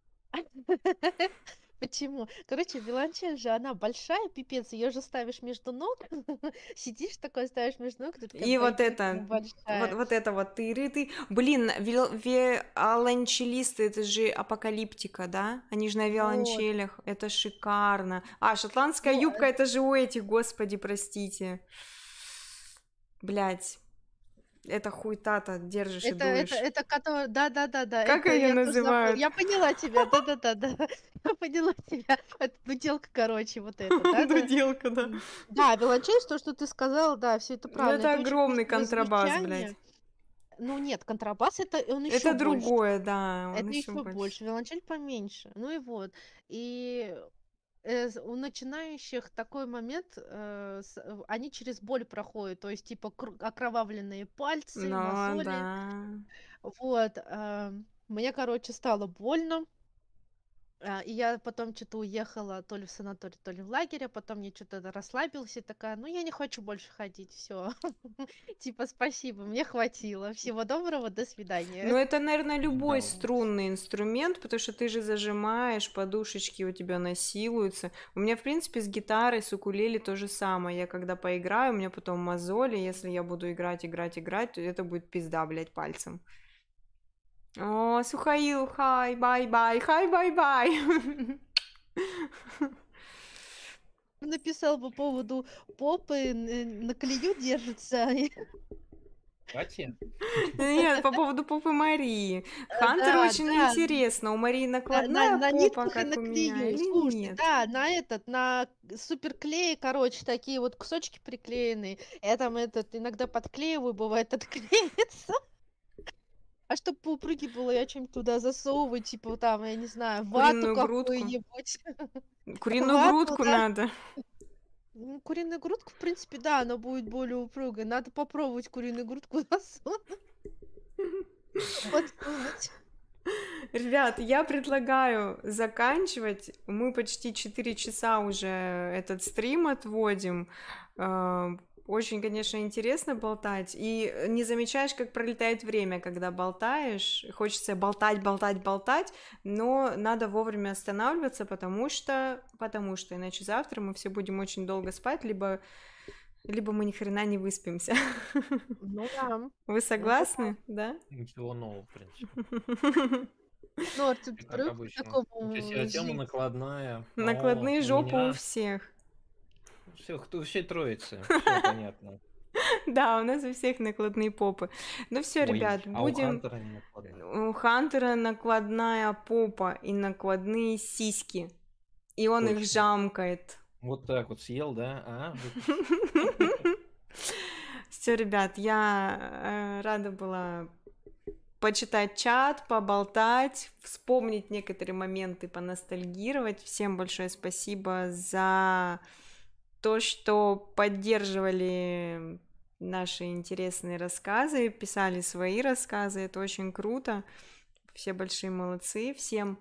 Почему? Короче, виолончель же, она большая, пипец, ее же ставишь между ног, сидишь такой, ставишь между ног, тут такая И вот поебучая, это, вот, большая. вот это вот ты ты. Блин, виол- виолончелисты, это же апокалиптика, да? Они же на Вот. виолончелях, это шикарно. А, шотландская Ну, юбка, э, это же у этих, господи, простите. Блять, это хуйта-то держишь и это, это, дуешь. это, который, да-да-да-да, Как это ее я тоже забыла. называют? Я поняла тебя, да-да-да-да, я поняла тебя. Это дуделка, короче, вот это, да-да. Дуделка, да. М, Да, виолончель, то, что ты сказала, да, все это Ну, правильно. это Это очень огромный красивое контрабас, блядь. звучание. Ну нет, контрабас это он еще Это больше. другое, да, он Это еще еще больше. больше, виолончель поменьше. Ну и вот. И э, с- у начинающих такой момент, э, с- э, они через боль проходят, то есть типа кру- окровавленные пальцы, Ну мозоли. да. Вот, а, мне, короче, стало больно. А, и я потом что-то уехала то ли в санаторий, то ли в лагерь, а потом я что-то расслабилась и такая, ну я не хочу больше ходить, все. Типа спасибо, мне хватило. Всего доброго, до Ну, свидания. это, наверное, любой Да. струнный инструмент, потому что ты же зажимаешь, подушечки у тебя насилуются. У меня, в принципе, с гитарой, с укулеле то же самое. Я когда поиграю, у меня потом мозоли, если я буду играть, играть, играть, то это будет пизда, блядь, пальцем. О, Сухаил, хай, бай-бай, хай, бай-бай. Написал по поводу попы, н- на клею держится. Хватит. Нет, по поводу попы Марии. Хантеру Да, очень да, интересно, у Марии на, на, накладная на попа, нитках и как на у меня, клею. или Слушай, нет? да, на этот, на суперклей, короче, такие вот кусочки приклеенные. Я там этот иногда подклеиваю, бывает отклеится. А чтоб поупруги было, я чем туда засовываю, типа там, я не знаю, вату Куриную грудку. какую-нибудь. Куриную Вату, грудку да. надо. Ну, куриную грудку, в принципе, да, она будет более упругой. Надо попробовать куриную грудку засунуть, подсунуть. Ребят, я предлагаю заканчивать. Мы почти четыре часа уже этот стрим отводим. Э, Очень, конечно, интересно болтать. И не замечаешь, как пролетает время, когда болтаешь. Хочется болтать, болтать, болтать, но надо вовремя останавливаться, потому что, потому что иначе завтра мы все будем очень долго спать, либо, либо мы ни хрена не выспимся. Ну да. Вы согласны? Да? Ничего нового, в принципе. Ну, Артем, ты Как привык к обычно. такому Сейчас тема жить. накладная. Накладные О, у жопы у меня всех. все, кто все троицы, все понятно. Да, у нас у всех накладные попы. Ну все, Ой, ребят, а у будем... Хантера не накладная. У Хантера накладная попа и накладные сиськи. И он их Точно. жамкает. Вот так вот съел, да? А? Все, ребят, я э, рада была почитать чат, поболтать, вспомнить некоторые моменты, поностальгировать. Всем большое спасибо за то, что поддерживали наши интересные рассказы, писали свои рассказы. Это очень круто. Все большие молодцы. Всем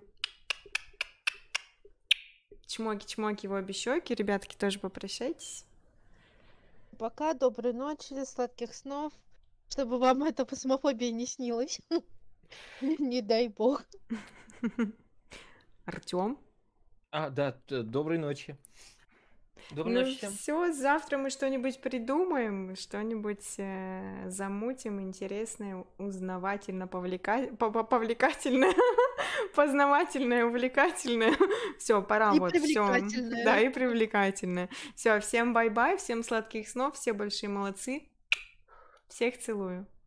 чмоки-чмоки в обе щеки. Ребятки, тоже попрощайтесь. Пока, доброй ночи, сладких снов. Чтобы вам эта фасмофобия не снилась. Не дай бог. Артём. А, да, т- доброй ночи. Доброй Ну ночи всем. все, завтра мы что-нибудь придумаем, что-нибудь э, замутим интересное, узнавательно, повлека... по- по- повлекательное, познавательное, увлекательное. Все, пора И вот, все. привлекательное. Да, и привлекательное. Все, всем бай-бай, всем сладких снов, все большие молодцы. Всех целую.